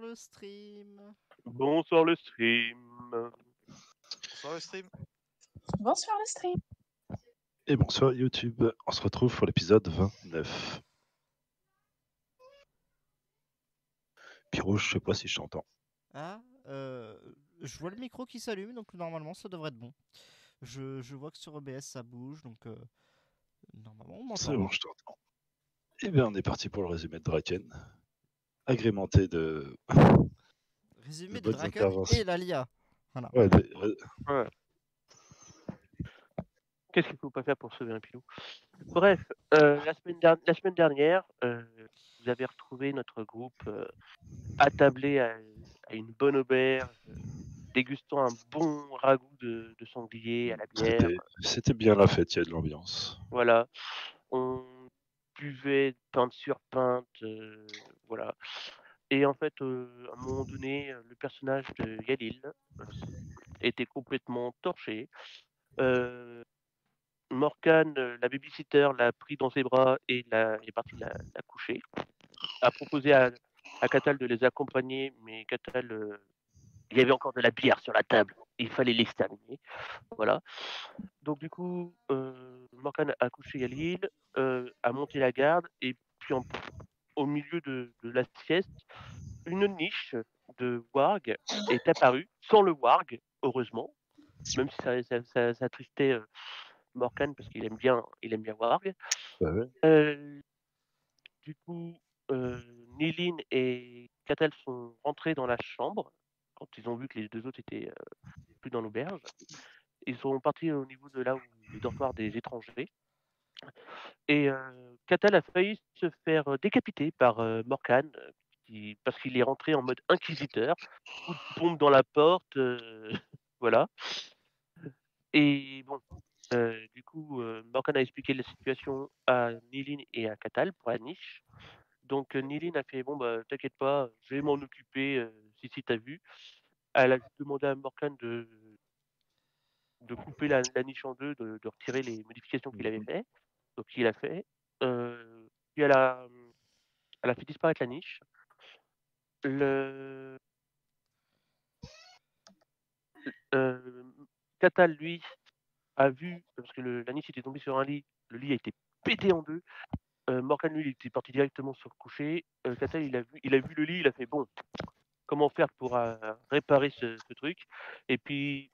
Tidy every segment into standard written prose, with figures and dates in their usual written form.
le stream. Bonsoir le stream. Bonsoir le stream. Bonsoir le stream. Et bonsoir YouTube, on se retrouve pour l'épisode 29. Pyro, je sais pas si je t'entends. Ah, je vois le micro qui s'allume, donc normalement ça devrait être bon. Je vois que sur OBS ça bouge, donc normalement on m'entend. C'est bon, je t'entends. Et bien on est parti pour le résumé de Draken, agrémenté de... Résumé de bonnes Draken interventions. et l'Alia. Voilà. Ouais, Ouais. Qu'est-ce qu'il faut pas faire pour sauver un pilot? Bref, la semaine dernière, vous avez retrouvé notre groupe attablé à une bonne auberge, dégustant un bon ragoût de sanglier à la bière. C'était bien la fête, il y a de l'ambiance. Voilà. On buvait pinte sur pinte, voilà. Et en fait, à un moment donné, le personnage de Yalil était complètement torché. Morgane, la babysitter, l'a pris dans ses bras et est partie la coucher. A proposé à Catal de les accompagner, mais Catal, il y avait encore de la bière sur la table. Il fallait l'exterminer. Voilà. Donc du coup, Morgane a couché Yalil, a monté la garde, et puis au milieu de la sieste, une niche de warg est apparue, sans le warg, heureusement, même si ça attristait Morgane parce qu'il aime bien warg. Ouais. Du coup, Nilin et Catal sont rentrés dans la chambre quand ils ont vu que les deux autres étaient plus dans l'auberge. Ils sont partis au niveau de là où les dortoirs des étrangers. Et Catal a failli se faire décapiter par Morgane parce qu'il est rentré en mode inquisiteur, coup de pompe dans la porte, voilà. Et bon, du coup, Morgane a expliqué la situation à Nilin et à Catal pour la niche. Donc Nilin a fait bon bah t'inquiète pas, je vais m'en occuper si t'as vu. Elle a demandé à Morgane de couper la niche en deux, de retirer les modifications qu'il avait fait. Donc il a fait. Puis elle a fait disparaître la niche. Catal, lui, a vu, parce que la niche était tombée sur un lit, le lit a été pété en deux. Morgane, lui, il était parti directement sur le coucher. Catal, il a vu le lit, il a fait bon, comment faire pour réparer ce truc. Et puis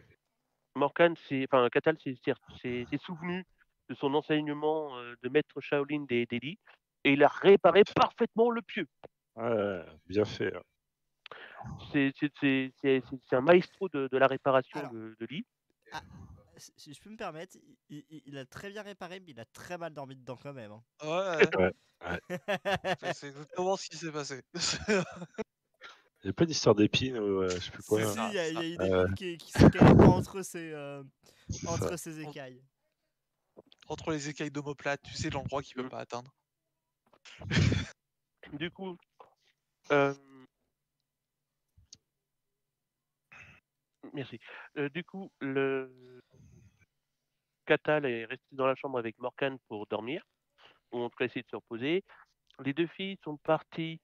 Catal s'est souvenu de son enseignement de maître Shaolin des lits, et il a réparé parfaitement le pieu. Ouais, bien fait. C'est un maestro de la réparation. Alors, de lits. Si je peux me permettre, il a très bien réparé, mais il a très mal dormi dedans quand même. Hein. Ouais. C'est exactement ce qui s'est passé. Il n'y a pas d'histoire d'épines ou je sais plus quoi. Si, il y a eu des épines qui sont calées entre ses écailles. Entre les écailles d'omoplate, tu sais, l'endroit qu'il peut pas atteindre. Du coup, merci. Du coup, le Catal est resté dans la chambre avec Morgane pour dormir, ou en tout cas essayer de se reposer. Les deux filles sont parties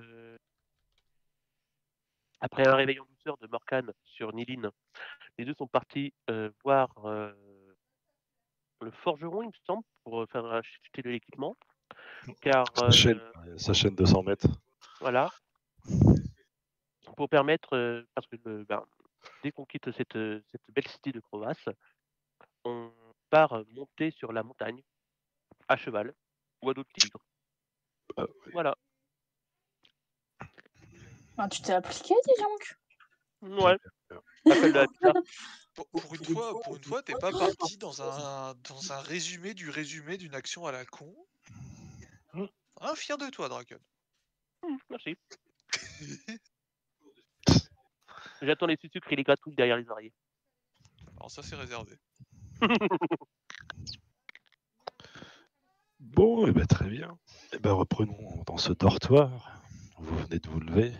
après un réveil en douceur de Morgane sur Nilin. Les deux sont partis voir le forgeron, il me semble, pour faire acheter de l'équipement. Car sa chaîne de 100 mètres. voilà, pour permettre, parce que dès qu'on quitte cette belle cité de Crovas, on part monter sur la montagne à cheval ou à dos de tigre. Oui. Voilà. Ben, tu t'es appliqué, dis donc. Ouais. Appelle de la pizza. Pour une fois, t'es pas parti dans un résumé d'une action à la con. Fier de toi, Draken. Merci. J'attends les sucres et les gratouilles derrière les oreillers. Alors ça, c'est réservé. Bon, et ben très bien. Et ben reprenons dans ce dortoir. Vous venez de vous lever.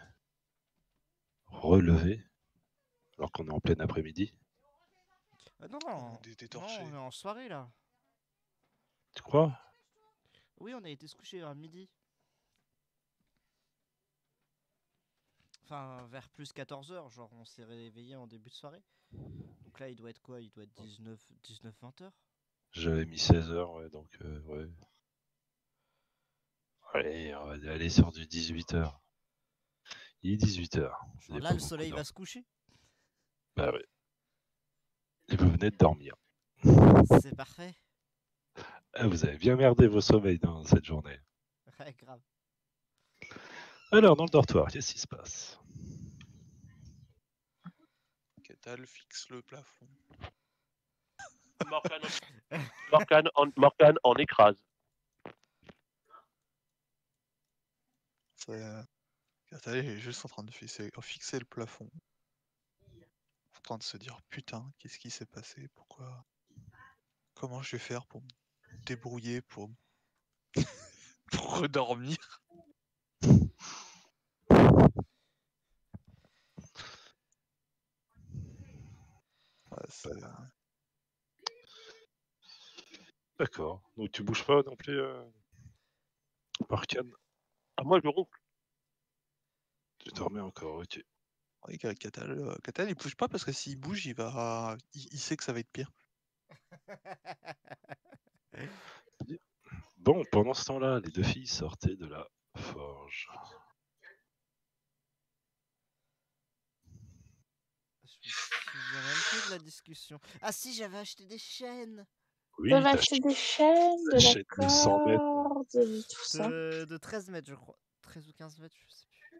Relever. Alors qu'on est en plein après-midi. Non, On est torchés. on est en soirée là. Tu crois? Oui, on a été se coucher à midi. Enfin, vers plus 14h, genre on s'est réveillé en début de soirée. Donc là, il doit être quoi? Il doit être 19-20h. J'avais mis 16h, ouais, donc ouais. Allez, on va aller sur du 18h. Il est 18h. Genre là, le soleil va se coucher. Bah ouais. Et vous venez de dormir. C'est parfait. Ah, vous avez bien merdé vos sommeils dans cette journée. Ouais, grave. Alors, dans le dortoir, qu'est-ce qui se passe? Catal fixe le plafond. Morgane en écrase. Catal est juste en train de fixer le plafond. En train de se dire putain, qu'est-ce qui s'est passé? Pourquoi? Comment je vais faire pour me débrouiller pour redormir? Ouais, D'accord. Donc tu bouges pas non plus, Marcane? Ah, moi, je ronfle. Tu dormais encore, ok. Oui, Catal, il bouge pas parce que s'il bouge, il sait que ça va être pire. Bon, pendant ce temps-là, les deux filles sortaient de la forge. Je me souviens même plus de la discussion. Ah si, j'avais acheté des chaînes. Oui, T'avais acheté des chaînes, de chaîne de 100 la mètres. corde, de tout ça. De 13 mètres, je crois. 13 ou 15 mètres, je sais plus.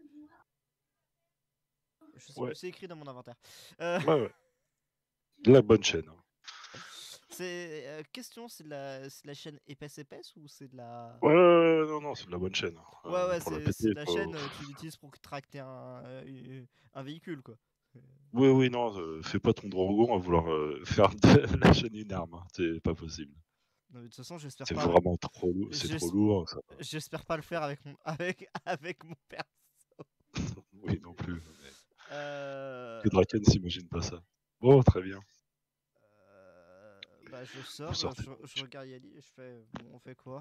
Je sais Ouais. plus, c'est écrit dans mon inventaire. Ouais. De la bonne chaîne. Hein. C'est question, c'est de la chaîne épaisse ou c'est de la... Ouais, non, c'est de la bonne chaîne. Ouais, pour la c'est péter, de la faut- chaîne tu l'utilises pour tracter un véhicule, quoi. Oui, non, fais pas ton dragon à vouloir faire de la chaîne une arme. Hein. C'est pas possible. Non, mais de toute façon, j'espère C'est pas... vraiment trop lourd. C'est trop lourd. Ça. J'espère pas le faire avec mon, avec mon perso. Oui, non plus. Mais... Euh... Que Draken s'imagine pas ça. Bon, très bien. Bah, je sors, je regarde Yali et je fais... Bon, on fait quoi?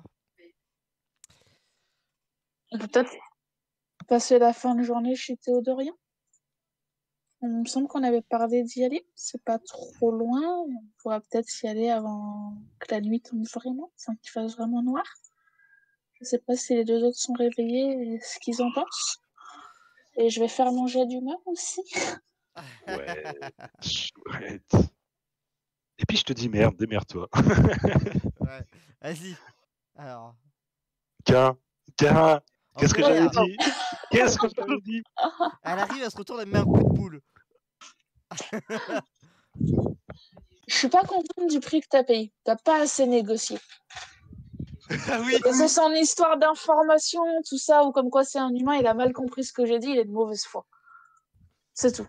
On peut peut-être passer la fin de journée chez Théodorien. Il me semble qu'on avait parlé d'y aller. C'est pas trop loin. On pourra peut-être y aller avant que la nuit tombe vraiment, sans qu'il fasse vraiment noir. Je sais pas si les deux autres sont réveillés et ce qu'ils en pensent. Et je vais faire mon jet d'humeur aussi. Ouais, chouette. Et puis je te dis merde, démerde-toi. Ouais, vas-y. Alors... Qu'est-ce que j'avais regarde. dit? Qu'est-ce que j'avais dit? Elle arrive, elle se retourne, elle me met un coup de boule. Je suis pas contente du prix que t'as payé. T'as pas assez négocié. Ah oui. C'est son histoire d'information, tout ça, ou comme quoi c'est un humain, il a mal compris ce que j'ai dit, il est de mauvaise foi. C'est tout.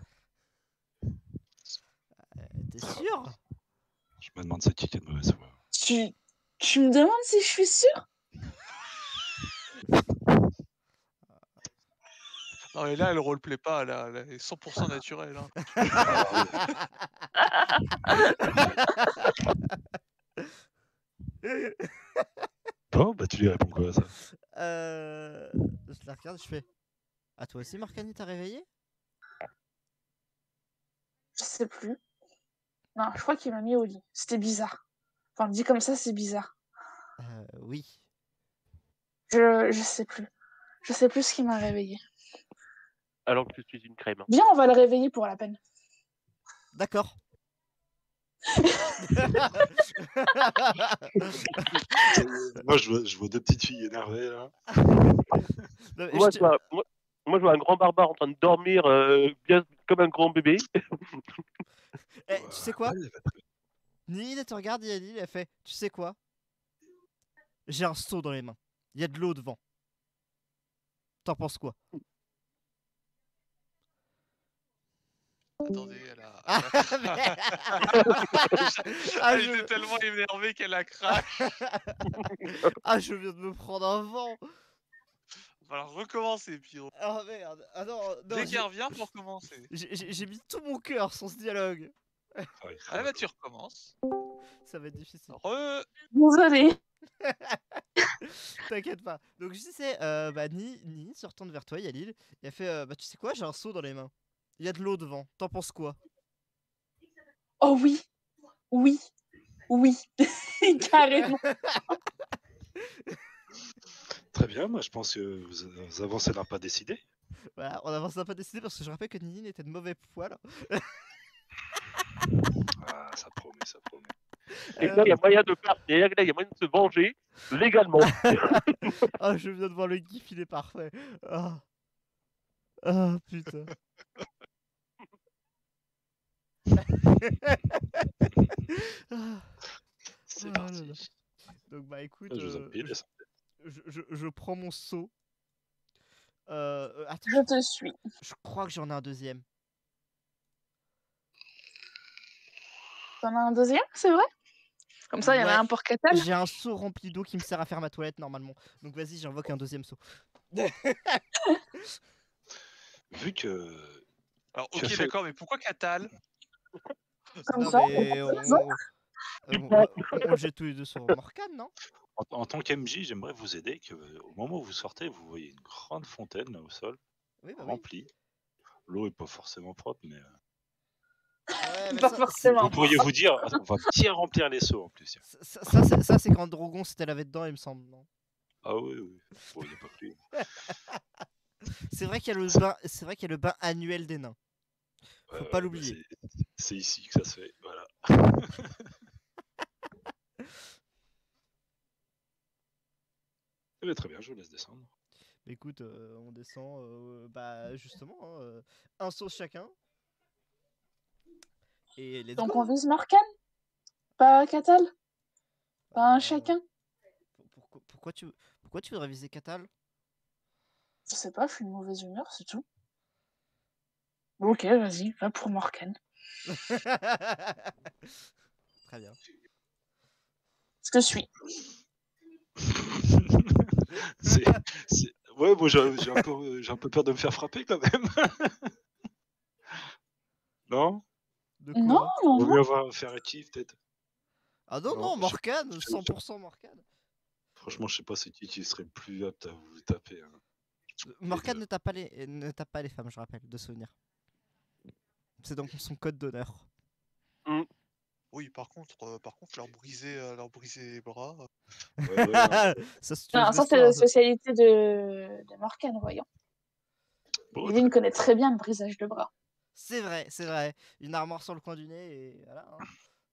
T'es sûr? Je me demande c'est qui est de mauvaise foi. Tu me demandes si je suis sûre? Non, mais là, elle roleplay pas, là, elle est 100% naturelle. Hein. Bon, bah tu lui réponds quoi à ça? Je la regarde, je fais... Ah, toi aussi, Marcani, t'as réveillé? Je sais plus. Non, je crois qu'il m'a mis au lit. C'était bizarre. Enfin, dit comme ça, c'est bizarre. Oui. Je sais plus. Je sais plus ce qui m'a réveillé. Alors que je suis une crème. Bien, on va le réveiller pour la peine. D'accord. Moi, je vois deux petites filles énervées là. Non, Moi, je vois un grand barbare en train de dormir bien comme un grand bébé. tu sais quoi? Nini, elle te regarde, Yali, elle fait... Tu sais quoi? J'ai un seau dans les mains. Il y a de l'eau devant. T'en penses quoi? Attendez, elle a... Ah, elle était tellement énervée qu'elle a craqué. Ah, je viens de me prendre un vent. On va recommencer, Pyro. Oh merde. Ah non, Dès qu'elle revient pour commencer. J'ai mis tout mon cœur sur ce dialogue. Ah bah tu recommences. Ça va être difficile. Désolée. T'inquiète pas. Donc je disais, Ni se retourne vers toi, Yalil, et elle fait, tu sais quoi, j'ai un seau dans les mains. Il y a de l'eau devant. T'en penses quoi? Oh oui, oui, oui, carrément. Très bien, moi je pense que vous avancez d'un pas décidé. Voilà, on avance, on n'a pas décidé parce que je rappelle que Nini était de mauvais poil. Ah, ça promet, ça promet. Et là, il y a moyen de partir, là, il y a moyen de se venger légalement. Ah, je viens de voir le gif, il est parfait. Ah, ah putain. Ah, C'est oh là parti. là. Donc bah écoute, Je vous en prie, descendez. je prends mon seau. Attends, Je te suis. je crois que j'en ai un deuxième. T'en as un deuxième, c'est vrai? Comme ça, il y en a Ouais, un pour Catal. j'ai un seau rempli d'eau qui me sert à faire ma toilette normalement. Donc vas-y, j'invoque un deuxième seau. Vu que Alors, tu as ok, fait d'accord, mais pourquoi Catal? Comme Non ça, mais on le jette tous les deux sur Morgane, non? en tant qu'MJ, j'aimerais vous aider que au moment où vous sortez, vous voyez une grande fontaine là au sol, Oui, bah oui. remplie. L'eau est pas forcément propre, mais Ouais, mais pas ça, forcément. vous pourriez vous dire, on va bien remplir les seaux en plus. Tiens. ça, c'est quand Drogon s'était lavé dedans, il me semble, non? Ah oui, oui. Bon, il n'y a pas que lui. C'est vrai qu'il y a le bain, c'est vrai qu'il y a le bain annuel des nains. Faut pas Bah, l'oublier. c'est ici que ça se fait, voilà. Eh bien, très bien, je vous laisse descendre. Écoute, on descend, justement, hein, un seau chacun. Et let's Donc go. on vise Morgane, pas Catal, pas un Euh, chacun. Pourquoi tu voudrais viser Catal? Je sais pas, je suis de mauvaise humeur, c'est tout. Ok, vas-y, va pour Morgane. Très bien. Je te suis. Ouais, moi j'ai un peu peur de me faire frapper quand même. Non? De Non, quoi? non, Vaut non. mieux avoir faire active peut-être. Ah non, Non, non, Morgane, 100% Morgane. Franchement, je sais pas c'est qui serait le plus apte à vous taper. Hein. Morgane ne tape pas les femmes, je rappelle, de souvenir. C'est donc son code d'honneur. Oui, par contre, leur briser les bras. Ouais, Ça, c'est une Non, autre ça, c'est la histoire, ça. spécialité de Morgane, voyons. Bon, Yveline connaît très bien le brisage de bras. C'est vrai, c'est vrai. Une armoire sur le coin du nez et voilà. Hein.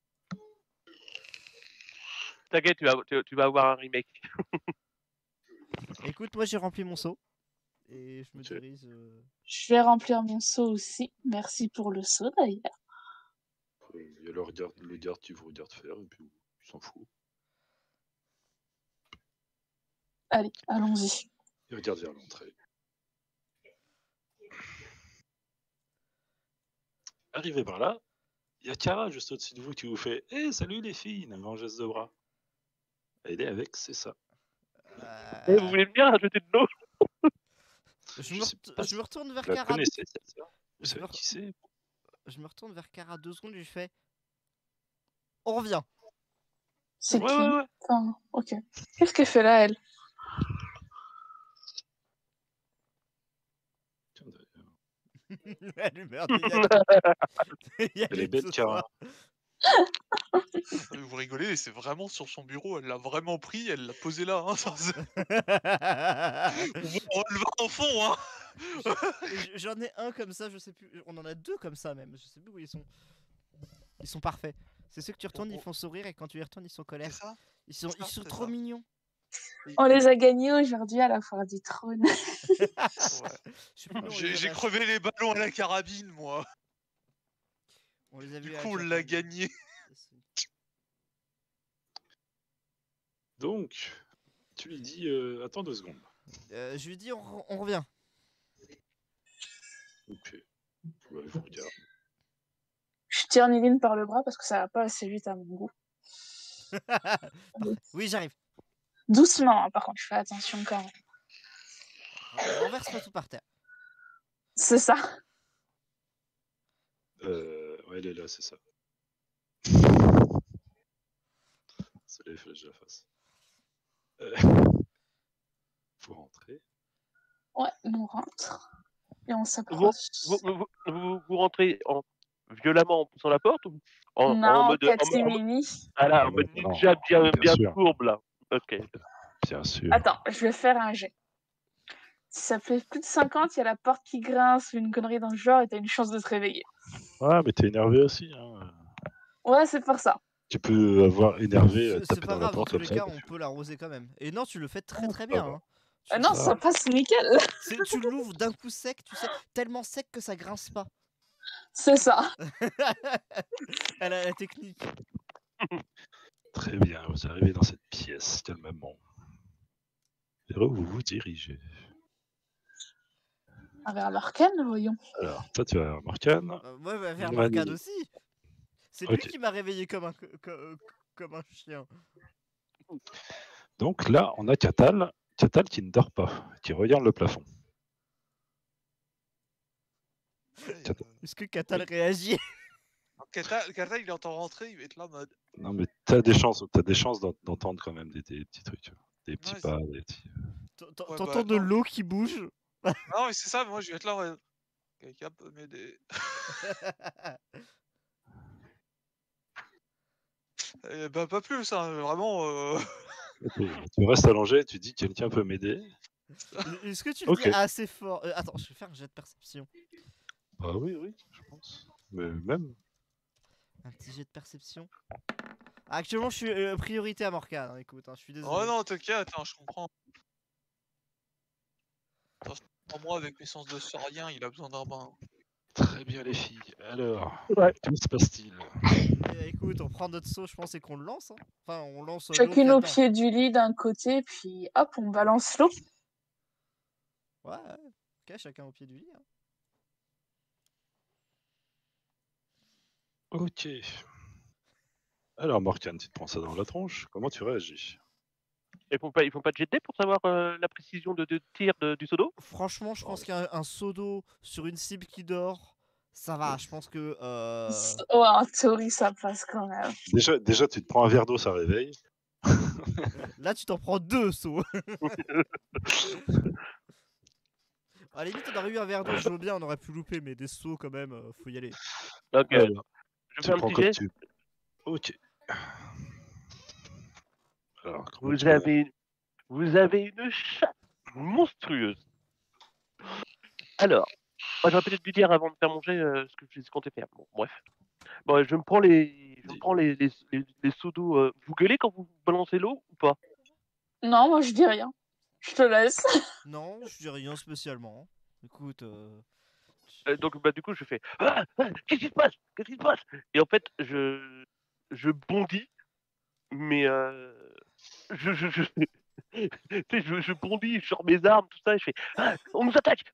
T'inquiète, tu vas avoir un remake. Écoute, moi j'ai rempli mon seau et je me Ok. dirige. Je vais remplir mon seau aussi. Merci pour le seau, d'ailleurs. Il y a le garde qui vous regarde faire et puis il s'en fout. Allez, allons-y. Il regarde vers l'entrée. Arrivé par là, il y a Kara juste au-dessus de vous qui vous fait Eh, salut les filles, une vengeuse de bras. Elle est avec, c'est ça. Eh, vous voulez bien rajouter de l'eau? Je sais pas me retourne vers Vous la Kara. connaissez, celle-là Vous Je savez me- qui c'est Je me retourne vers Kara 2 secondes et je lui fais. On revient. C'est Ouais, qui? ouais, ouais. Enfin, ok. Qu'est-ce qu'elle fait là, elle? Tiens, d'ailleurs. L'humeur de Yannick. Elle est bête, Kara. Vous rigolez, mais c'est vraiment sur son bureau, elle l'a vraiment pris, elle l'a posé là. Hein, on le voit en fond, hein. J'en ai un comme ça, je sais plus. On en a deux comme ça même. Je sais plus où ils sont. Ils sont parfaits. C'est ceux que tu retournes, ils font sourire et quand tu les retournes, ils sont C'est colère. ça? Ils sont c'est trop ça. mignons. On les a gagnés aujourd'hui à la foire du trône. Ouais. Je sais plus, mais on les J'ai avait crevé les ballons à la carabine, moi. On les a Du vus coup, on à l'a Japon. gagné. Donc, tu lui dis Attends 2 secondes. Je lui dis on revient. Ok. Ouais, je vous regarde. Je tire Niline par le bras parce que ça va pas assez vite à mon goût. Parfait. Oui, j'arrive. Doucement, hein, par contre, je fais attention quand même. Renverse pas tout par terre. C'est ça. Ouais, elle est là, c'est ça. C'est les flèches de la face. Faut rentrer. Ouais, on rentre. Et on Vous, s'approche. vous rentrez violemment en poussant la porte ou en Non, mode catimini. en mode Non, ninja bien bien sûr. courbe là. Ok. Bien sûr. Attends, je vais faire un jet. Si ça fait plus de 50, il y a la porte qui grince ou une connerie dans le genre et t'as une chance de te réveiller. Ouais, mais t'es énervé aussi. Hein. Ouais, c'est pour ça. Tu peux avoir énervé, C'est taper pas dans la grave, dans porte tous comme les ça. cas, on peut l'arroser quand même. Et non, tu le fais très très Ça bien. va. Hein. Non, Ça ça passe nickel. Tu l'ouvres d'un coup sec, tu sais, tellement sec que ça grince pas. C'est ça. Elle a la technique. Très bien, vous arrivez dans cette pièce calmement. Vers où vous vous dirigez? Vers l'arcane, voyons. Alors, toi, tu vas à Morcane. Ouais, bah, vers Mani. Morgane aussi. C'est lui Ok. qui m'a réveillé comme un chien. Donc là, on a Catal. Catal qui ne dort pas, qui regarde le plafond. Ouais, Est-ce que Katal réagit? Kata, il entend rentrer, il va être là en mode. Non, mais t'as des chances d'entendre quand même des petits trucs. Des petits Ouais, pas, des petits... Ouais, T'entends bah, de non. l'eau qui bouge? Non, mais c'est ça, moi je vais être là en mode. Quelqu'un peut m'aider. Bah, pas plus, hein, vraiment. Tu restes allongé, tu dis quelqu'un peut m'aider. Est-ce que tu le Ok. dis assez fort? Attends, je vais faire un jet de perception. Bah oui, je pense. Mais même. Un petit jet de perception. Actuellement, je suis priorité à Morgane. Hein, écoute, hein, je suis désolé. Oh non, t'inquiète, hein, je comprends. Attends, moi, avec mes sens de saurien, il a besoin d'un bain. Très bien, les filles. Alors, Ouais. que se passe-t-il? Écoute, on prend notre seau, je pense, et qu'on le lance. Hein. Enfin, on lance l'eau Chacune qu'il y a au dedans. pied du lit d'un côté, puis hop, on balance l'eau. Ouais, ok, chacun au pied du lit. Hein. Ok. Alors, Morgane, tu te prends ça dans la tronche. Comment tu réagis? Ils font pas de jet de dés pour savoir la précision de tir du seau d'eau? Franchement, je pense qu'un seau d'eau sur une cible qui dort, ça va. Je pense que. Ouais, en théorie, ça passe quand même. Déjà, tu te prends un verre d'eau, ça réveille. Là, tu t'en prends 2 seaux. À la limite, on aurait eu un verre d'eau, je veux bien, on aurait pu louper, mais des seaux quand même, faut y aller. Ok. Alors, Je tu fais un prends petit comme jet. tu... Ok. Alors, comment Vous tu réagis? avez une chatte monstrueuse. Alors, moi, j'aurais peut-être dû dire avant de faire mon jet ce que je comptais faire. Bon, bref. Bon, je me prends les seaux d'eau. Vous gueulez quand vous balancez l'eau ou pas? Non, moi, je dis rien. Je te laisse. Non, je dis rien spécialement. Écoute, Donc, bah, du coup, je fais qu'est-ce qui se passe? Qu'est-ce qui se passe? Et en fait, je bondis, mais je tu sais, je bondis, je sors mes armes, tout ça, et je fais on nous attaque!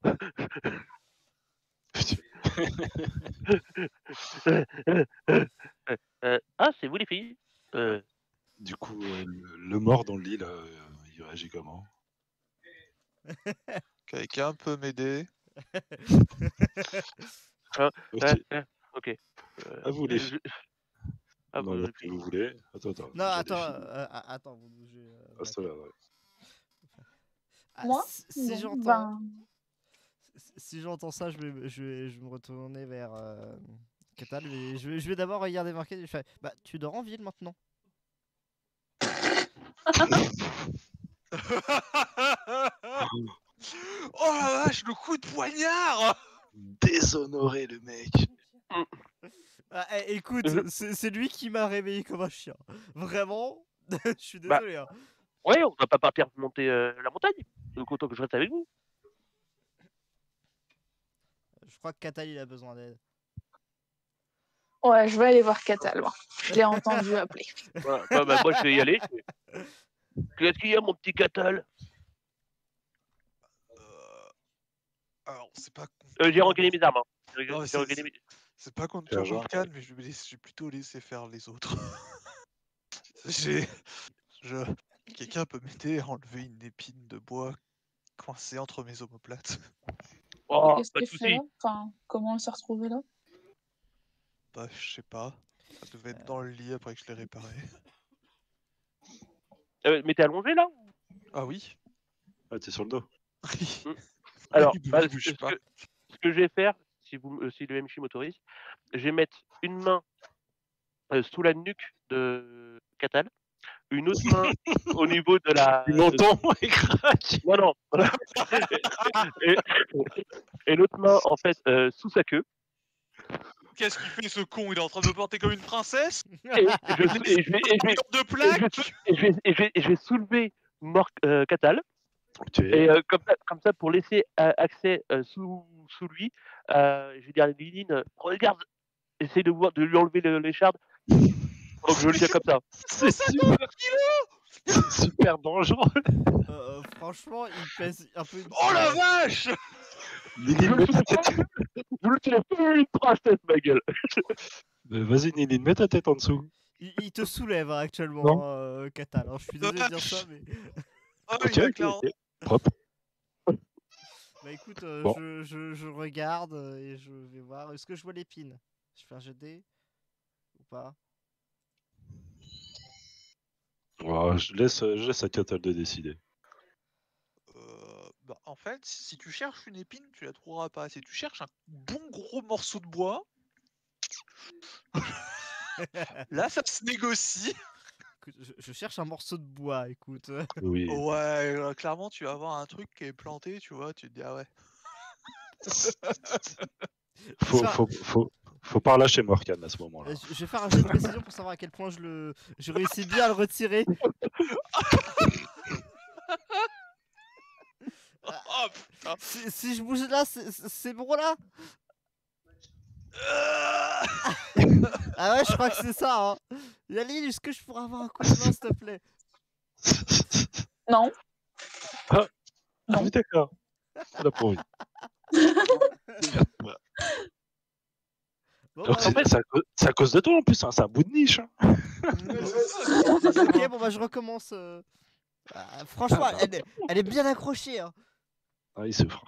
Ah, c'est vous les filles? Du coup, le mort dans le lit, là, il réagit comment? Quelqu'un peut m'aider. Ok. Ok. À vous, les filles. Ah, Non, si vous voulez. Attends. non, déjà, les attends, filles. attends, vous bougez. Reste là, ouais. Moi Si Bon, j'entends, ben, si j'entends ça, je vais me retourner vers Katal. Et je vais d'abord regarder Morgane et je fais, bah, tu dors en ville maintenant. Oh la vache, le coup de poignard! Déshonoré, le mec. Écoute, c'est lui qui m'a réveillé comme un chien. Vraiment, je suis Bah, désolé. Hein. ouais, on va pas partir monter la montagne. Donc autant que je reste avec vous. Je crois que Katal il a besoin d'aide. ouais, je vais aller voir Katal, moi. Je l'ai entendu appeler. Voilà. Bah, moi, je vais y aller. Qu'est-ce qu'il y a, mon petit Catal? Alors, c'est pas. J'ai regagné mes armes. Hein. Non, mais J'ai regagné mes... c'est pas contre Fais toi, un genre. Morgane, mais je vais plutôt laisser faire les autres. J'ai. Je... Quelqu'un peut m'aider à enlever une épine de bois coincée entre mes omoplates. Oh, Qu'est-ce pas de qu'il fait là? soucis. Enfin, comment il s'est retrouvé là? Bah, je sais pas. Ça devait être dans le lit après que je l'ai réparé. Mais t'es allongé là? Ah oui. Ah, t'es sur le dos. Alors, Il bah, bouge pas. ce que je vais faire, si le MJ m'autorise, je vais mettre une main sous la nuque de Catal, une autre main au niveau de la. Du menton et craque. Non. et et l'autre main, en fait, sous sa queue. Qu'est-ce qu'il fait ce con? Il est en train de me porter comme une princesse? Et De plaques? je vais soulever Catal. Ok. Et comme ça, pour laisser accès sous lui, je vais dire à Liline, regarde, essaye de lui enlever l'écharde. Donc je le dis comme ça. C'est super dangereux. Franchement, il pèse un peu. Oh la vache! Néline, mets ta tête. Je le tire une princesse, ma gueule. Vas-y, Néline, mets ta tête en dessous. Il te soulève hein, actuellement, Non. Catal. Alors, je suis désolé de dire ça, mais. Oh, Ok, il a ok, clairement. ok. Propre. Bah écoute, Bon. je regarde et je vais voir. Est-ce que je vois l'épine? Je fais un jet de dés ou pas? Oh, je laisse à Catal de décider. Bah, en fait, si tu cherches une épine, tu la trouveras pas. Si tu cherches un bon gros morceau de bois, là, ça se négocie. Écoute, je cherche un morceau de bois, écoute. Oui. Ouais, clairement, tu vas avoir un truc qui est planté, tu vois, tu te dis, ah ouais. Faut pas relâcher Morgan à ce moment-là. Je vais faire un jet de précision pour savoir à quel point je réussis bien à le retirer. Oh putain. Si je bouge là, c'est bon là? Ah ouais, je crois que c'est ça. Hein. Yaline, est-ce que je pourrais avoir un coup de main, s'il te plaît? Non. Ah Non. oui, d'accord. On a pourvu. Bon, Donc, bah, c'est à cause de toi en plus, hein, c'est un bout de niche. Hein. ok, bon bah je recommence. Franchement, elle est bien accrochée. Hein. Ah, il se fera.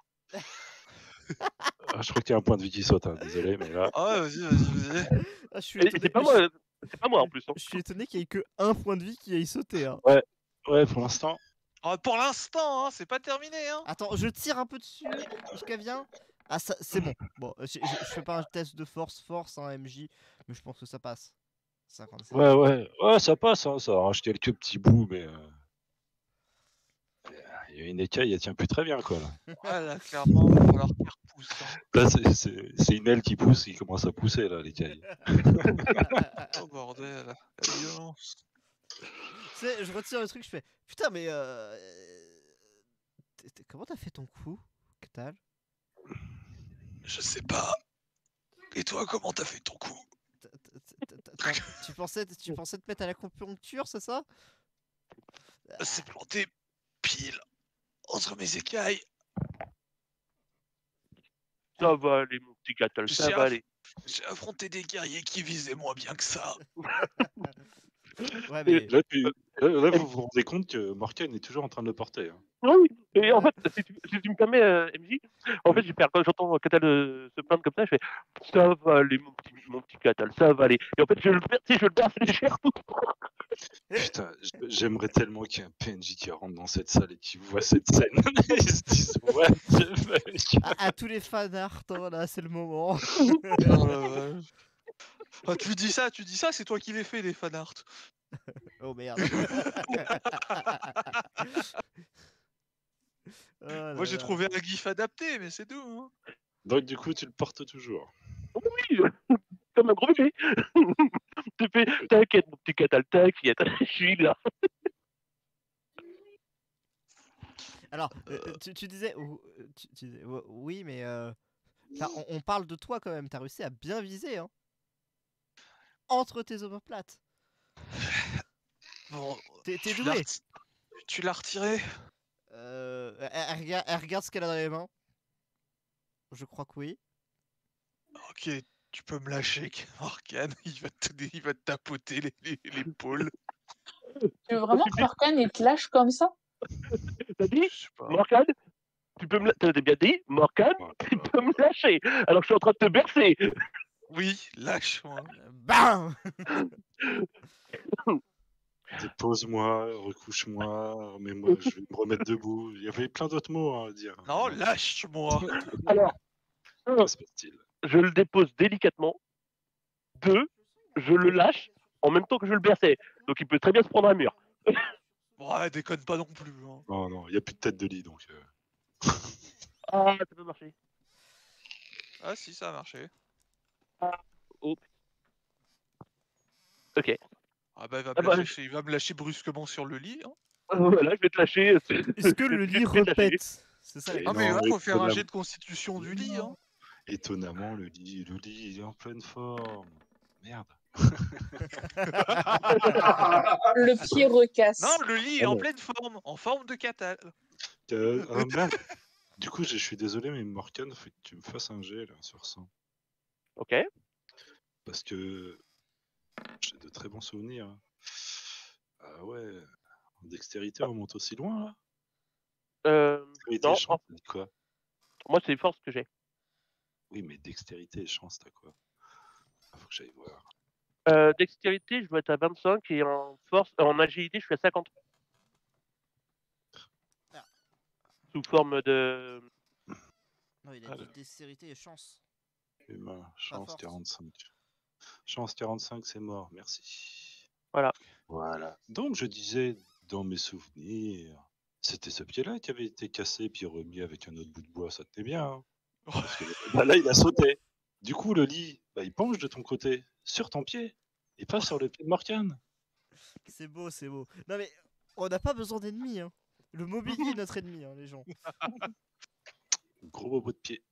Ah, je crois qu'il y a un point de vie qui saute, hein, désolé, mais là. Ah ouais, vas-y. Ah, je suis Et étonné, c'est pas moi en plus. Hein. je suis étonné qu'il n'y ait que un point de vie qui aille sauter. Hein. Ouais, pour l'instant. Ah, pour l'instant, hein, c'est pas terminé. Hein. Attends, je tire un peu dessus. Jusqu'à vient. Ah, ça, c'est bon. Bon, je fais pas un test de force, hein, MJ, mais je pense que ça passe. 57. Ouais, ça passe, hein, ça a racheté quelques petits bouts, mais. Il y a une écaille, elle tient plus très bien, quoi. Là, Ouais, là, clairement, il va falloir qu'elle repousse. Hein. là c'est une aile qui pousse, qui commence à pousser, là, l'écaille. Oh bordel, la violence. Tu sais, je retire le truc, je fais putain, mais comment t'as fait ton coup, Catal? Je sais pas. Et toi, comment t'as fait ton coup? Tu pensais te mettre à l'acupuncture, c'est ça? C'est planté pile entre mes écailles. Ça va aller, mon petit Catal, ça va aller. J'ai affronté des guerriers qui visaient moins bien que ça. Ouais, mais. Là, vous vous rendez compte que Morgan est toujours en train de le porter. Hein. Oui, et en fait, si tu me permets, MJ, en fait, quand j'entends Catal se plaindre comme ça, je fais ça va aller, mon petit Catal, ça va aller. Et en fait, je le berce légère tout. Putain, j'aimerais tellement qu'il y ait un PNJ qui rentre dans cette salle et qui voit cette scène. Ils se disent, what the fuck. À tous les fanarts, hein, là, c'est le moment. Ah, tu dis ça, c'est toi qui les fais, les fanarts. Oh merde. Moi, j'ai trouvé un gif adapté, mais c'est tout. Hein. Donc, du coup, tu le portes toujours. Oui, comme un gros bébé. T'inquiète, mon petit Catal, t'inquiète, je suis là. Alors, tu disais, oui, mais là, on parle de toi quand même. T'as réussi à bien viser, hein. Entre tes omoplates. Bon, T'es doué. Tu l'as retiré? Elle regarde ce qu'elle a dans les mains. Je crois que oui. Ok, tu peux me lâcher, Morgan. Il va te tapoter l'épaule. Tu veux vraiment que Morgan il te lâche comme ça? T'as dit, Je sais pas. Morgan, t'as bien dit, Morgan, tu peux me lâcher, alors que je suis en train de te bercer. Oui, lâche-moi. Bam. Dépose-moi, recouche-moi, remets-moi, je vais me remettre debout. Il y avait plein d'autres mots à dire. Non, lâche-moi. Alors, Que se passe-t-il? je le dépose délicatement. 2, je le lâche en même temps que je le berçais. Donc il peut très bien se prendre un mur. Ouais, déconne pas non plus. Hein. Non, non, il n'y a plus de tête de lit, donc... Ah, ça peut marcher. Ah si, ça a marché. Oh. Ok. Ah bah, bah, il va me lâcher brusquement sur le lit. Hein. Voilà, je vais te lâcher. Est-ce que le lit Je vais te lâcher. répète? C'est ça la Et Ah question. mais non, là, faut faire un étonnamment. jet de constitution du lit. Hein. Étonnamment, le lit, il est en pleine forme. Merde. Le pied recasse. Non, le lit est Ah en non. pleine forme, en forme de catal. Merde. Du coup, je suis désolé, mais Morgane, faut que tu me fasses un jet là, sur 100. Ok. Parce que j'ai de très bons souvenirs. Ah ouais. En dextérité, on monte aussi loin là. Dextérité Non, et chance, t'as dit quoi? moi c'est les forces que j'ai. Oui, mais dextérité et chance, t'as quoi? Ah, faut que j'aille voir. Dextérité, je dois être à 25 et en force, en agilité, je suis à 50. Ah. Sous forme de. Non, il a dit dextérité et chance. Humain, chance force. 45. Chance 45, c'est mort, merci. Voilà. Voilà. Donc je disais, dans mes souvenirs, c'était ce pied-là qui avait été cassé puis remis avec un autre bout de bois, ça tenait bien. Hein. Parce que là, il a sauté. Du coup, le lit, il penche de ton côté, sur ton pied, et pas sur le pied de Morgane. C'est beau, c'est beau. Non mais, on n'a pas besoin d'ennemis, hein. Le mobilier est notre ennemi, hein, les gens. Gros bobo de pied.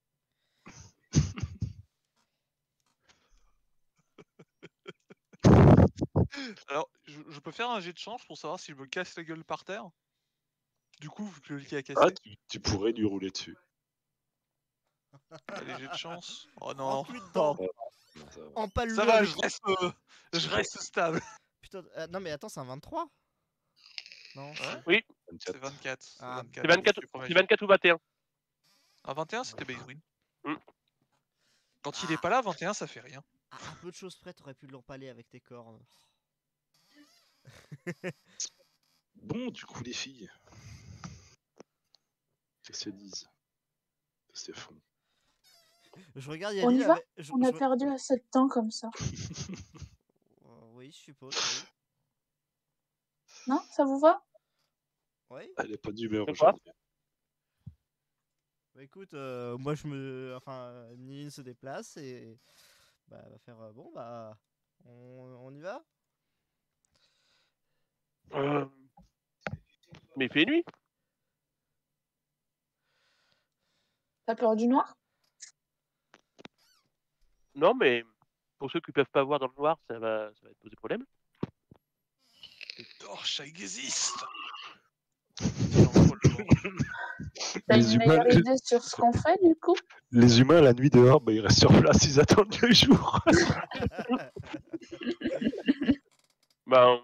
Alors, je peux faire un jet de chance pour savoir si je me casse la gueule par terre. Du coup, vu que le lit a cassé. Ah, tu pourrais lui rouler dessus. Allez, jet de chance. Oh Oh, non. plus dedans. Non, ça va. Empale-le Ça va, avec... je reste stable. Putain, non mais attends, c'est un 23? Non, Ouais. c'est- Oui, C'est 24. 24. C'est Ah, 24. c'est 24, je suis premier c'est jet. 24 ou 21. Ah, 21, c'était base win. Mm. Quand il est pas là, 21, ça fait rien. à peu de choses près, t'aurais pu l'empaler avec tes cornes. Bon, du coup, les filles. Qu'est-ce qu'elles disent? C'est fond. Je regarde On y Yaline va avec... On a perdu assez de temps comme ça. Oui, je suppose, oui. Non, ça vous va? Oui. Elle est pas d'humeur De quoi? aujourd'hui. Bah écoute, moi je me... Enfin, Niline se déplace et... Bah, elle va faire... bon, bah... On y va? Mais il fait nuit. T'as peur du noir? Non, mais pour ceux qui peuvent pas voir dans le noir, ça va te poser problème. Les torches, ça existe. T'as Les une humains, meilleure idée sur ce qu'on fait du coup? les humains, la nuit dehors, bah, ils restent sur place, ils attendent le jour. Ben,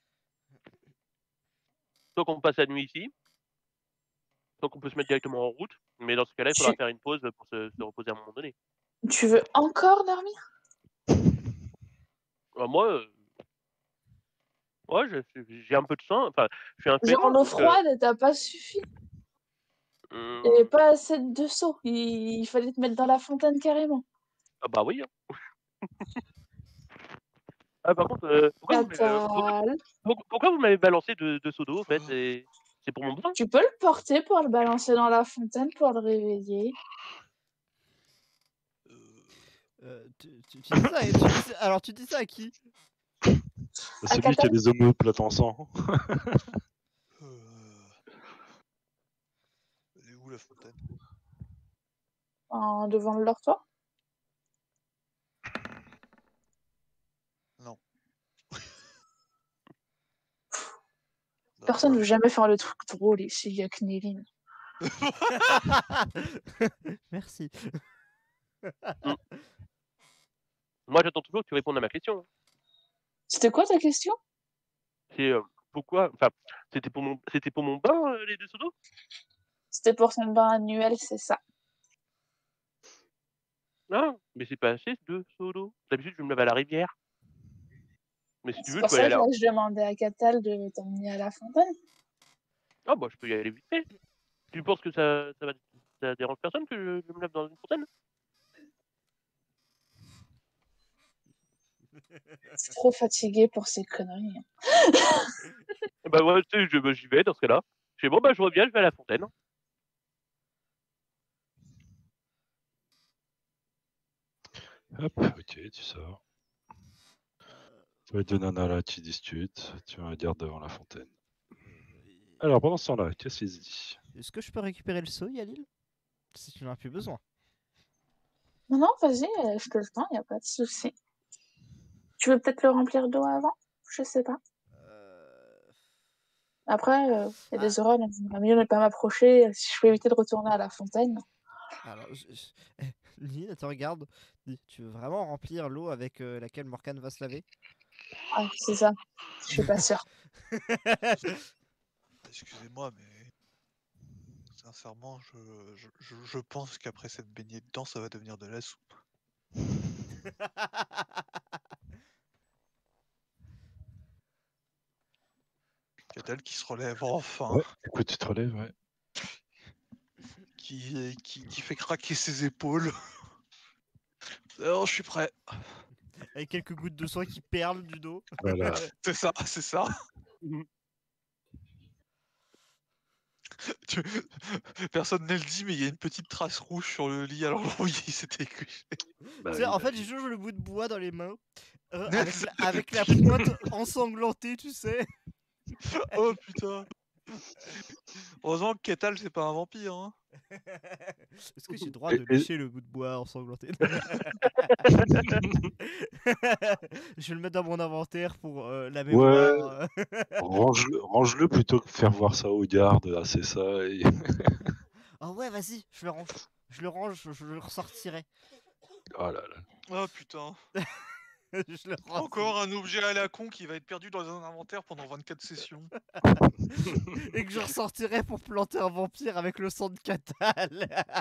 soit qu'on passe la nuit ici, soit qu'on peut se mettre directement en route. Mais dans ce cas-là, il faudra faire une pause pour se reposer à un moment donné. Tu veux encore dormir? Moi, ouais, j'ai un peu de sang. Enfin, je suis un Genre fainéant, l'eau donc, froide, elle t'a pas suffi. Il n'y avait pas assez de seau. Il fallait te mettre dans la fontaine carrément. Ah bah oui. Hein. Ah, par contre, pourquoi vous m'avez balancé de seau d'eau, en fait? C'est pour mon bain? Tu peux le porter pour le balancer dans la fontaine pour le réveiller. Tu dis ça, et alors tu dis ça à qui? Celui qui a les omoplates en sang. Elle est où la fontaine? Devant le dortoir? Non. Personne ne veut jamais faire le truc drôle ici, il y a que Néline. Merci. Moi, j'attends toujours que tu répondes à ma question. C'était quoi ta question? C'est pourquoi... Enfin, c'était pour mon bain, les 2 seaux d'eau? C'était pour son bain annuel, c'est ça. Non, mais c'est pas assez, 2 seaux d'eau. D'habitude, je me lave à la rivière. Mais si tu C'est veux, je pour peux y ça aller. que là, je demandais à Catal de t'emmener à la fontaine. Ah bah je peux y aller vite fait. Tu penses que ça dérange personne que je me lève dans une fontaine? C'est trop fatigué pour ces conneries. Bah ouais, tu sais, j'y vais dans ce cas-là. Je fais bon bah je reviens, je vais à la fontaine. Hop, ok, tu sors. Les deux nanas là, tu discutes, tu regardes devant la fontaine. Alors pendant ce temps-là, qu'est-ce qu'ils disent? Est-ce que je peux récupérer le seau, Yalil? Si tu n'en as plus besoin. Non, non, vas-y, je te le tends, y a pas de souci. Tu veux peut-être le remplir d'eau avant? Je sais pas. Après, y a Ah. des horreurs, donc il vaut mieux ne pas m'approcher si je peux éviter de retourner à la fontaine. Alors, Lynn, elle te regarde. Dis, tu veux vraiment remplir l'eau avec laquelle Morgane va se laver? Ah, c'est ça. Je suis pas sûre. Excusez-moi, mais sincèrement, je pense qu'après cette baignée dedans, ça va devenir de la soupe. Catal qui se relève enfin, Ouais, écoute, tu te relèves, ouais. qui fait craquer ses épaules. Alors, je suis prêt. Avec quelques gouttes de sang qui perlent du dos. Voilà. C'est ça, c'est ça. Tu- Personne ne le dit, mais il y a une petite trace rouge sur le lit, alors oui, il s'était couché. Bah Tu sais, oui, en bah fait, oui. j'ai toujours le bout de bois dans les mains. Avec la pointe ensanglantée, tu sais. Oh putain. Heureusement que Ketal, c'est pas un vampire. Hein. Est-ce que j'ai le droit Et- de et- lécher le bout de bois ensanglanté? Je vais le mettre dans mon inventaire pour la Ouais, mémoire. range-le plutôt que faire voir ça aux gardes, là, c'est ça. Et... Oh ouais, vas-y, je le range. Je le range, je le ressortirai. Oh là là. Oh putain. Je le range. Encore un objet à la con qui va être perdu dans un inventaire pendant 24 sessions. Et que je ressortirai pour planter un vampire avec le sang de Catal.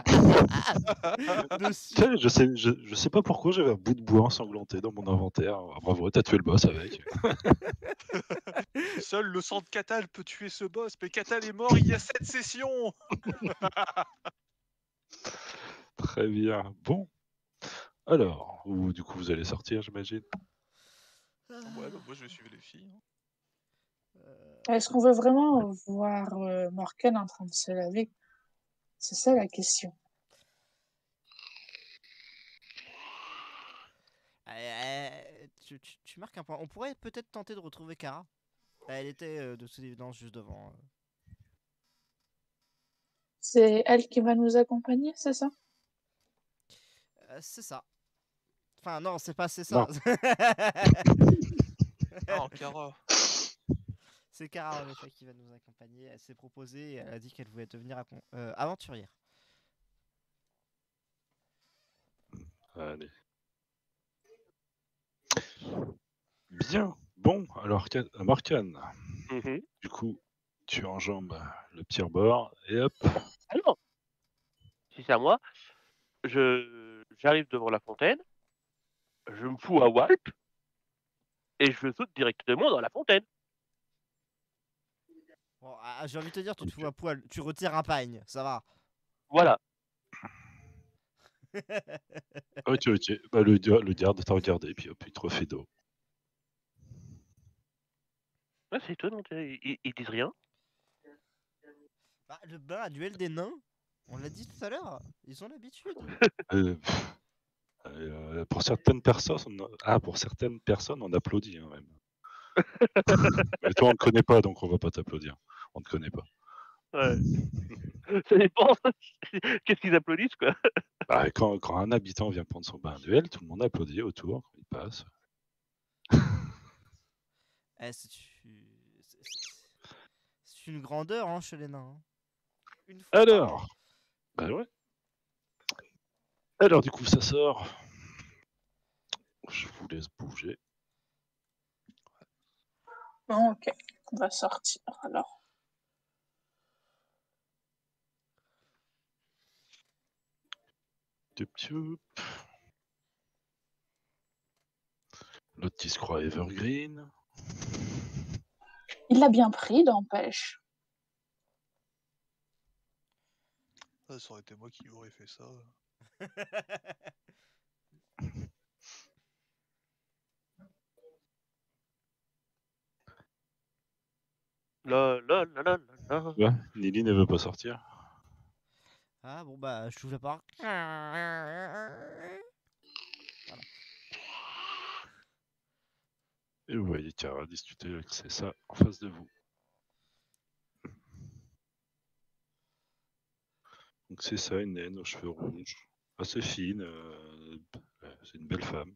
Dessus. Tiens, je sais pas pourquoi j'avais un bout de bois ensanglanté dans mon inventaire. Ah, bravo, t'as tué le boss avec. Seul le sang de Catal peut tuer ce boss, mais Catal est mort il y a 7 sessions. Très bien. Bon. Alors, du coup, vous allez sortir, j'imagine. Ouais, bah moi je vais suivre les filles. Est-ce qu'on veut vraiment voir Morgan en train de se laver? C'est ça la question. Tu marques un point. On pourrait peut-être tenter de retrouver Kara. Elle était de toute évidence juste devant. C'est elle qui va nous accompagner, c'est ça? C'est ça. Enfin, non, c'est pas c'est Non. ça. Non, Kara. C'est Kara en effet qui va nous accompagner. Elle s'est proposée et elle a dit qu'elle voulait devenir aventurière. Allez. Bien. Bon, alors, Morgane, Mhm. du coup, tu enjambes le petit rebord et hop. Alors, si c'est à moi, j'arrive devant la fontaine, je me fous à Walp et je saute directement dans la fontaine. Bon, j'ai envie de te dire, tu te fous à poil. Tu retires un pagne, ça va. Voilà. Ok, ok. Bah, le garde t'a regardé, puis hop, il te refait d'eau. Ouais, c'est étonnant, ils disent rien. Bah, le bain à duel des nains, on l'a dit tout à l'heure, ils ont l'habitude. Pour certaines personnes, on applaudit hein, même. Mais toi, on ne connaît pas, donc on va pas t'applaudir. On ne connaît pas. Ouais. Ça dépend. Qu'est-ce qu'ils applaudissent, quoi. Bah, quand un habitant vient prendre son bain à duel, tout le monde applaudit autour quand il passe. C'est une grandeur hein, chez les nains. Hein. Une fois Alors, bah ouais. Alors du coup, ça sort. Je vous laisse bouger. Bon, ok, on va sortir alors. L'autre qui se croit Evergreen. Il l'a bien pris, n'empêche. Ah, ça aurait été moi qui aurais fait ça. La la la la la la. Ouais, Nili ne veut pas sortir. Ah bon bah je t'ouvre la porte. Et vous voyez Kara discuter avec Cessa en face de vous. Donc c'est ça, une naine aux cheveux rouges, assez fine, c'est une belle femme.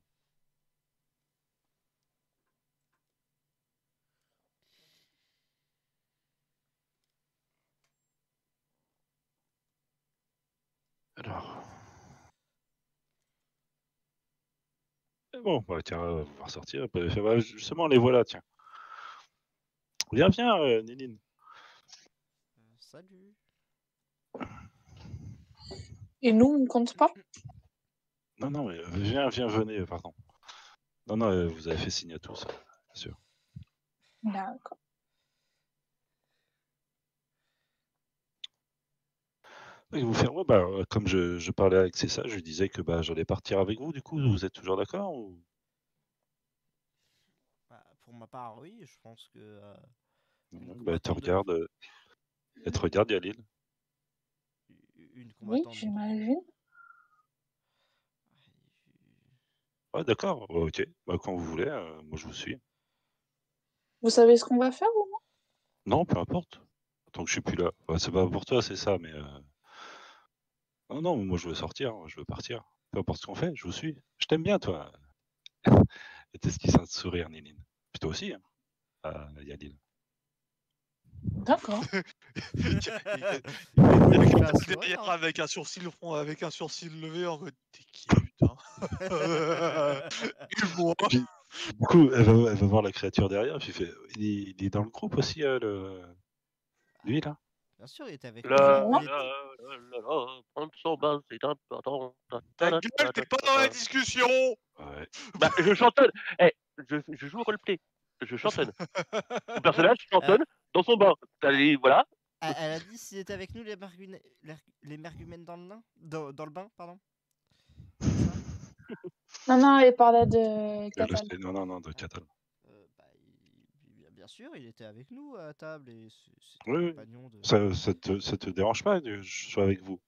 Alors. Bon, bah, tiens, on va pouvoir sortir. Bah, justement, les voilà, tiens. Viens, Néline. Salut. Et nous, on compte pas? Non, mais viens, venez, pardon. Non, vous avez fait signe à tous, bien sûr. D'accord. Et vous faire, ouais, bah, comme je parlais avec Cessa, je lui disais que bah, j'allais partir avec vous, du coup, vous êtes toujours d'accord ou... Bah, pour ma part, oui, je pense que Bah, elle te regarde, Yalil. une Oui, combattante. j'imagine. Ouais, d'accord, ouais, ok. Bah, quand vous voulez, moi je vous suis. Vous savez ce qu'on va faire ou non? Non, peu importe. Tant que je suis plus là. Bah, c'est pas pour toi, c'est ça, mais... Non, moi je veux sortir, je veux partir. Peu importe ce qu'on fait, je vous suis. Je t'aime bien, toi. Et t'es ce qui sent de sourire, Néline. Puis toi aussi, hein, Yalil. D'accord. Il y a Je fais un quelqu'un sourire, derrière hein. avec un sourcil levé en mode t'es qui, putain? Et moi? Puis, du coup, elle va voir la créature derrière, puis fait, il est dans le groupe aussi, lui, là. Bien sûr, il était avec La nous. la Moi? Il était- la la la. Prendre son bain, c'est important. Ta gueule, t'es pas dans la discussion! Ouais. Bah, je chantonne. Eh, je joue au roleplay. Je chantonne. Mon personnage chantonne dans son bain. Allez, voilà. Elle a dit s'il était avec nous, les mergumènes dans le nain, dans le bain, pardon. Non, elle parlait de Catal. Non, de Catal. Bah, bien sûr, il était avec nous à table et c'est un Oui. compagnon de. Ça te dérange pas que je sois avec vous?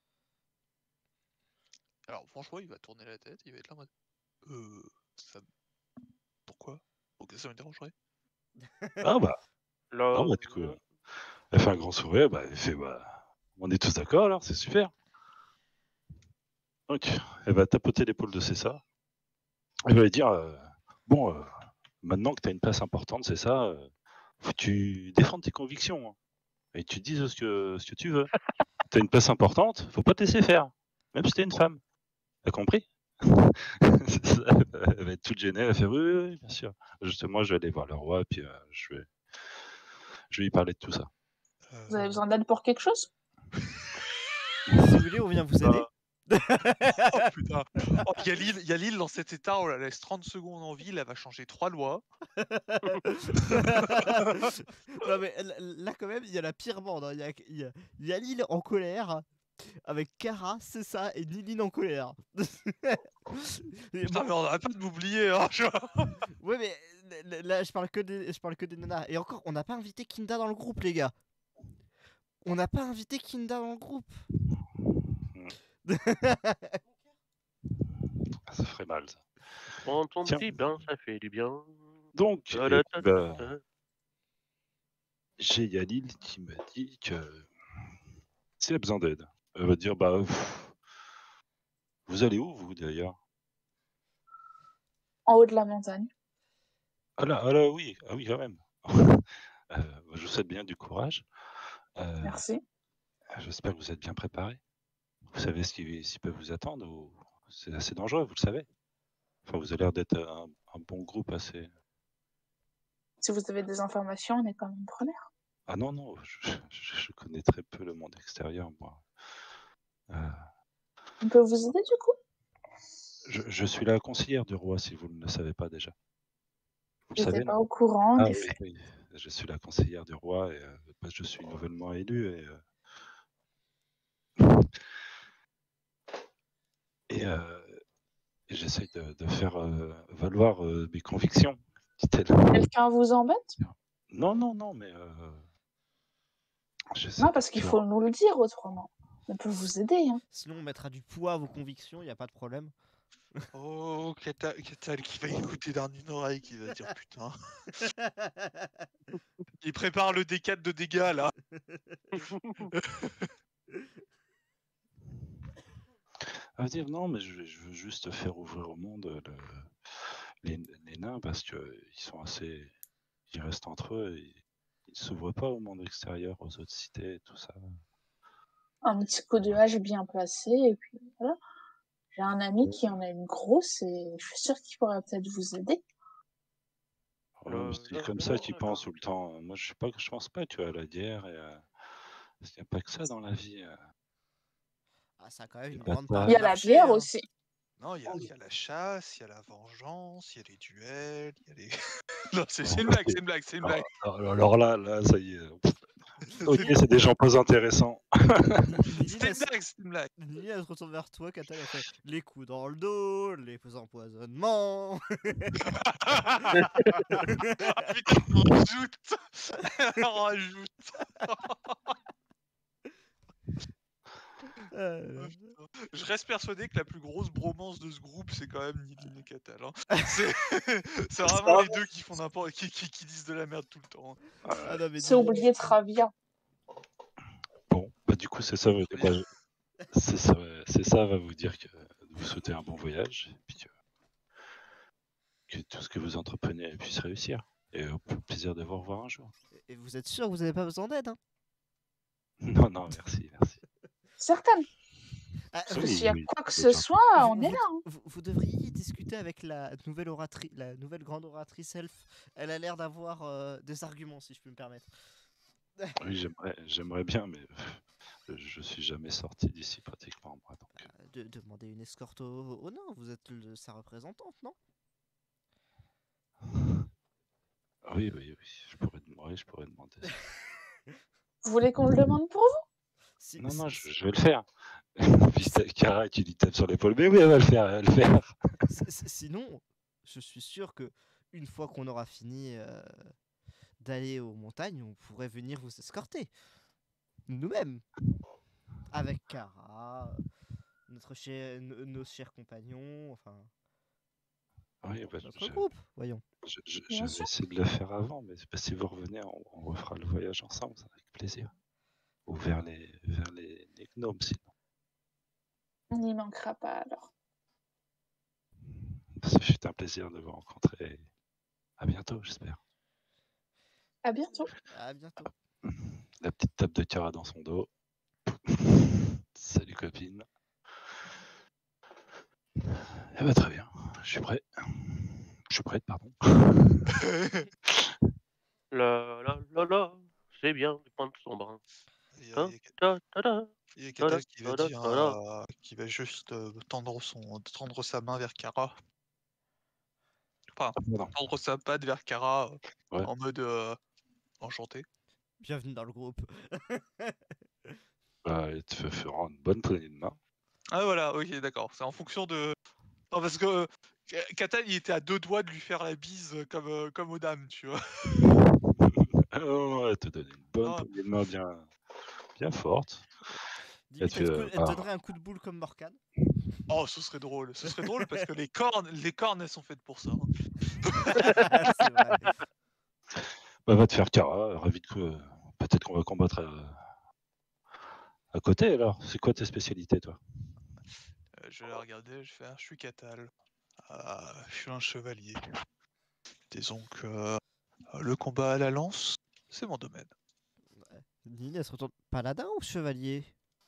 Alors franchement, il va tourner la tête, il va être là en mode ça... Pourquoi? Pourquoi ça me dérangerait? Ah bah, La... non, bah du coup, elle fait un grand sourire, bah elle fait, bah, on est tous d'accord alors, c'est super. Donc, elle va tapoter l'épaule de Cessa. Elle va lui dire, bon, maintenant que tu as une place importante, c'est ça, faut que tu défendes tes convictions, hein, et tu te dises ce que tu veux. Tu as une place importante, faut pas te laisser faire, même si t'es une femme. T'as compris? C'est ça, elle va être toute gênée, elle va faire oui, bien sûr. Justement, je vais aller voir le roi, puis je vais lui parler de tout ça. Vous avez besoin d'aide pour quelque chose? Si vous voulez, on vient vous aider. Oh putain! Oh, Yalil, dans cet état, on la laisse 30 secondes en ville, elle va changer 3 lois. Non mais là quand même, il y a la pire bande. Hein. Il y a Yalil en colère avec Kara, c'est ça, et Niline en colère. Et Putain, bon, mais on arrête pas de m'oublier, hein! ouais mais là je parle que des nanas. Et encore, on n'a pas invité Kinda dans le groupe, les gars. On n'a pas invité Kinda dans le groupe. Ça ferait mal, ça. Prends ton Tiens. petit bain, ça fait du bien. Donc, Ta-da-ta-ta-ta. j'ai Yalil qui me dit que s'il a besoin d'aide, elle va dire, bah, vous allez où, vous, d'ailleurs? En haut de la montagne. Ah là, oui, quand même. Je vous souhaite bien du courage. Merci. J'espère que vous êtes bien préparés. Vous savez ce qui peut vous attendre, ou c'est assez dangereux, vous le savez. Enfin, vous avez l'air d'être un bon groupe assez... Si vous avez des informations, on est quand même preneurs. Ah non, je connais très peu le monde extérieur, moi. On peut vous aider du coup? Je suis la conseillère du roi, si vous ne le savez pas déjà. Vous J'étais savez, pas non? au courant, en Ah oui, effet. oui. Je suis la conseillère du roi et je suis nouvellement élu et j'essaye de faire valoir mes convictions, dit-elle. Quelqu'un vous embête? Non, mais j'essaie Non, de parce qu'il faire. faut nous le dire autrement. On peut vous aider, hein. Sinon, on mettra du poids à vos convictions, y a pas de problème. Oh, Catal qui va écouter dans une oreille, qui va dire putain. Il prépare le D4 de dégâts là. À dire non, mais je veux juste faire ouvrir au monde les nains parce que ils sont assez. Ils restent entre eux et ils s'ouvrent pas au monde extérieur, aux autres cités et tout ça. Un petit coup de hache bien placé, et puis voilà. J'ai un ami qui en a une grosse, et je suis sûre qu'il pourrait peut-être vous aider. Ouais, mais c'est comme ça qu'ils pensent tout le temps. Moi, je pense pas, tu vois, à la guerre et il n'y a pas que ça dans la vie. Ah, ça a quand même Les une grande batailles. part Il y de a la marché, bière hein. aussi. Non, il y a la chasse, il y a la vengeance, il y a les duels, il y a les. Non, c'est une blague, c'est une blague, c'est une blague. Alors là, ça y est. Ok, c'est des gens pas intéressants. C'est une blague, c'est une blague. Nini, elle se retourne vers toi, Katal, elle fait les coups dans le dos, les empoisonnements. Ah putain, on rajoute. On rajoute. Je reste persuadé que la plus grosse bromance de ce groupe, c'est quand même Nilin et Catal. Hein. C'est vraiment les deux qui font n'importe qui disent de la merde tout le temps. Ah non, mais C'est oublié Travia. Bon, bah du coup, c'est ça. C'est ça va vous dire que de vous souhaiter un bon voyage et puis que tout ce que vous entreprenez puisse réussir. Et au plaisir de vous revoir un jour. Et vous êtes sûr que vous n'avez pas besoin d'aide, hein? Non, merci. Certaines. Ah, Parce que Oui, s'il y a oui, quoi que c'est ce gentil. soit, on est là. Hein. Vous devriez discuter avec la nouvelle grande oratrice elfe. Elle a l'air d'avoir des arguments, si je peux me permettre. Oui, j'aimerais bien, mais je suis jamais sorti d'ici pratiquement, moi. Donc, Demander une escorte au nain, vous êtes sa représentante, non? oui, je pourrais demander ça. Vous voulez qu'on le demande pour vous? Non, je vais le faire. Puis t'as Kara qui lui tape sur l'épaule, mais oui, elle va le faire, Sinon, je suis sûr que une fois qu'on aura fini d'aller aux montagnes, on pourrait venir vous escorter. Nous-mêmes. Avec Kara, nos chers compagnons, enfin, Oui, bah, notre groupe, voyons. je vais essayer de le faire avant, mais si vous revenez, on refera le voyage ensemble, avec plaisir. Ou vers les gnomes, sinon. On n'y manquera pas alors. Ça fut un plaisir de vous rencontrer. À bientôt, j'espère. À bientôt. À bientôt. La petite tape de Kara dans son dos. Salut copine. Eh ben, très bien, je suis prêt. Je suis prête, pardon. La, c'est bien, les pointes sont bruns. Il y a Catal qui va dire qui va juste tendre sa main vers Kara. Enfin, tendre sa patte vers Kara en mode enchanté. Bienvenue dans le groupe. Bah, il te fera une bonne poignée de main. Ah voilà, ok, d'accord. C'est en fonction de. Non, parce que Catal, il était à 2 doigts de lui faire la bise comme aux dames, tu vois. Oh, elle te donne une bonne poignée de main bien forte. Limite, elle te donnerait un coup de boule comme Morgane. Oh, ce serait drôle. Ce serait drôle parce que les cornes, elles sont faites pour ça. Hein. C'est vrai. Bah, va te faire Kara, ravi que peut-être qu'on va combattre à côté alors. C'est quoi tes spécialités, toi? Je vais la regarder, je vais faire, je suis Catal. Je suis un chevalier. Disons que le combat à la lance, c'est mon domaine. Nini, elle se retourne. Paladin ou chevalier?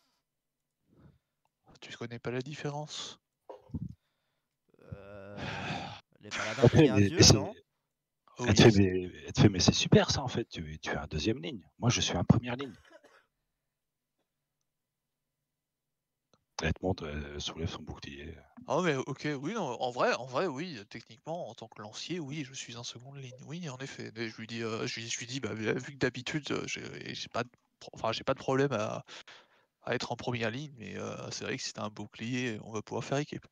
Tu connais pas la différence? Les paladins prient un dieu, non? Elle te fait, mais c'est super ça en fait, tu es un deuxième ligne. Moi je suis un première ligne. Elle te montre, elle soulève son bouclier. Ah mais ok, oui, non, en vrai, oui, techniquement, en tant que lancier, oui, je suis en seconde ligne, oui, en effet. Mais je lui dis, bah, vu que d'habitude, j'ai pas j'ai pas de problème à être en première ligne, mais c'est vrai que si t'as un bouclier, on va pouvoir faire équipe.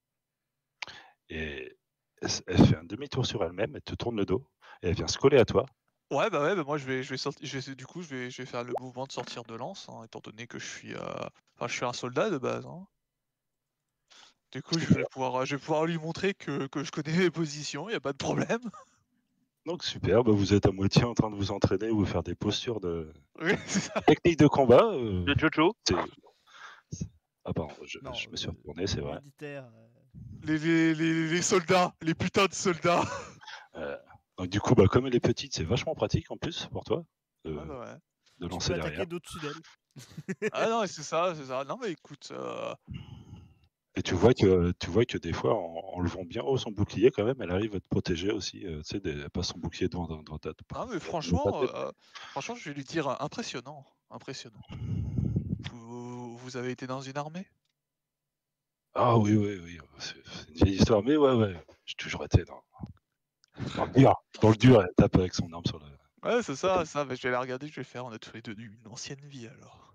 Et elle fait un demi-tour sur elle-même, elle te tourne le dos, et elle vient se coller à toi. Ouais, bah moi je vais sortir, du coup, je vais faire le mouvement de sortir de lance, hein, étant donné que je suis un soldat de base, hein. Du coup, je vais pouvoir lui montrer que je connais mes positions, y a pas de problème. Donc super, bah, vous êtes à moitié en train de vous entraîner ou faire des postures de Oui, c'est ça. technique de combat. De Jojo. Ah pardon, je Non, me suis retourné, c'est vrai. militaire. Les soldats, les putains de soldats. Donc du coup, bah, comme elle est petite, c'est vachement pratique en plus pour toi Ah bah ouais. de Tu lancer peux derrière. attaquer d'au-dessus d'elle. Ah non, mais c'est ça. Non mais écoute, Et tu vois que des fois, en levant bien haut son bouclier, quand même, elle arrive à te protéger aussi. Tu sais, elle passe son bouclier dans ta tête. non mais franchement, je vais lui dire impressionnant. Vous avez été dans une armée? Ah oui, c'est une vieille histoire, mais ouais, j'ai toujours été dans le dur. Dans le dur, elle tape avec son arme sur le. Ouais, c'est ça. Bah, je vais la regarder, je vais faire. On a tous les deux eu une ancienne vie alors.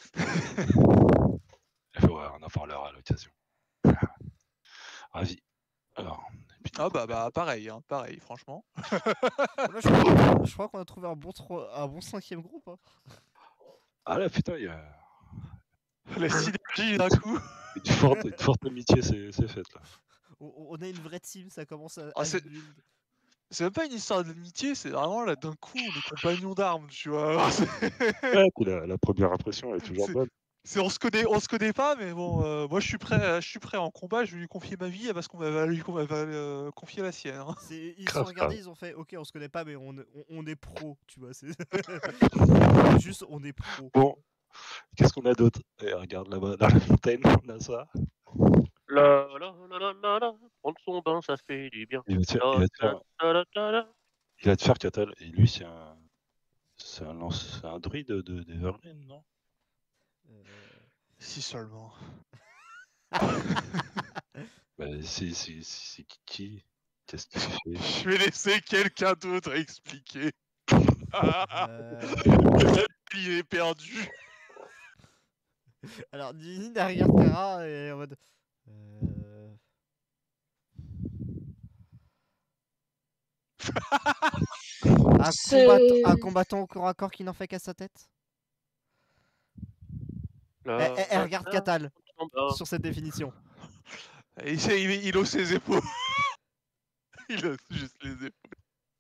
Ouais, on en parlera à l'occasion. Ravi. Alors, et puis, du Ah coup, bah pareil, hein, pareil, franchement. Là, je crois qu'on a trouvé un bon 5e groupe. Hein. ah là, putain, il y a La synergie d'un coup. une forte amitié s'est faite là. On a une vraie team, ça commence à Ah, se build. C'est même pas une histoire d'amitié, c'est vraiment là d'un coup on est compagnons d'armes, tu vois. Ouais, puis la première impression elle est toujours C'est- bonne. on se connaît pas, mais bon, moi je suis prêt en combat, je vais lui confier ma vie parce qu'on va lui confier la sienne, hein. Ils se Grave, sont regardés, grave. ils ont fait ok, on se connaît pas, mais on est pro, tu vois. Juste, on est pro. Bon, qu'est-ce qu'on a d'autre? Eh, regarde là-bas dans la montagne, on a ça. La la la la la la. Prendre son bain, ça fait du bien. Il va te faire, La la la la la. il va te faire Catal. Et lui, c'est un druide d'Evergreen, non? Si seulement. Bah, c'est qui? Qu'est-ce qu'il fait? Je vais laisser quelqu'un d'autre expliquer. Il est perdu. Alors, Dini derrière Terra et en mode. Un combattant au corps à corps qui n'en fait qu'à sa tête. Elle regarde Catal sur cette définition. Il hausse ses épaules. Il hausse juste les épaules.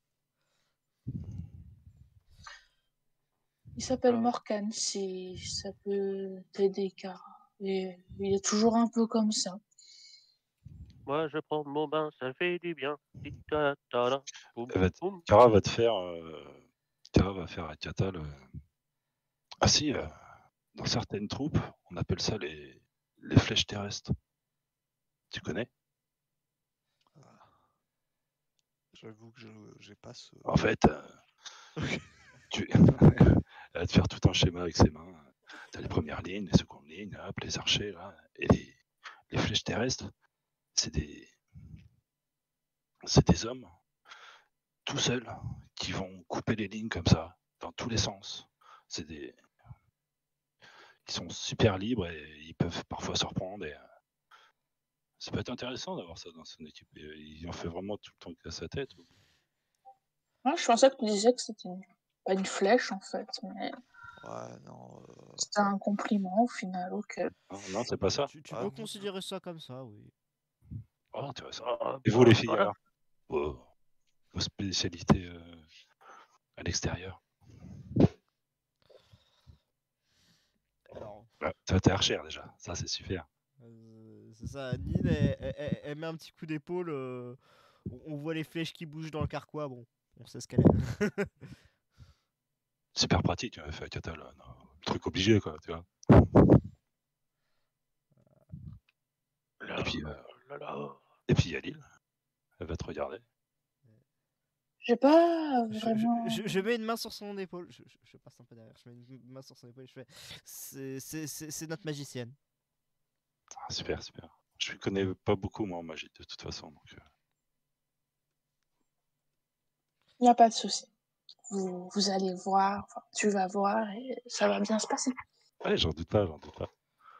Il s'appelle Morkan, si ça peut t'aider, car il est toujours un peu comme ça. Moi, je prends mon bain, ça fait du bien. Boum, boum. Kara va faire à Catal. Ah si, dans certaines troupes, on appelle ça les flèches terrestres. Tu connais? J'avoue que j'ai pas ce. En fait, elle va te faire tout un schéma avec ses mains. Tu as les premières lignes, les secondes lignes, hop, les archers, là. Et les flèches terrestres, c'est des hommes tout seuls qui vont couper les lignes comme ça, dans tous les sens. Ils sont super libres et ils peuvent parfois se reprendre. Et, ça peut être intéressant d'avoir ça dans son équipe. Il en fait vraiment tout le temps qu'à sa tête. Ouais, je pensais que tu disais que c'était pas une flèche en fait, mais Ouais, non. c'était un compliment au final, ok. Non, c'est pas ça. Tu peux considérer ça comme ça, oui. Oh, intéressant. Et vous, les filles, alors vos spécialités à l'extérieur? Alors, Ça t'es archère déjà, ça c'est super. c'est ça, Nine, elle met un petit coup d'épaule. On voit les flèches qui bougent dans le carquois. Bon, on sait ce qu'elle est. Super pratique, tu m'avais fait à Catal. Truc obligé, quoi, tu vois. Et puis il y a Lille. Elle va te regarder. J'ai pas vraiment. Je mets une main sur son épaule. Je passe un peu derrière. Je mets une main sur son épaule et je fais. C'est notre magicienne. Ah, super, super. Je ne connais pas beaucoup, moi, en magie, de toute façon. Donc, Il n'y a pas de souci. Vous allez voir, enfin, tu vas voir et ça va bien se passer. ouais, j'en doute pas, j'en doute pas.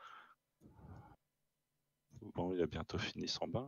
Bon, il a bientôt fini son bain.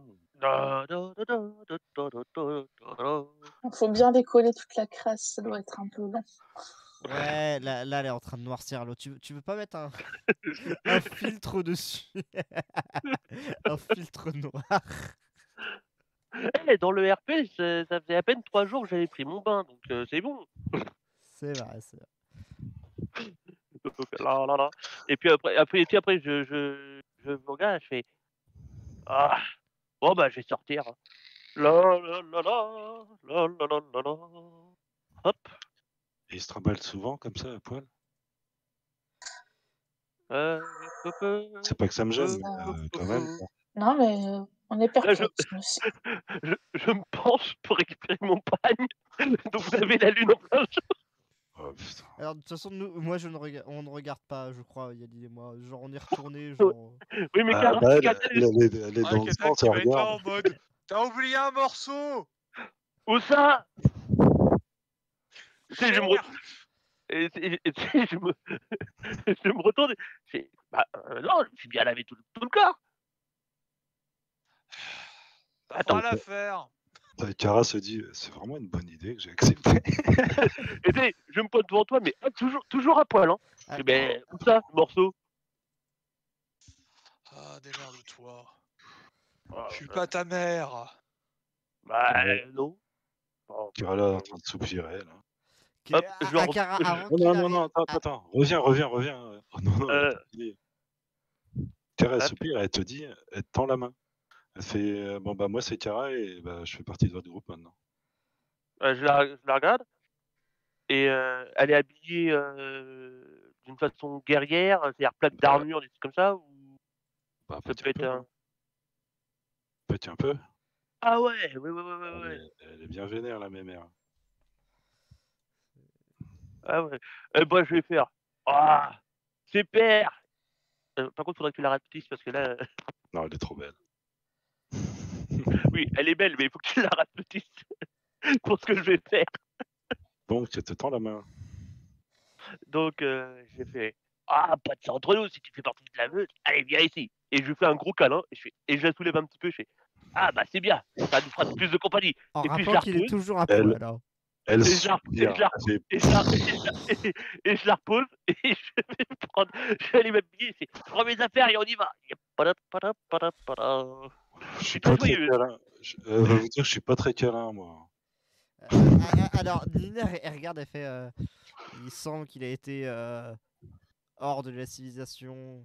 Il faut bien décoller toute la crasse, ça doit être un peu long. Ouais, là, elle est en train de noircir l'eau. Tu veux pas mettre un filtre dessus? Un filtre noir. Eh, dans le RP, ça faisait à peine 3 jours que j'avais pris mon bain, donc c'est bon. C'est vrai, c'est vrai. Donc, là. Et puis après, je me regarde, je fais ah, bon bah je vais sortir. La la la la la la la la la. Hop. Et il se trimballe souvent, comme ça, à poil. C'est pas que ça me gêne, mais quand même. quoi. Non, mais on est Là, perplexe aussi. je me penche pour récupérer mon pagne. Donc vous avez la lune en plein jour. Oh, putain. Alors, de toute façon, moi, on ne regarde pas, je crois, Yali et moi. Genre, on est retourné, genre. Oui, mais Ah, Cara, bah, elle Catel, est dans le Quelqu'un sens, qui elle va être là en regarde. mode t'as oublié un morceau. où ça? Tu sais, je me, Cherche. tu sais, je me retourne. Je fais, bah non, je me suis bien lavé tout le corps. Ça Attends. fera l'affaire. Cara se dit, c'est vraiment une bonne idée que j'ai acceptée. Et tu sais, je me pointe devant toi, mais toujours à poil. Hein. Je Ah, fais, mais où ça, le morceau? Ah, démerde-toi. Ah, Je suis pas ta mère. bah Ouais. non. Bon, Cara là, en train de soupirer, là. hop, je leur- Akara, avant Oh, qu'il non, arrive. non, attends. Reviens. Oh, non, Euh, attends, Cara, elle hop. soupire, elle te dit, elle te tend la main. Elle fait, bon, bah, moi, c'est Cara et bah, je fais partie de votre groupe maintenant. Je la regarde et elle est habillée d'une façon guerrière, c'est-à-dire plaque Bah, d'armure, des trucs comme ça, ou bah, ça petit peut un être peu, un... quoi. Petit un peu. Ah ouais, ouais. Elle est bien vénère, la mémère. Ah ouais. Bah je vais faire. Ah, super. Par contre, faudrait que tu la rapetisses parce que là, Non, elle est trop belle. oui, elle est belle, mais il faut que tu la rapetisses pour ce que je vais faire. Donc, elle te tend la main. Donc j'ai fait ah, pas de ça entre nous, si tu fais partie de la meute, allez, viens ici. Et je lui fais un gros câlin et je la soulève un petit peu, je fais ah bah c'est bien, ça nous fera plus de compagnie. En Et puis je rappelant la qu'il est repose, toujours à Elle, poil. Alors. elle et je la, soupire. Elle fait, et je la repose, et je vais aller m'habiller, et je prends mes affaires et on y va. Et je suis très pas très joyeux. câlin. Elle va vous dire, je suis pas très câlin, moi. Alors, Nina, elle regarde, elle fait. Il semble qu'il a été hors de la civilisation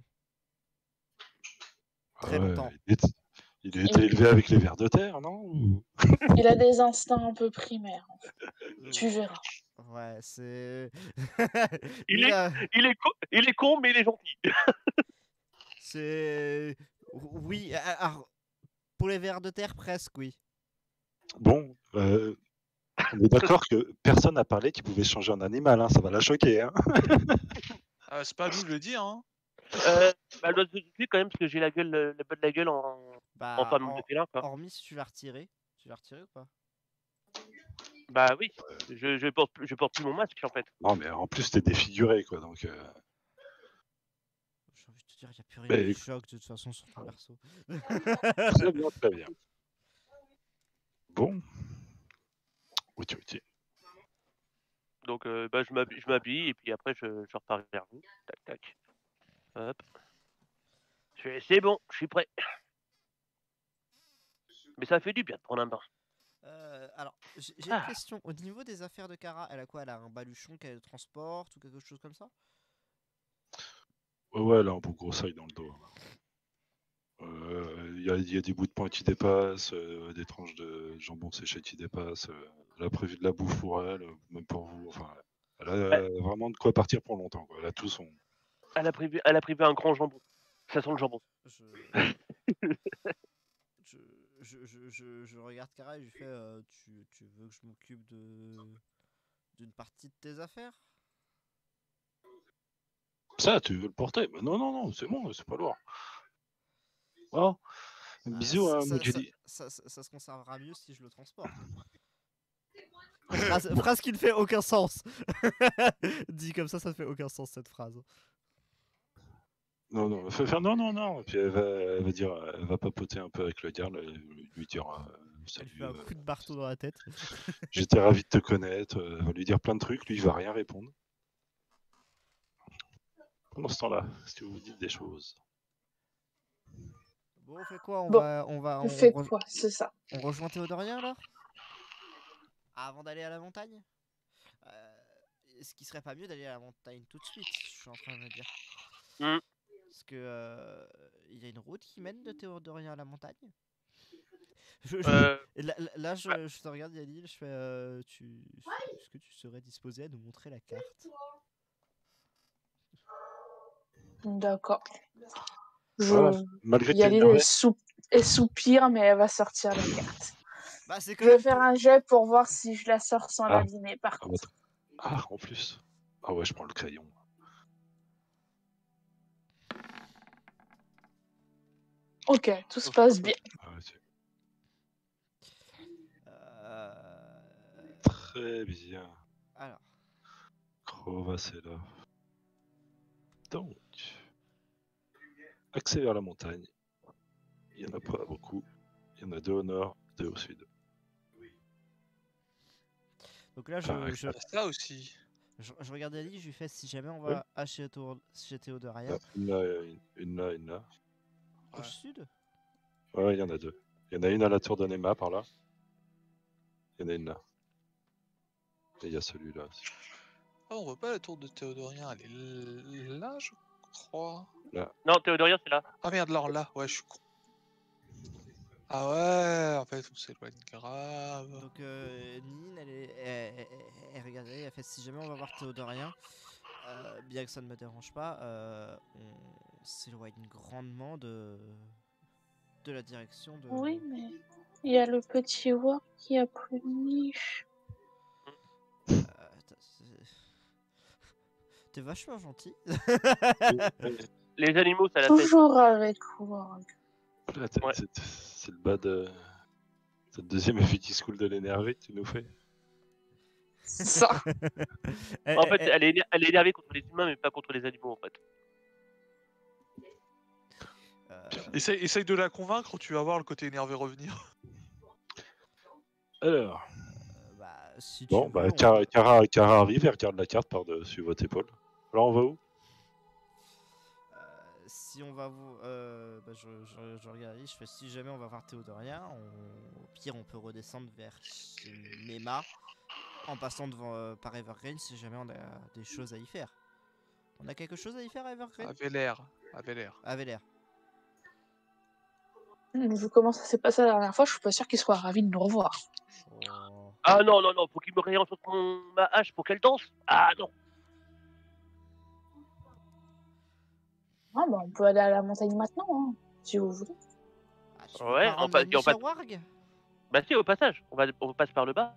très Ouais, longtemps. il a été élevé avec les vers de terre, non? Il a des instincts un peu primaires. En fait. Tu verras. Ouais, c'est. Il est con, mais il est gentil. C'est. Oui, alors, pour les vers de terre, presque, oui. Bon, on est d'accord que personne n'a parlé qu'il pouvait changer en animal, hein, ça va la choquer. Hein. C'est pas à nous de le dire, hein. Bah, elle doit se justifier quand même parce que j'ai la gueule, le bas de la gueule en Bah, femme de félin, quoi. hormis si tu vas retirer. Tu vas retirer ou pas? Bah oui, je porte plus mon masque en fait. Non, mais en plus, t'es défiguré, quoi, donc... J'ai envie de te dire, il n'y a plus rien Mais- qui choque de toute façon sur ton perso. Très bien. Bon. Oui. Donc bah, je m'habille et puis après je repars vers vous. Tac. Hop. C'est bon, je suis prêt. Mais ça fait du bien de prendre un bain. Alors, j'ai une question. Au niveau des affaires de Cara, elle a quoi? Elle a un baluchon qu'elle transporte ou quelque chose comme ça? Ouais, elle a un beau gros sail dans le dos. Il y a des bouts de pain qui dépassent, des tranches de jambon séché qui dépassent. Elle a prévu de la bouffe pour elle, même pour vous. Enfin, elle a vraiment de quoi partir pour longtemps. Quoi. Elle a tout son. Elle a prévu un grand jambon. Ça sent le jambon. Je regarde Cara et je lui fais tu veux que je m'occupe d'une partie de tes affaires? Ça, tu veux le porter? Bah non, c'est bon, c'est pas lourd. Oh, Ah, bisous, hein, ça, Mujidi. ça se conservera mieux si je le transporte. Phrase qui ne fait aucun sens. Dit comme ça ne fait aucun sens cette phrase. Non, non, faut faire non, non, non. Et puis elle va dire, elle va papoter un peu avec le gars, là, et lui dire Elle salut, fait un coup de marteau dans la tête. j'étais ravi de te connaître. Elle va lui dire plein de trucs, lui il va rien répondre. Pendant ce temps-là, est-ce que vous dites des choses? Bon, on fait quoi? Bon, on fait quoi? C'est ça. On rejoint Théodorien alors? Avant d'aller à la montagne? Est-ce qu'il serait pas mieux d'aller à la montagne tout de suite? Je suis en train de me dire. Hmm. Parce que il y a une route qui mène de Théodorien à la montagne. Là, je te regarde, Yannick, je fais. Est-ce que tu serais disposé à nous montrer la carte? D'accord. Voilà, malgré tes Yalil merveilles. elle soupire, mais elle va sortir la carte. Bah, c'est quand Je vais même faire un jet pour voir si je la sors sans l'abîmer, par Ah, contre. ah, en plus. Ah ouais, je prends le crayon. Ok, tout se passe bien. Ah, ouais, Euh, très bien. Alors, Crova, c'est là. Donc, accès vers la montagne. Il n'y en a pas beaucoup. Il y en a 2 au nord, 2 au sud. donc là, Enfin, Il y a ça aussi. je regarde Ali, je lui fais si jamais on Oui. va à chez Théodorien Une là, une là, une là. au Ouais. sud. Ouais, il y en a 2. Il y en a une à la tour de Nema par là. Il y en a une là. Et il y a celui-là aussi. Ah, on voit pas la tour de Théodorien, elle est là, je crois. Non, Théodorien, c'est là. Ah merde, là, ouais, je suis con. Ah ouais, en fait, on s'éloigne grave. Donc Nine, elle regardait, elle fait si jamais on va voir Théodorien, bien que ça ne me dérange pas, on s'éloigne grandement de la direction de. Oui, mais il y a le petit work qui a plus de niche. T'es vachement gentil. Les animaux, ça la fait. Toujours avec work. Là, Ouais. c'est le bas de cette deuxième FIT School de l'énergie que tu nous fais. C'est ça. En fait, elle est énervée contre les humains, mais pas contre les animaux, en fait. Essaye de la convaincre ou tu vas voir le côté énervé revenir. Alors, bah, si bon, tu bah, veux, on- Cara arrive et regarde la carte par-dessus votre épaule. Alors, on va où? si on va vous. Bah, je regarde, je fais si jamais on va voir Théodorien, au pire on peut redescendre vers Nema en passant devant par Evergreen si jamais on a des choses à y faire. On a quelque chose à y faire à Evergreen? Avait l'air. Avait l'air. Vu comment ça s'est passé la dernière fois, je suis pas sûr qu'il soit ravi de nous revoir. Oh. Ah non, faut qu'il me réenchante ma hache pour qu'elle danse. Ah non. Ah, bah, on peut aller à la montagne maintenant, hein, si vous voulez. Ah, tu Ouais, veux pas on rendre passe- la niche on passe- à Warg? Bah si, au passage, on passe par le bas.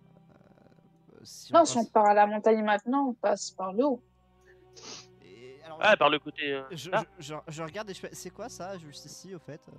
Si Non, on si on passe- part à la montagne maintenant, on passe par le haut. Et alors, Ah, par le côté. Là. je regarde et je fais c'est quoi ça juste ici au fait?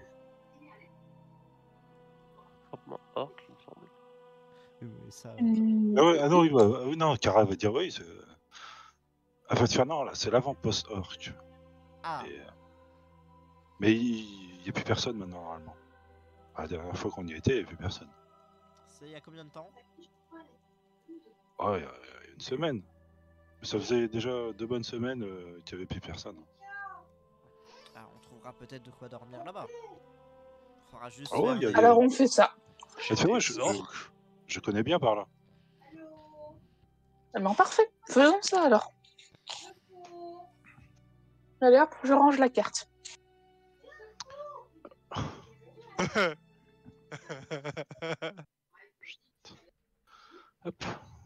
Campement orc, il me semble. Oui, mais ça. Ah, ouais, ah non, oui, non, Cara va dire oui. Elle va te faire non, là, c'est l'avant-poste orc. Ah, Et, mais il n'y a plus personne maintenant, normalement. Ah, la dernière fois qu'on y était, il n'y avait plus personne. c'est il y a combien de temps? Ah, il y a une semaine. Mais ça faisait déjà 2 bonnes semaines qu'il n'y avait plus personne. Ah, on trouvera peut-être de quoi dormir là-bas. Il faudra juste Ah ouais, faire il y a des- Alors on fait ça. Et tu vois, Les orques. je connais bien par là. Eh ben, parfait, faisons ça alors. Allez hop, je range la carte. Hop.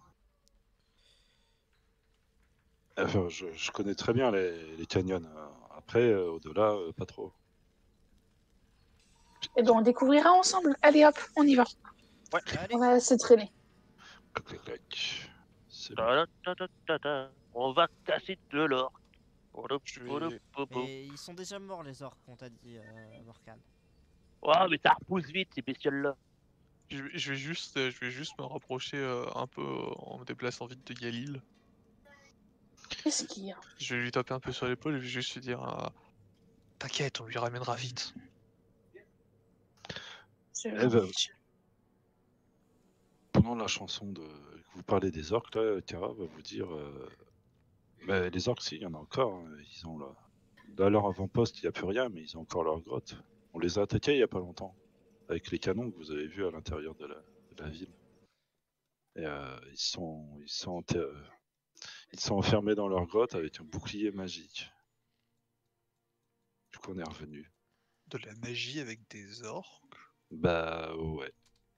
Enfin, je connais très bien les canyons. Après, au-delà, pas trop. Et ben on découvrira ensemble. Allez hop, on y va. Allez. On va se traîner. Clac, clac, clac. C'est bon. Ta-da-ta-ta-ta-ta. On va casser de l'or. Je vais... Mais ils sont déjà morts, les orques, on t'a dit, Morgane. Oh, mais ça repousse vite ces bestioles-là. je vais juste me rapprocher un peu en me déplaçant vite de Yalil. Qu'est-ce qu'il y a? Je vais lui taper un peu sur l'épaule et je vais juste lui dire t'inquiète, on lui ramènera vite. C'est Eh ben, gentil. pendant la chanson que vous parlez des orques, là, Kara va vous dire bah, les orques, si, il y en a encore. Hein. Ils ont là, à leur avant-poste, il n'y a plus rien, mais ils ont encore leur grotte. On les a attaqués il n'y a pas longtemps, avec les canons que vous avez vus à l'intérieur de la ville. Et ils sont enfermés dans leur grotte avec un bouclier magique. Du coup, on est revenu. De la magie avec des orques. Bah ouais.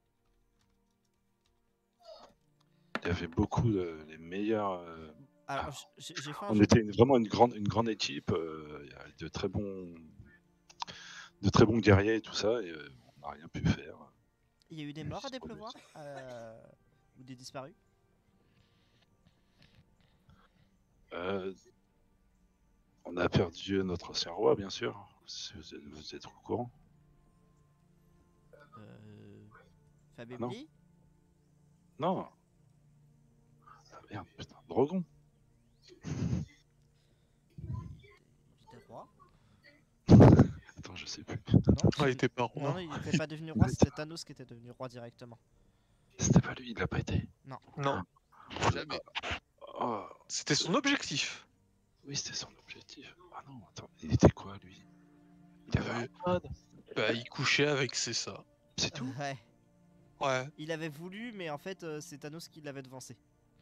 Il y avait beaucoup les meilleurs. Alors, j'ai fait un On jeu. était vraiment une grande équipe. Il y a de très bons guerriers et tout ça, et on n'a rien pu faire. Il y a eu des morts à Dépleuvoir ou des disparus? On a perdu notre ancien roi, bien sûr. Si vous êtes au courant. Fabébli? Non. Ah merde, putain, Drogon. Il était roi? Attends, je sais plus. Non, il était pas roi. non, il n'était pas devenu roi, c'était Thanos qui était devenu roi directement. C'était pas lui, il l'a pas été. Non. Non, jamais. Oh, C'était son objectif. oui, c'était son objectif. Ah non, attends, il était quoi, lui? Il avait un grade. Bah, il couchait avec ça. C'est tout. Ouais. Ouais. Il avait voulu, mais en fait, c'est Thanos qui l'avait devancé.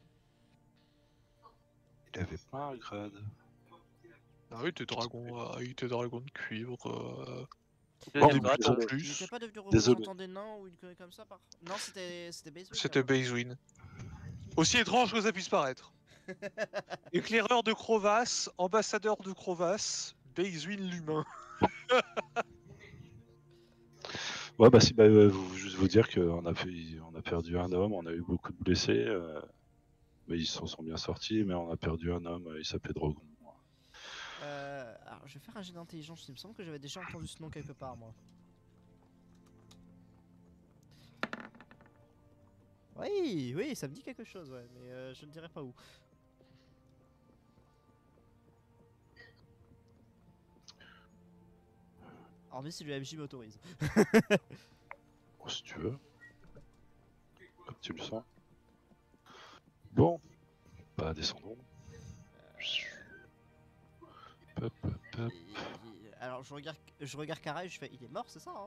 Il avait pas un grade. Ah oui, il était dragon de cuivre. Deuxième Bon, grade. en Il plus. était pas devenu Désolé. représentant des nains ou une connerie comme ça Non, c'était Base. C'était Bayswin. Aussi étrange que ça puisse paraître. Éclaireur de Crevas, ambassadeur de Crevas, Bayswin l'humain. Ouais, bah si, juste vous dire qu'on a perdu un homme, on a eu beaucoup de blessés, mais ils s'en sont bien sortis, mais on a perdu un homme, il s'appelait Drogon. Alors, je vais faire un jet d'intelligence. Il me semble que j'avais déjà entendu ce nom quelque part, moi. Oui, ça me dit quelque chose, ouais, mais je ne dirais pas où. Hormis si le MJ m'autorise. Oh, si tu veux. Comme tu le sens. Bon, bah descendons. Hop, hop, hop. Alors, je regarde Kara et je fais, il est mort, c'est ça, hein?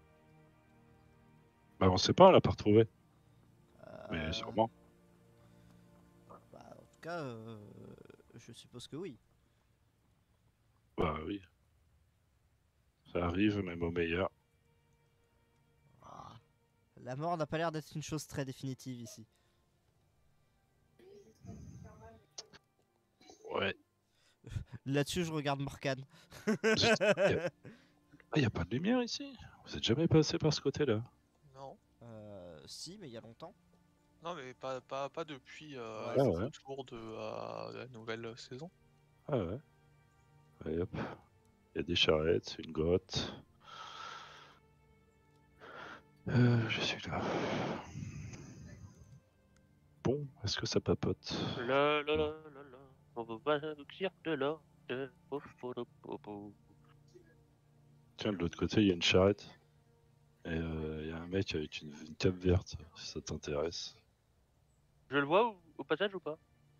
Bah on sait pas, on l'a pas retrouvé. Mais sûrement. Bah, en tout cas, je suppose que oui. Bah oui. Ça arrive, même au meilleur. Ah. La mort n'a pas l'air d'être une chose très définitive ici. Ouais. Là-dessus, je regarde Morgane. Il y a pas de lumière ici. Vous êtes jamais passé par ce côté-là. Non. Si, mais il y a longtemps. Non, mais pas depuis Ouais, le ouais. retour de la nouvelle saison. Ah ouais. Allez hop. Il y a des charrettes, une grotte. Je suis là. Bon, est-ce que ça papote? La la la la la. On va pas sortir de là. Tiens, de l'autre côté, il y a une charrette. Et il y a un mec avec une cape verte, si ça t'intéresse. Je le vois au passage ou pas?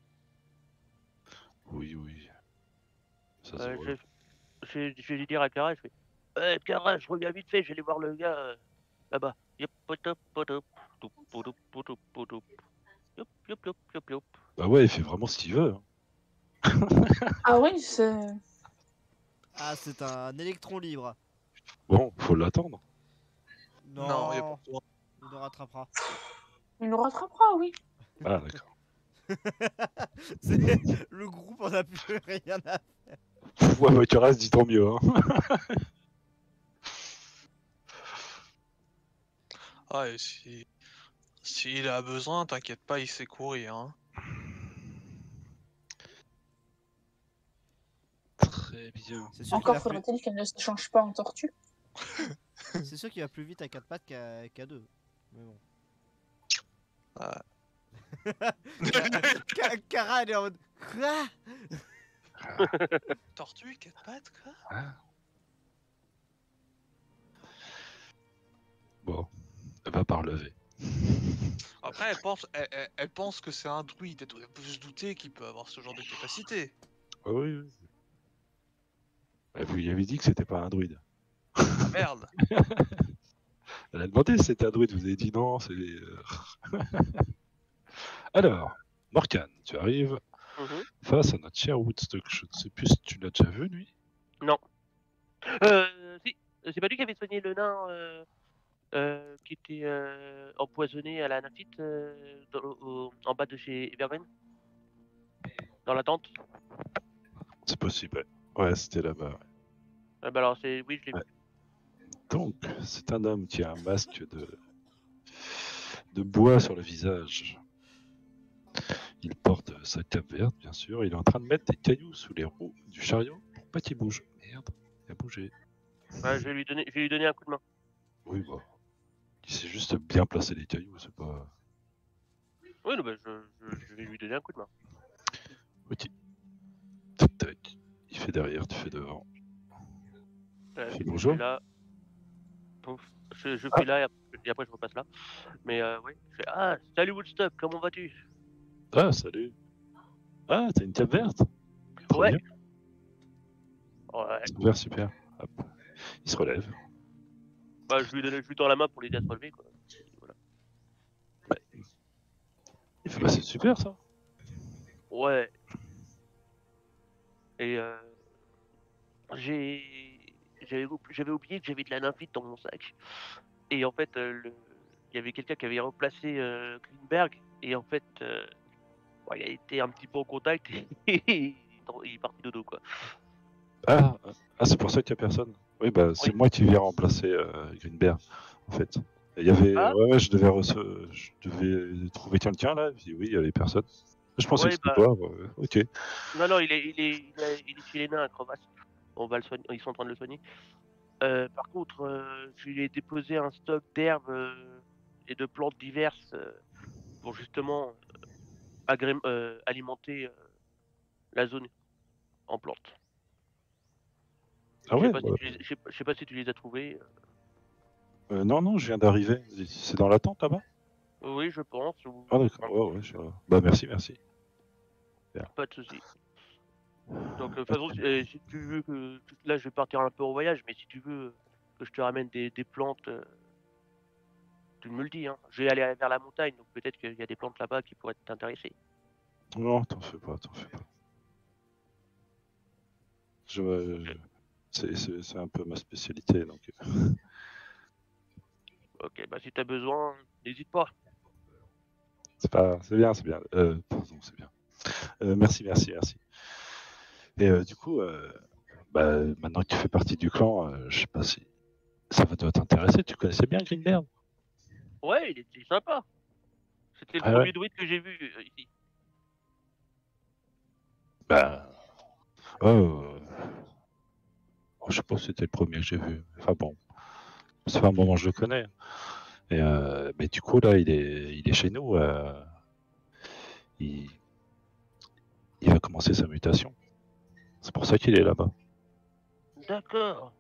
Oui, oui. Ça se voit. Je vais dire à Clara, je fais Clara, je reviens vite fait, je vais aller voir le gars là-bas. Yop, potop, potop, toup, potop, potop, potop. Yop, yop, yop, yop, yop. Bah ouais, il fait vraiment ce qu'il veut. Hein. Ah oui, c'est... Ah, c'est un électron libre. Bon, faut l'attendre. Non, y a pas besoin. il nous rattrapera. Il nous rattrapera, oui. Ah, d'accord. Le groupe, on a plus rien à... Ouais, bah, tu restes, dis tant mieux. Hein. Ah, et s'il a besoin, t'inquiète pas, il sait courir. Hein. Très bien. C'est sûr qu'il Encore va plus... faudrait-il qu'elle ne se change pas en tortue. C'est sûr qu'il va plus vite à 4 pattes qu'à 2. Mais bon. Ah. Kara, elle est en mode. Quoi? Tortue, 4 pattes, quoi? Hein? Bon, elle va pas relever. Après, elle pense que c'est un druide. Elle peut se douter qu'il peut avoir ce genre de capacité. Ah oui, oui. Vous lui avez dit que c'était pas un druide. Ah merde. Elle a demandé si c'était un druide, vous avez dit non, c'est... Alors, Morgane, tu arrives face à notre cher Woodstock. Je ne sais plus si tu l'as déjà vu, lui. Non. Si, c'est pas lui qui avait soigné le nain qui était empoisonné à la nymphite en bas de chez Evergreen? Dans la tente? C'est possible, ouais, c'était là-bas. Ouais. Bah alors, oui, je l'ai Ouais. vu. Donc, c'est un homme qui a un masque de bois sur le visage. Il porte sa cape verte, bien sûr. Il est en train de mettre des cailloux sous les roues du chariot pour pas qu'il bouge. Merde, il a bougé. Ouais, je vais lui donner un coup de main. Oui, bah. Il sait juste bien placer les cailloux, c'est pas... Oui, non, bah, je vais lui donner un coup de main. Ok. Tac, tac. Il fait derrière, tu fais devant. Je bonjour. fais là. Pouf. Je fais là et après je repasse là. Mais oui, je fais salut Woodstock, comment vas-tu? Ah, salut. Ah, t'as une cape verte? Trop Ouais. bien. Ouais. Super, super. Hop. Il se relève. Bah, je lui tends la main pour l'aider à se relever, quoi. Voilà. Il fait, bah, c'est super ça. Ouais. Et j'avais oublié que j'avais de la nymphite dans mon sac. Et en fait, il y avait quelqu'un qui avait replacé Greenberg. Et en fait, il a été un petit peu en contact et il est parti dodo, quoi. Ah, c'est pour ça qu'il n'y a personne. Oui, bah, c'est moi qui viens remplacer Greenberg, en fait. Il y avait, ouais, je devais trouver quelqu'un là. Puis oui, il y avait personne. Je pensais que c'était toi. Ok. Non, il est chez les nains à Crevasse. On va le soigner. Ils sont en train de le soigner. Par contre, je lui ai déposé un stock d'herbes et de plantes diverses pour justement alimenter la zone en plantes. Ah ouais. Je sais pas si tu les as trouvés. Non, je viens d'arriver. C'est dans la tente là-bas? Oui, je pense. Ah d'accord. Ouais, bah merci. Bien. Pas de souci. Donc, de toute façon, si tu veux que là, je vais partir un peu en voyage, mais si tu veux que je te ramène des plantes, tu me le dis. Hein. Je vais aller vers la montagne, donc peut-être qu'il y a des plantes là-bas qui pourraient t'intéresser. Non, t'en fais pas. C'est un peu ma spécialité, donc. Ok, bah si t'as besoin, n'hésite pas. C'est bien. Pardon, c'est bien. Merci. Et du coup, maintenant que tu fais partie du clan, je sais pas si ça va t'intéresser. Tu connaissais bien Greenberg? Ouais, il était sympa. C'était le premier druide que j'ai vu ici. Je sais pas si c'était le premier que j'ai vu. Enfin bon, ça fait un moment que je le connais. Et mais du coup là, il est chez nous. Il va commencer sa mutation. C'est pour ça qu'il est là-bas. D'accord.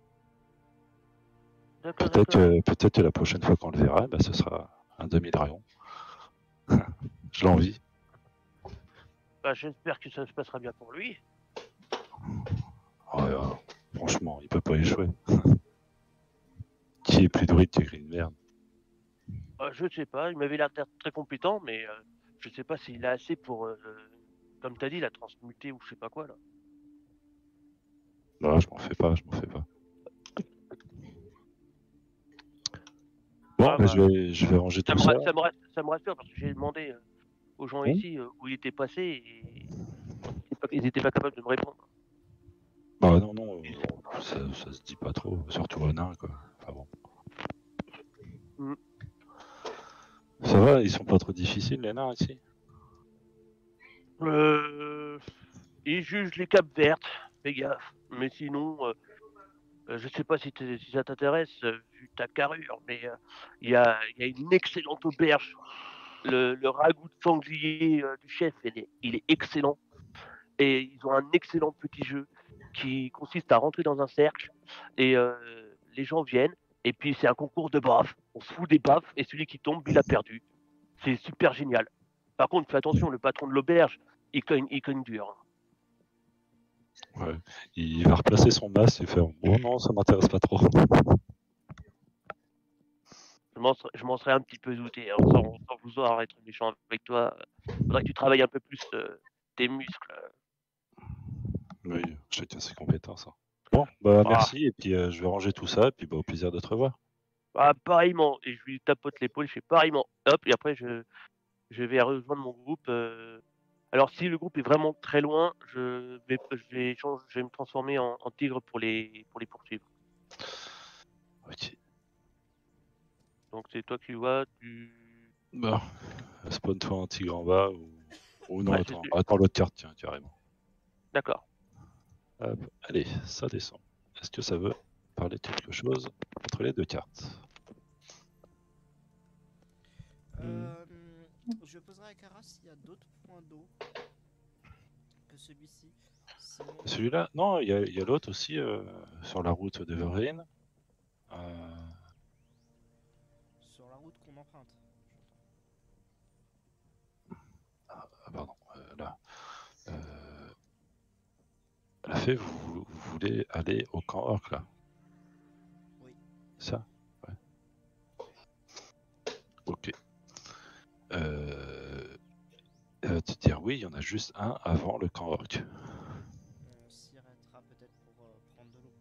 Peut-être que la prochaine fois qu'on le verra, ce sera un demi-dragon. Je l'envie. Bah, j'espère que ça se passera bien pour lui. Ouais, franchement, il peut pas échouer. Qui est plus druide que Greenberg? Je sais pas, il m'avait l'air très compétent, mais je sais pas s'il a assez pour, comme t'as dit, la transmuter ou je sais pas quoi là. Non, je m'en fais pas. Bon, je vais ranger tout ça. Ça me rassure parce que j'ai demandé aux gens ici où il était passé et ils étaient pas capables de me répondre. Bah non, ça se dit pas trop, surtout un nain, quoi. Enfin bon. Ça va, ils sont pas trop difficiles les nains ici? Ils jugent les capes vertes, fais gaffe. Mais sinon, je sais pas si ça t'intéresse, vu ta carrure, mais il y a une excellente auberge. Le ragoût de sanglier du chef, il est excellent. Et ils ont un excellent petit jeu qui consiste à rentrer dans un cercle et les gens viennent et puis c'est un concours de baffes. On se fout des baffes et celui qui tombe, il a perdu. C'est super génial. Par contre, fais attention, le patron de l'auberge, il cogne dur. Ouais. Il va replacer son masque et faire « Oh non, ça m'intéresse pas trop ». Je m'en serais un petit peu douté, hein, sans vouloir être méchant avec toi. Faudrait que tu travailles un peu plus tes muscles. Oui, chacun ses compétences. Hein. Bon, bah Ah. merci, et puis je vais ranger tout ça, et puis bah, au plaisir de te revoir. Ah, pareillement, et je lui tapote l'épaule, je fais pareillement, hop, et après je vais rejoindre mon groupe. Alors si le groupe est vraiment très loin, je vais me transformer en tigre pour les poursuivre. Ok. Donc c'est toi qui vois, Bah, spawn-toi en tigre en bas, ou non, Ouais, attends l'autre carte, tiens, carrément. D'accord. Hop, allez, ça descend. Est-ce que ça veut parler de quelque chose entre les deux cartes? Je poserai à Kara s'il y a d'autres points d'eau que celui-ci. Sinon... Celui-là? Non, il y a l'autre aussi, sur la route d'Evergreen. Sur la route qu'on emprunte. Ah, pardon, là. La fée, vous voulez aller au camp orc, là? Oui. Ça? Ouais. Ok. Te dire oui, il y en a juste un avant le camp orc. On s'y arrêtera peut-être pour prendre de l'eau.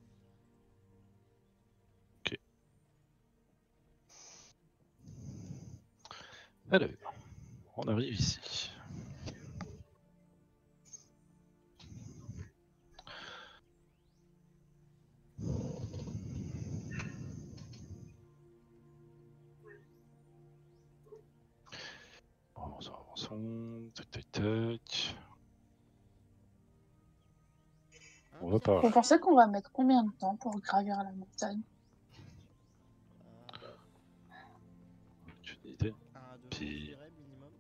Ok. Alors, on arrive ici. Avançons. Tac, tac, tac. On va par Vous là. pensez qu'on va mettre combien de temps pour gravir la montagne? Une idée. 1 à 2 jours, Puis- je dirais, minimum.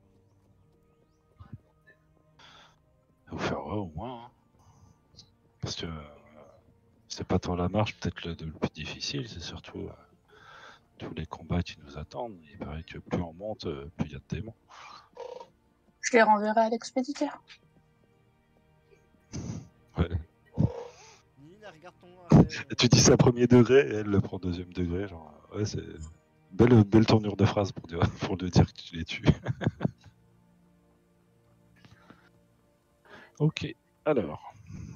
Vous faire au moins. Hein. Parce que c'est pas tant la marche, peut-être le plus difficile, c'est surtout tous les combats qui nous attendent. Il paraît que plus on monte, plus il y a de démons. Je les renverrai à l'expéditeur. Ouais. Nina, regarde ton... Tu dis ça premier degré, et elle le prend deuxième degré. Genre, ouais, c'est belle tournure de phrase pour le dire que tu les tues. Ok, alors.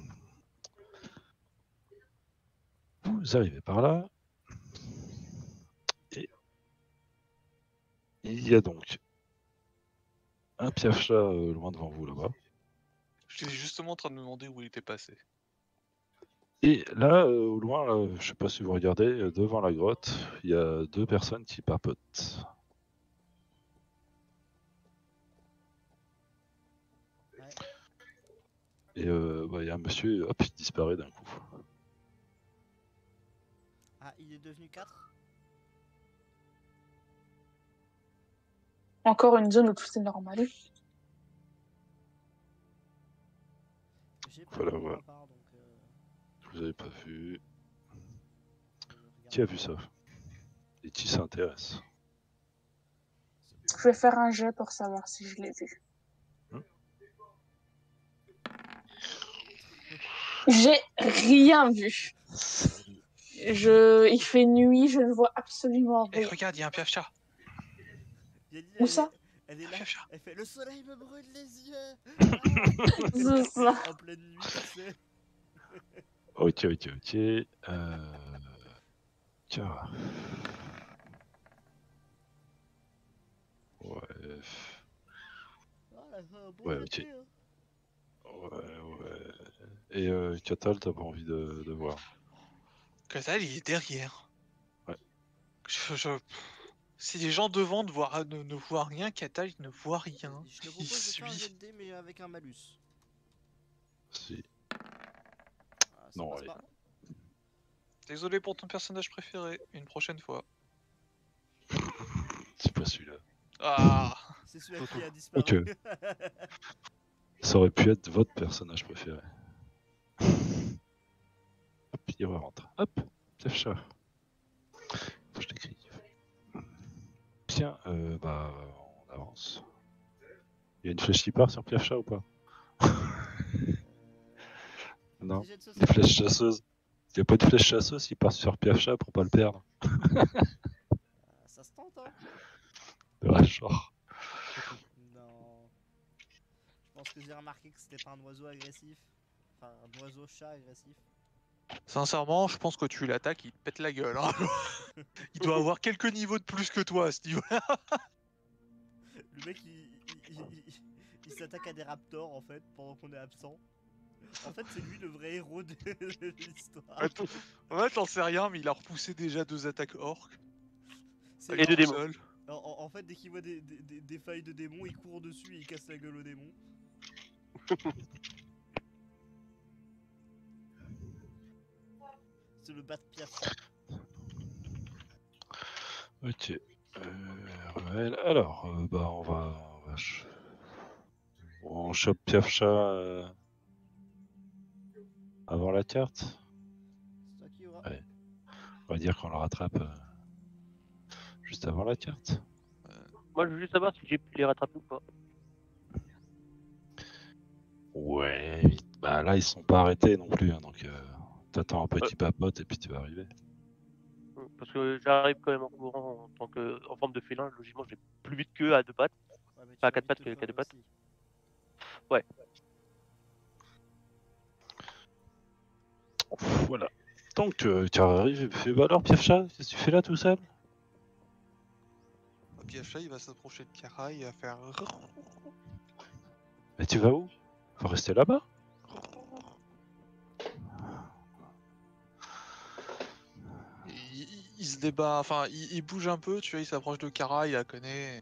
Vous arrivez par là. Et il y a donc un piaf-chat loin devant vous là-bas. J'étais justement en train de me demander où il était passé. Et là, au loin, là, je sais pas si vous regardez, devant la grotte, il y a deux personnes qui papotent. Ouais. Et il y a un monsieur, hop, il disparaît d'un coup. Ah, il est devenu 4. Encore une zone où tout est normal. J'ai pas Voilà, vu voilà. ma part, donc... Vous avez pas vu. je regarde. Qui a vu ça? Et qui s'intéresse? Je vais faire un jet pour savoir si je l'ai vu. J'ai rien vu. Il fait nuit, je ne vois absolument Eh, rien. regarde, il y a un piaf-chat. Yannick, Où ça? Elle est là, Piaf-chat. elle fait « Le soleil me brûle les yeux ah !» C'est ça. En pleine nuit, tu sais. Ok. Tiens. Ouais. Ah, elle a fait un bon Ouais, été, ok. hein. Ouais. Et Catal, t'as pas envie de voir? Catal, il est derrière. Ouais. Si les gens devant ne voient rien, Catal, il ne voit rien. Je te Il propose de faire un suit. jet de dés, mais avec un malus. Si. Ah, ça Non, passe allez. pas. Désolé pour ton personnage préféré, une prochaine fois. C'est pas celui-là. Ah. C'est celui-là qui a disparu. Ok. Ça aurait pu être votre personnage préféré. Hop, il rentre. Hop, Piaf chat. Faut que je t'écris. Tiens, bah, on avance. Il y a une flèche qui part sur Piaf chat ou pas? Non, Petit jet de des sauvegarde. flèches chasseuses. Il n'y a pas de flèche chasseuse qui part sur Piaf chat pour pas le perdre. Ça se tente, hein. Ouais, genre. Non. Je pense que j'ai remarqué que c'était pas un oiseau agressif. Enfin, un oiseau-chat agressif. Sincèrement, je pense que tu l'attaques, il te pète la gueule. Hein. Il doit avoir quelques niveaux de plus que toi à ce niveau. Le mec, il s'attaque à des raptors, en fait, pendant qu'on est absent. En fait, c'est lui le vrai héros de l'histoire. En fait, j'en sais rien, mais il a repoussé déjà 2 attaques orques. C'est Et Avec deux tout démons. seul. En fait, dès qu'il voit des failles de démons, il court dessus et il casse la gueule aux démons. C'est le bat de Piaf. Ok. Ruel. Alors, bah, on chope Piaf chat avant la carte. C'est toi qui auras. Ouais. On va dire qu'on le rattrape juste avant la carte. Moi, je veux juste savoir si j'ai pu les rattraper ou pas. Ouais, bah là ils sont pas arrêtés non plus, hein, donc t'attends un petit papote et puis tu vas arriver. Parce que j'arrive quand même en courant en tant que en forme de félin. Logiquement, j'ai plus vite qu'eux à deux pattes. Ouais, mais tu Pas à vas quatre vite pattes te qu'à crever deux pattes. aussi. Voilà. Donc tu arrives, fais bah alors Piaf chat, qu'est-ce que tu fais là tout seul? Piaf-chat, il va s'approcher de Kara, il va faire. Mais tu vas où? Faut rester là-bas? Il se débat, enfin, il bouge un peu, tu vois, il s'approche de Kara, il la connaît.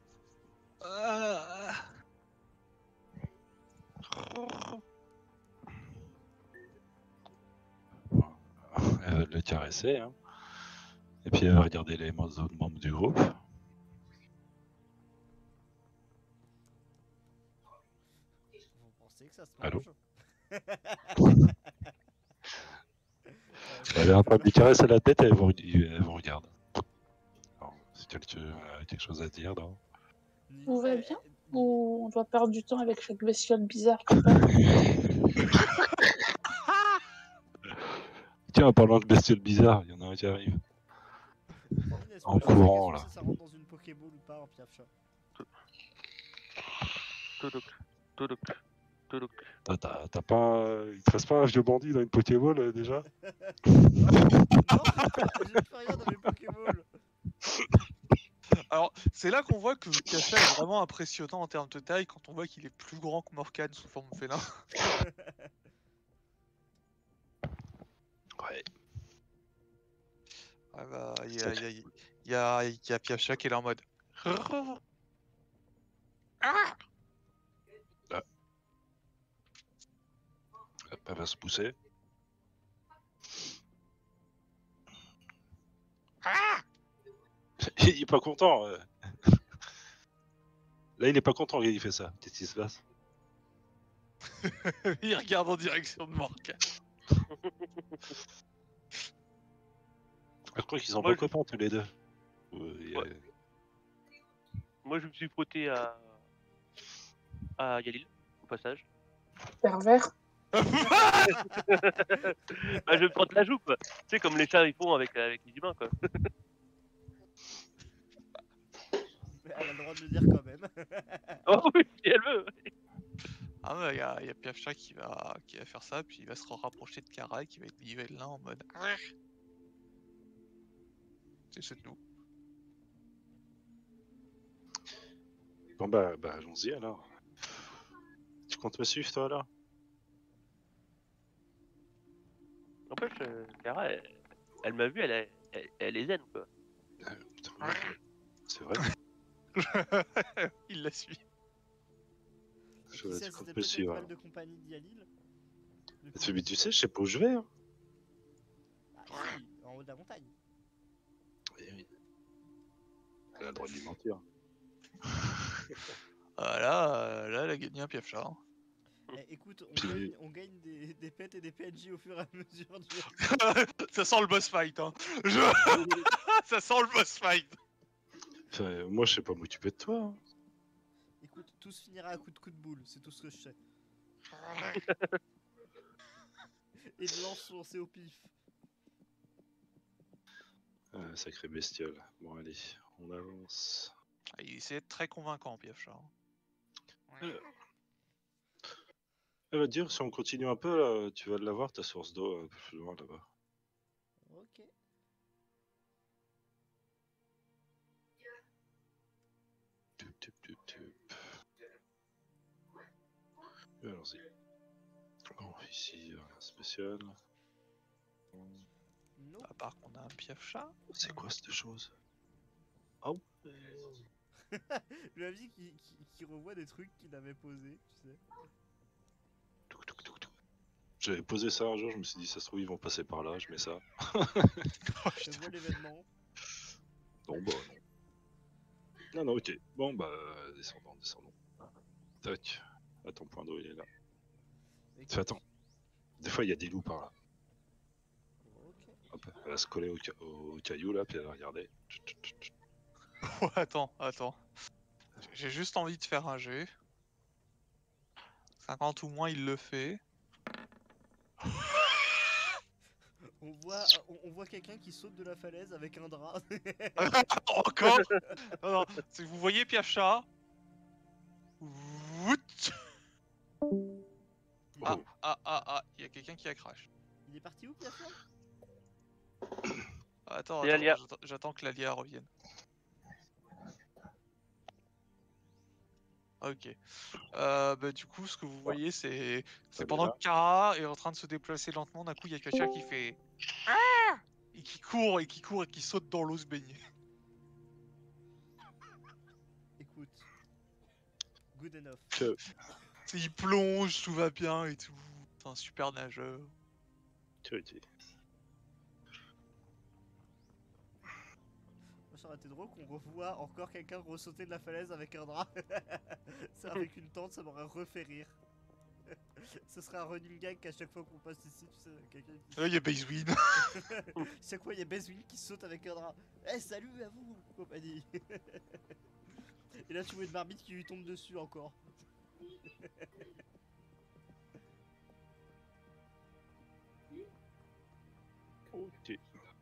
Ah. Elle va le caresser, hein. Et puis elle va regarder les autres membres du groupe. Vous pensez que ça se Allô. mange? Elle est en train de lui caresser la tête et elle vous regarde. Alors, si tu as quelque chose à dire, non? Tout va bien Ou on doit perdre du temps avec chaque bestiole bizarre qui passe? Tiens, en parlant de bestioles bizarres, il y en a un qui arrive. Est-ce En que je pose la courant, question là. si ça rentre dans une Pokéball ou pas en Piaf chat? Todoc, todoc, todoc. T'as pas. Il te reste pas un vieux bandit dans une Pokéball déjà? Non, j'ai plus rien dans mes Pokéballs. Alors, c'est là qu'on voit que Piaf-chat est vraiment impressionnant en termes de taille quand on voit qu'il est plus grand que Morcane sous forme félin. Ouais. Ah bah, il y a Piaf-chat qui est là en mode. Ah. Elle va se pousser. Ah. Il est pas content. Là, il est pas content quand il fait ça. Qu'est-ce qui se passe? Il regarde en direction de Morcane. Je crois qu'ils sont Moi, pas copains tous les deux. Ouais. Moi, je me suis frotté à Yalil, au passage. Pervers. Bah, je me frotte la joue, quoi. Tu sais, comme les chats ils font avec les humains, quoi. Elle a le droit de le dire quand même. Oh oui, si elle veut. Ah ouais, il y a Piaf-chat qui va faire ça, puis il va se rapprocher de Kara, qui va être livré là en mode. C'est tout. Bon bah allons-y alors. Tu comptes me suivre toi là? N'empêche, Clara, elle m'a vu, elle est zen, quoi. Putain, c'est vrai. Il la suit. Et Je qui sait, tu c'était comptes me peut-être suivre. mal de compagnie d'Yalil. Du Tu coup, fais, mais tu sais, je sais pas où je vais. Hein. bah, si, en haut de la montagne. Oui. Elle a le droit de lui mentir. Là, elle a gagné un piaf-chat. Hein. Écoute, Puis- on gagne des pets et des PNJ au fur et à mesure du. Ça sent le boss fight. Hein. Ça sent le boss fight. Enfin, moi, je sais pas m'occuper de toi. Hein. Écoute, tout se finira à coup de boule, c'est tout ce que je sais. Et de lance lancé au pif. Sacré bestiole. Bon, allez, on avance. Il essayait d'être très convaincant, piaf-chat. Elle va te dire, si on continue un peu, là, tu vas l'avoir, ta source d'eau, un peu plus loin là-bas. Ok. Tup, tup, tup, tup. Allons-y. Bon, ici, rien de spécial. Non. À part qu'on a un piaf-chat. C'est quoi cette chose? Ah ouais. Le avis qui revoit des trucs qu'il avait posés, tu sais. Touc, touc, touc, touc. J'avais posé ça un jour, je me suis dit, ça se trouve, ils vont passer par là, je mets ça. Je vois l'événement. Non, bah non. Non, non, ok. Bon, bah, descendons, descendons. Tac. Ah, ton point d'eau, il est là. Écoute, Fais attends. Des fois, il y a des loups par là. Ok. Hop, elle va se coller au caillou, là, puis elle va regarder. Tchut, tchut, tchut, tchut. Oh, attends. J'ai juste envie de faire un G. 50 ou moins, il le fait. On voit quelqu'un qui saute de la falaise avec un drap. Encore. Non, c'est que vous voyez piaf-chat. Wout. Oh. Il y a quelqu'un qui a crash. Il est parti où, Piafla? Attends, Et Alia. j'attends que l'Alia revienne. Ok. Bah, du coup, ce que vous voyez, c'est Elle est pendant là. que Kara est en train de se déplacer lentement, d'un coup, il y a quelqu'un qui fait Ah et qui court et qui saute dans l'eau se baigner. Écoute. Good enough. Que... Il plonge, tout va bien et tout. C'est un super nageur. Ok. Ça aurait été drôle qu'on revoie encore quelqu'un ressauter de la falaise avec un drap. Ça, avec une tente, ça m'aurait refait rire. Ce serait un running gag qu'à chaque fois qu'on passe ici, tu sais, quelqu'un qui... Là, il y a Bazewin. Chaque fois, il y a Bezwin qui saute avec un drap. Eh, salut à vous, compagnie. Et là, tu vois une marmite qui lui tombe dessus encore. Ok.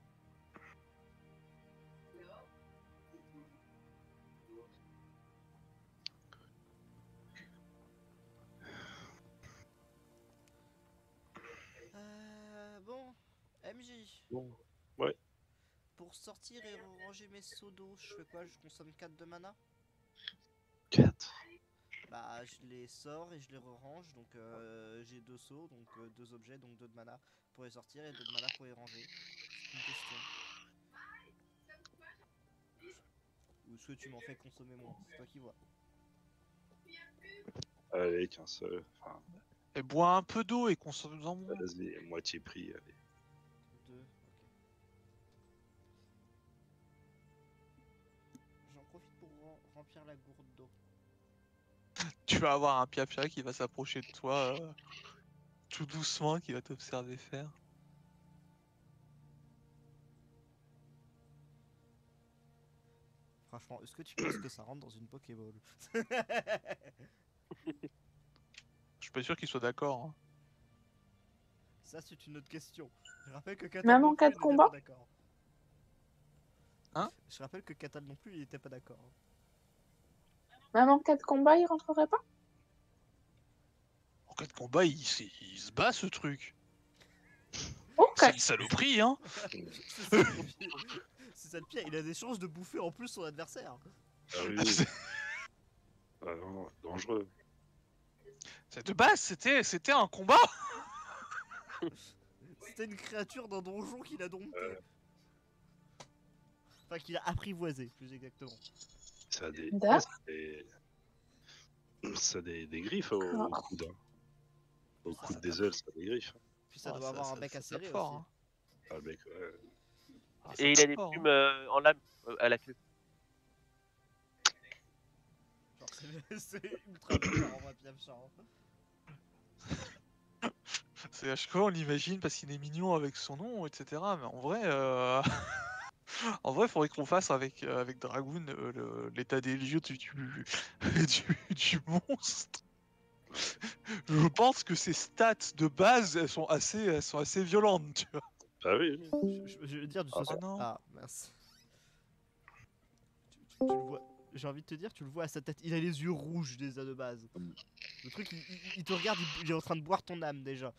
Bon, MJ. Bon. Ouais. Pour sortir et ranger mes seaux d'eau, je fais quoi? Je consomme 4 de mana? 4. Bah, je les sors et je les re-range, donc j'ai 2 seaux, donc 2 objets, donc 2 de mana pour les sortir et 2 de mana pour les ranger. C'est une question. Ou est-ce que tu m'en fais consommer moins? C'est toi qui vois. Allez, qu'un seul. Enfin, Et bois un peu d'eau et consomme-en moins. vas-y, moitié prix, allez. 2, ok. J'en profite pour remplir la gourde d'eau. Tu vas avoir un piaf-chat qui va s'approcher de toi tout doucement, qui va t'observer faire. Franchement, est-ce que tu penses que ça rentre dans une Pokéball? Je suis pas sûr qu'il soit d'accord. Hein. Ça, c'est une autre question. Je rappelle que Katal Même non en plus, cas il de n'était combat pas d'accord. Hein? Je rappelle que Katal non plus, il était pas d'accord. Même en cas de combat, il rentrerait pas? En cas de combat, il se bat ce truc. Ok. C'est une saloperie, hein. C'est ça le pire. C'est ça le pire, il a des chances de bouffer en plus son adversaire. Ah oui. Ah non, dangereux. De base, c'était un combat. C'était une créature d'un donjon qu'il a dompté. Enfin, qu'il a apprivoisé, plus exactement. Ça a des. D'accord. Ça a des griffes au D'accord. coude. Hein. Au Ça, coup ça des tape. ailes, ça dégriffe. Puis ça Ah, doit avoir un bec ça à serrer tape fort, aussi. hein. Ah, mec, ouais. Ah, ça Et il a tape des fort, plumes hein. en lame à la queue. Genre, c'est ultra bizarre en vrai, Piaf-Chat. C'est à chaque fois on l'imagine parce qu'il est mignon avec son nom, etc. Mais en vrai, en vrai, faudrait qu'on fasse avec Dragoon l'état des lieux du monstre. Je pense que ses stats de base, elles sont assez violentes, tu vois. Ah oui, oui. Je veux dire, du Ah, socio- non. Ah, mince. Tu le vois. J'ai envie de te dire, tu le vois à sa tête. Il a les yeux rouges déjà de base. Le truc, il te regarde, il est en train de boire ton âme déjà.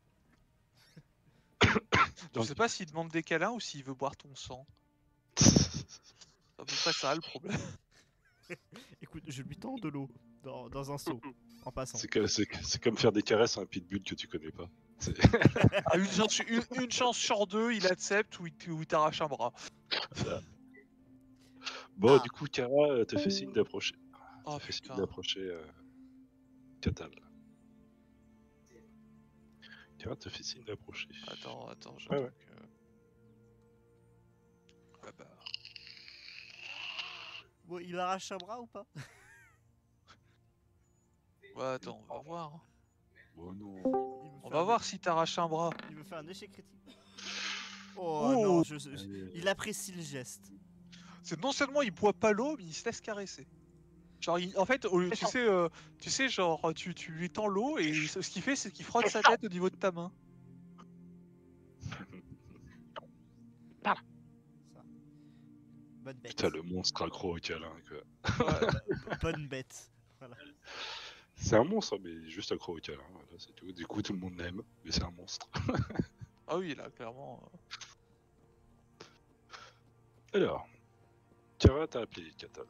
Je sais pas s'il demande des câlins ou s'il veut boire ton sang. C'est à peu près ça le problème. Écoute, je lui tends de l'eau dans un seau en passant. C'est comme faire des caresses à un pitbull que tu connais pas. C'est- Ah, une chance sur deux, il accepte ou il t'arrache un bras. Bon, Ah. du coup, Kara te fait signe d'approcher. Oh Te fait signe putain. d'approcher Catal. Kara te fait signe d'approcher. Attends, j'attends Ouais, ouais. que... Ah bah... Bon, il arrache un bras ou pas? Ouais, attends, on va voir. Oh non. Il veut On faire va voir si t'arraches un bras. Il veut faire un échec critique. Oh, Oh. non, il apprécie le geste. C'est non seulement il boit pas l'eau, mais il se laisse caresser. Genre, en fait, tu sais, genre, tu lui tends l'eau et ce qu'il fait, c'est qu'il frotte sa tête au niveau de ta main. Ça. Bonne bête. Putain, le monstre accro au câlin, quoi. Bonne bête. Voilà. C'est un monstre, mais juste accro au câlin, voilà, c'est tout. Du coup, tout le monde l'aime, mais c'est un monstre. Ah oui, là, clairement. Alors, Kara t'a appelé Catal.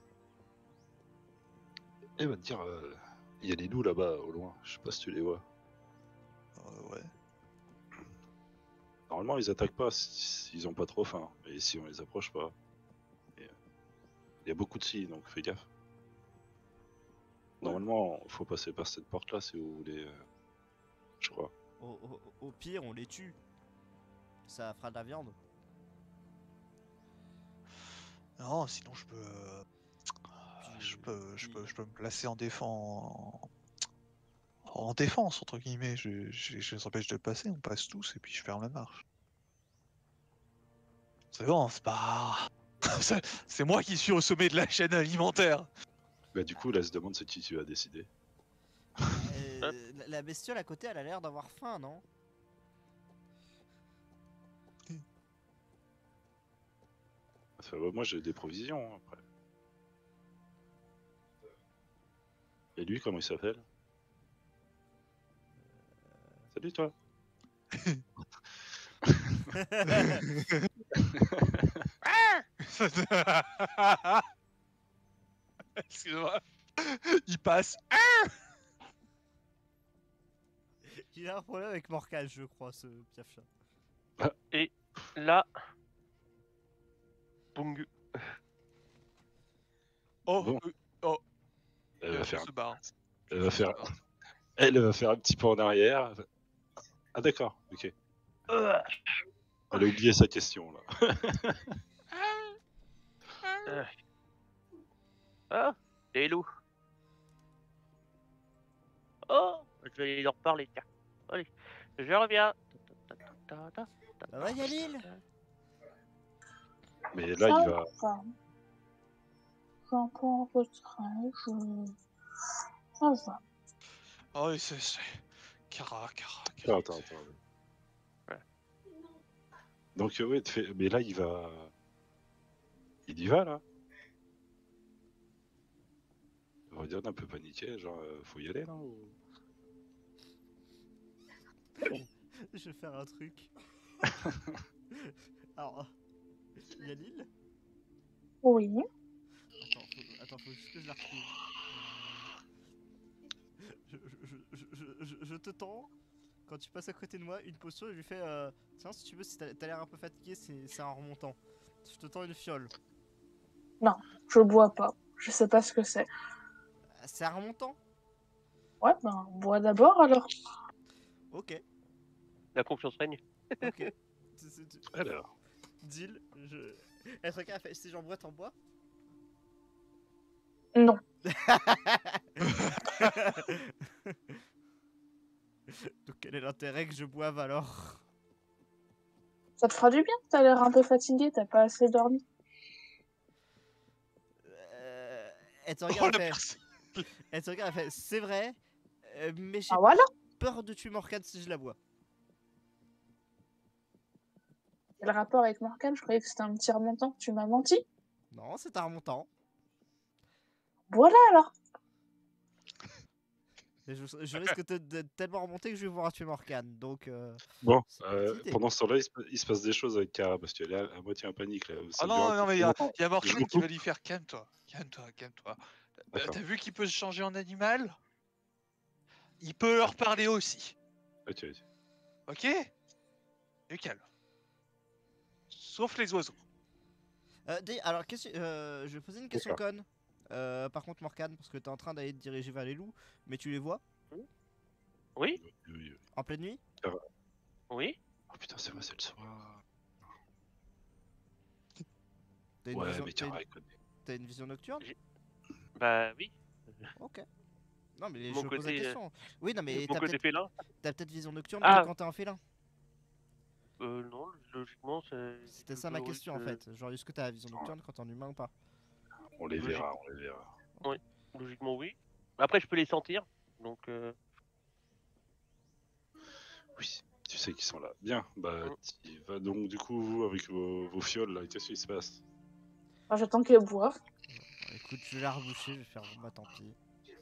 Elle va te dire, il y a des loups là-bas, au loin, je sais pas si tu les vois. Ouais. Normalement, ils attaquent pas s'ils ont pas trop faim, mais si on les approche pas. Il y a beaucoup de scies, donc fais gaffe. Normalement, faut passer par cette porte-là si vous voulez, je crois. Au pire, on les tue. Ça fera de la viande. Non, sinon je peux... Je peux me placer en défense... En défense, entre guillemets. Je les empêche de passer, on passe tous et puis je ferme la marche. C'est bon, c'est pas... c'est moi qui suis au sommet de la chaîne alimentaire. Bah du coup, là, se demande c'est qui tu as décidé. La bestiole à côté, elle a l'air d'avoir faim, non? Enfin, bah, moi, j'ai des provisions, après. Et lui, comment il s'appelle? Salut, toi. Excuse-moi. Il passe. Il a un problème avec Morcage, je crois, ce Piaf-Chat. Et là, Bung, Oh, Bon. Elle va faire, se barre. elle va faire, elle va faire un petit pas en arrière. Ah d'accord, ok. Elle a oublié sa question là. ah, les loups. Oh, je vais aller leur parler, tiens. Allez, je reviens. Ça va, Yalil? Mais là, il va. J'entends votre âge. Ça va. Oh oui, c'est... Kara. Attends. Ouais. Donc ouais, mais là, il va. Il y va là. On va dire un peu paniqué, genre faut y aller là ou... Je vais faire un truc. Alors, Yalil? Oui. Attends, faut juste que je la retrouve. Je te tends, quand tu passes à côté de moi, une potion et je lui fais tiens, si tu veux, si t'as l'air un peu fatigué, c'est en remontant. Je te tends une fiole. Non, je bois pas. Je sais pas ce que c'est. C'est un remontant? Ouais, ben, bois d'abord alors. Ok, La confiance règne. ok. Alors, Deal, SRK a fait si j'en bois, t'en bois? Non. Donc quel est l'intérêt que je boive alors? Ça te fera du bien, t'as l'air un peu fatigué, t'as pas assez dormi. Elle te Oh, regarde, la elle fait, personne. elle te regarde, elle fait, c'est vrai, mais j'ai Ah voilà. peur de tuer Morgane si je la bois. Quel rapport avec Morgane? Je croyais que c'était un petit remontant. Tu m'as menti. Non, c'est un remontant. Voilà alors. Et je risque d'être tellement remonté que je vais voir tuer Morgane, donc bon, c'est une petite idée. pendant ce temps-là, il se passe des choses avec Kara parce qu'elle est à moitié en panique. Là. Ça Oh dure non, un non, mais il y peu a, trop y a longtemps. Je Morgane vous qui va coupe. lui faire calme-toi. Calme-toi, calme-toi. D'accord. T'as vu qu'il peut se changer en animal? Il peut leur parler aussi. Ok, ok. Ok? Du calme. Sauf les oiseaux. Alors, je vais poser une question D'accord. conne. Par contre, Morgane, parce que t'es en train d'aller te diriger vers les loups, mais tu les vois Oui, Oui, oui. en pleine nuit? oui. Oh putain, c'est vrai, c'est le soir. T'as une Ouais, vision, mais Kara, elle connaît. t'as une vision nocturne? Bah oui. Ok. Non, mais Mon je pose la côté, question. Oui, non, mais mon côté félin. t'as peut-être vision nocturne que Ah, quand t'es un félin. non, logiquement, c'est C'était ça plutôt ma logique. question en fait. Genre, est-ce que t'as la vision nocturne quand t'es en humain ou pas? On les Logique. verra, on les verra. Oui, logiquement, oui. Après, je peux les sentir. Donc, Oui, tu sais qu'ils sont là. Bien, bah, Mm. tu vas donc du coup, vous, avec vos fioles, là, qu'est-ce qui se passe? Enfin, j'attends qu'elle boive. Bon, écoute, je vais la reboucher, je vais faire bon bah tant pis.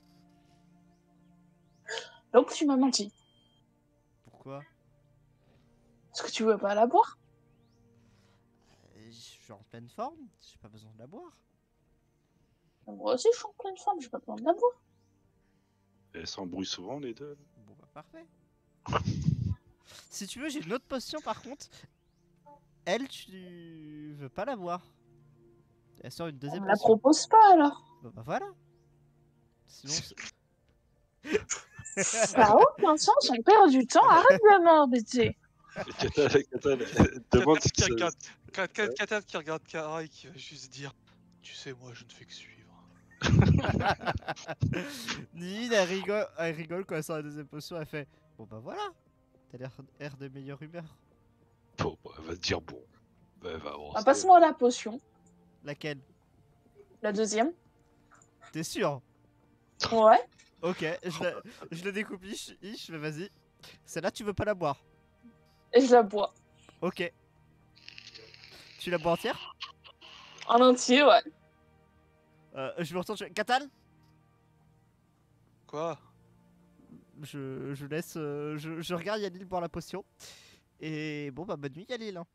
Donc tu m'as menti. Pourquoi? Parce que tu veux pas la boire. Je suis en pleine forme, j'ai pas besoin de la boire. Moi aussi, je suis en pleine forme, j'ai pas besoin de la boire. Elles s'embrouillent souvent, les deux? Bon bah parfait. Si tu veux, j'ai une autre potion par contre. Elle, tu veux pas la boire. Elle sort une On deuxième me la potion. propose pas alors. Bah voilà. Sinon, Ça a aucun sens, on perd du temps, arrête de m'embêter. Katal, demande ce qui se Katal qui regarde Kara et qui va juste dire: Tu sais, moi je ne fais que suivre. Nid, elle rigole quand elle sort la deuxième potion. Elle fait bon bah voilà. T'as l'air de meilleure humeur. Bon, bah, elle va te dire bon. Bah, elle va avancer. Ah, passe-moi la potion, Laquelle? la deuxième. T'es sûr? Ouais. Ok, je la découpe, mais vas-y. Celle-là, tu veux pas la boire. Et je la bois. Ok. Tu la bois entière? En entier, ouais. Je me retourne. Katal? Quoi? Je laisse. Je regarde Yalil boire la potion. Et bon, bah, bonne nuit, Yalil. Hein.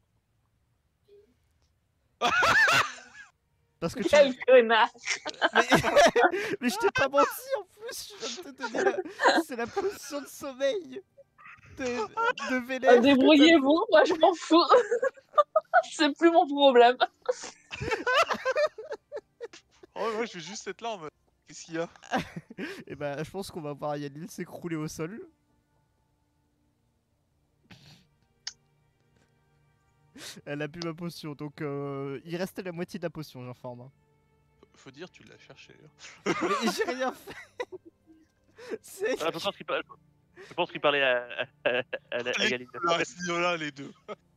Parce que tu. Quel connard. Mais, mais je t'ai pas menti en plus. Je viens de te donner c'est la potion de sommeil. De Vénère. Débrouillez-vous, moi je m'en fous. C'est plus mon problème. Oh, moi je vais juste être là en mode: Qu'est-ce qu'il y a? Et bah, je pense qu'on va voir Yalil s'écrouler au sol. Elle a bu ma potion, donc il restait la moitié de la potion, j'informe. Hein. Faut dire, tu l'as cherché. Mais j'ai rien fait. C'est. je pense qu'il parlait à Galine. À ce niveau-là, les deux.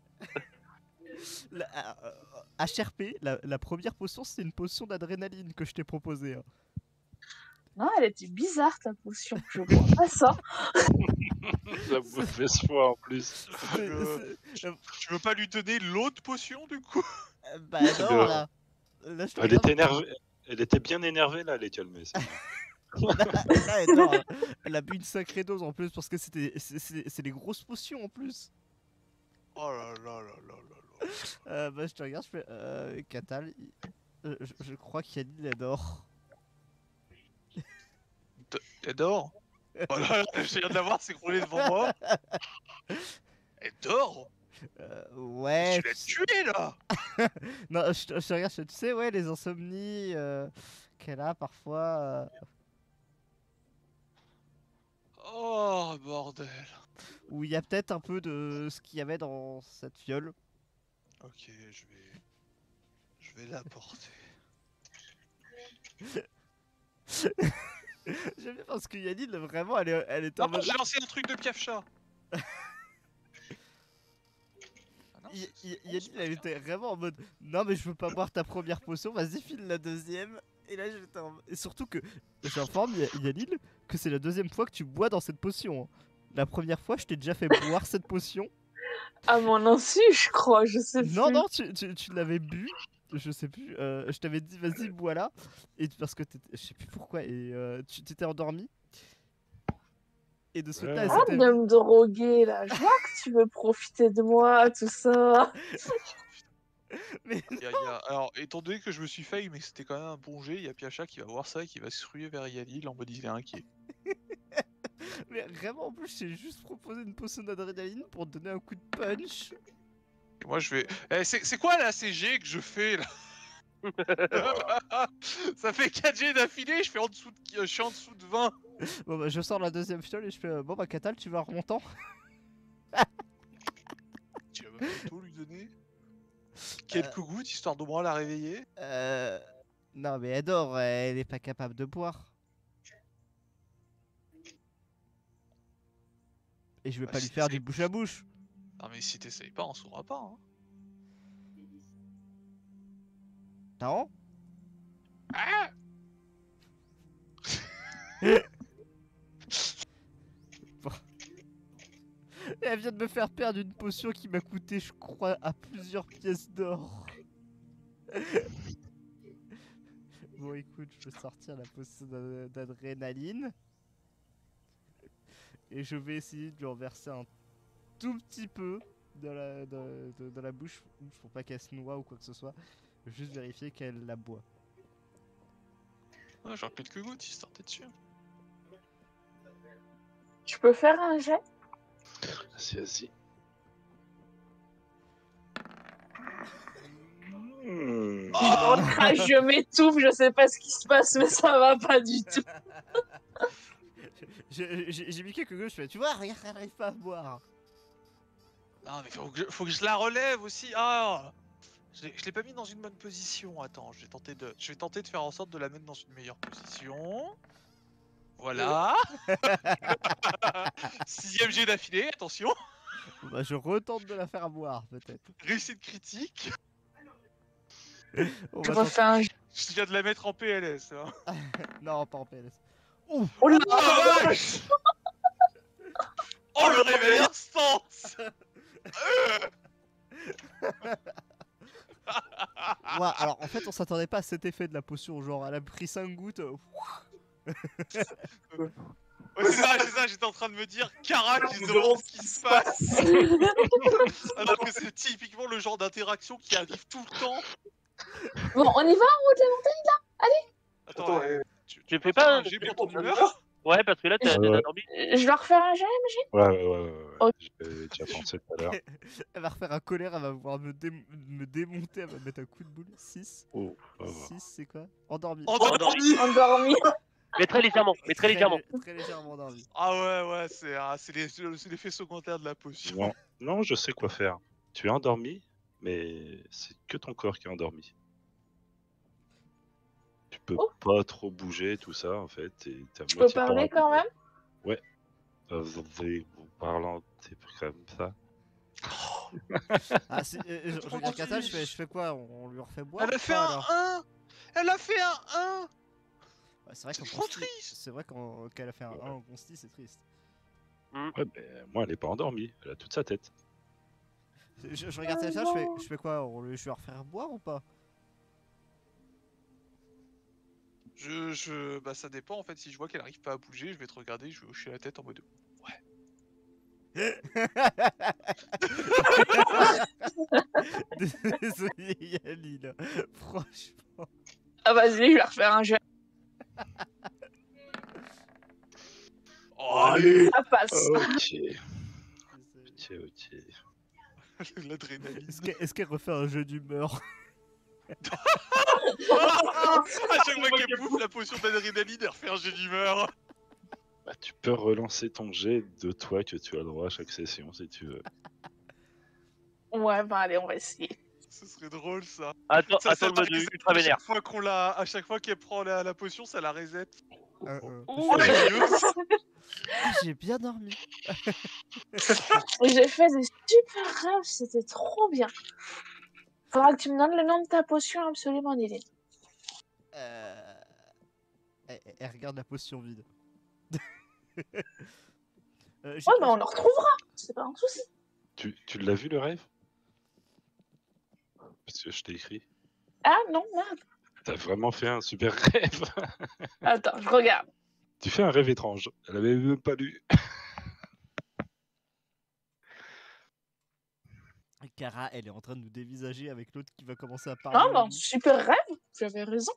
HRP, la première potion, c'est une potion d'adrénaline que je t'ai proposée. Hein. Non, elle était bizarre ta potion. Je vois pas ça. La mauvaise foi en plus. Tu veux pas lui donner l'autre potion du coup? Bah non, là. Là, je te Elle regarde. était énervée. Elle était bien énervée là, elle est calmée. Là, elle dort. Elle a bu une sacrée dose en plus parce que c'est des grosses potions en plus. Oh là là là là là là. Bah je te regarde, je fais Katal, je crois qu'Yalil elle dort. Elle dort? Oh là là, je viens de la voir s'écrouler devant moi. Elle dort? Ouais. Tu l'as tuée là! Non, je te regarde, tu sais, ouais, les insomnies qu'elle a parfois. Oh, bordel. Où il y a peut-être un peu de ce qu'il y avait dans cette fiole. Ok, je vais l'apporter. J'aime bien parce que Yannick, vraiment, elle est en Non, mode... j'ai lancé un truc de piaf-chat. Ah non, Yannick, elle était vraiment en mode non, mais je veux pas boire ta première potion, vas-y, file la deuxième. Et là, j'étais en... Et surtout que j'informe Yannick que c'est la deuxième fois que tu bois dans cette potion. Hein. La première fois, je t'ai déjà fait boire cette potion. À mon insu, je crois, je sais Non, plus. non, tu l'avais bu. Je sais plus. Je t'avais dit, vas-y, bois là. Et parce que je sais plus pourquoi. Et tu t'étais endormi. Et de ce fait-là, elle Arrête s'était de me droguer là, je vois que tu veux profiter de moi, tout ça. Mais Alors, étant donné que je me suis failli, mais que c'était quand même un bon jet, il y a Piacha qui va voir ça et qui va se ruer vers Yalil en mode il est inquiet. Mais vraiment, en plus, j'ai juste proposé une potion d'adrénaline pour te donner un coup de punch. Et moi je vais. C'est quoi la CG que je fais là? Ça fait 4 G d'affilée, je suis en dessous de 20. Bon, bah, je sors la deuxième fiole et je fais bon, bah, Catal, tu vas remontant. Tu vas même tout lui donner quelques gouttes histoire d'au moins la réveiller. Non, mais elle dort, elle est pas capable de boire. Et je vais Bah, pas lui si faire du t'essayes- bouche à bouche. Non, mais si t'essayes pas, on saura pas. Hein. Non? Ah Et elle vient de me faire perdre une potion qui m'a coûté, je crois, à plusieurs pièces d'or. Bon, écoute, je vais sortir la potion d'adrénaline. Et je vais essayer de lui en verser un tout petit peu dans la bouche pour pas qu'elle se noie ou quoi que ce soit. Juste vérifier qu'elle la boit. Ouais, genre quelques gouttes histoire d'être sûr. Tu peux faire un jet? Vas-y. Hmm. Oh, je m'étouffe, je sais pas ce qui se passe, mais ça va pas du tout. J'ai mis quelques gouttes, je fais, tu vois, regarde, elle arrive pas à boire. Non, mais faut que je la relève aussi. Ah, je l'ai pas mis dans une bonne position. Attends, je vais tenter de faire en sorte de la mettre dans une meilleure position. Voilà. 6ème jet d'affilée, attention. Bon, bah, je retente de la faire boire, peut-être. Réussite critique. On Je va refais un jet. Je viens de la mettre en PLS. Hein. Non, pas en PLS. Ouf. Oh là Oh la vache. Oh le réveil instant. Ouais, alors en fait, on s'attendait pas à cet effet de la potion. Genre, elle a pris 5 gouttes. Ouais, c'est ça, j'étais en train de me dire, Carac, il se demande ce qui se passe. Alors que c'est typiquement le genre d'interaction qui arrive tout le temps. Bon, on y va en haut de la montagne? Attends, tu Je peux fais faire pas un jet pour ton humeur? Ouais, parce que là, t'as Ouais. dormi. Je dois refaire un jet? Ouais. Ok. J'avais déjà pensé tout à l'heure. Elle va refaire un colère, elle va pouvoir me démonter, elle va me mettre un coup de boule. 6. Oh, 6, c'est quoi? Endormi. Endormi. Endormi. Mais très légèrement, Très légèrement endormi. Ah ouais, c'est l'effet secondaire de la potion. Non, non, je sais quoi faire. Tu es endormi, mais c'est que ton corps qui est endormi. Tu peux Oh. pas trop bouger, tout ça, en fait. Et t'es à Je peux moitié parler paralysé. quand même? Vous parlant, c'est comme ça. Ah, si, je regarde Catal, je fais quoi? On lui refait boire? Elle a ou fait pas, un alors 1. Elle a fait un 1. Ouais, c'est vrai C'est qu'en trop consti, triste. c'est vrai qu'elle a fait un 1 en consti, c'est triste. Ouais, mais moi, elle est pas endormie. Elle a toute sa tête. Je regarde ça, je fais quoi? Je vais leur faire boire ou pas? Bah ça dépend en fait, si je vois qu'elle arrive pas à bouger, je vais te regarder, je vais hocher la tête en mode Désolé Yali là, franchement. Ah vas-y, je vais refaire un jet. oh allez. Ça passe. Ok. L'adrénaline. Est-ce qu'elle refait un jeu d'humeur? À chaque fois qu'elle bouffe la potion d'adrénaline, elle refait un jet d'humeur. Bah, tu peux relancer ton jet de toi que tu as le droit à chaque session si tu veux. Ouais, bah allez, on va essayer. Ce serait drôle ça. Attends, Ça attends le mode reset ultra à vénère. chaque fois à chaque fois qu'elle prend la potion, ça la reset. Ouh, Oh la gueuse. Ah, j'ai bien dormi. J'ai fait des super rêves, c'était trop bien. Faudra que tu me donnes le nom de ta potion absolument, Néline. Elle regarde la potion vide. J'ai Ouais, bah plus- on le retrouvera, c'est pas un souci. Tu l'as vu le rêve? Parce que je t'ai écrit. Ah non, merde. T'as vraiment fait un super rêve. Attends, je regarde. Tu fais un rêve étrange. Elle avait même pas lu. Kara, elle est en train de nous dévisager avec l'autre qui va commencer à parler. Ah au bah, lit. super rêve, j'avais raison.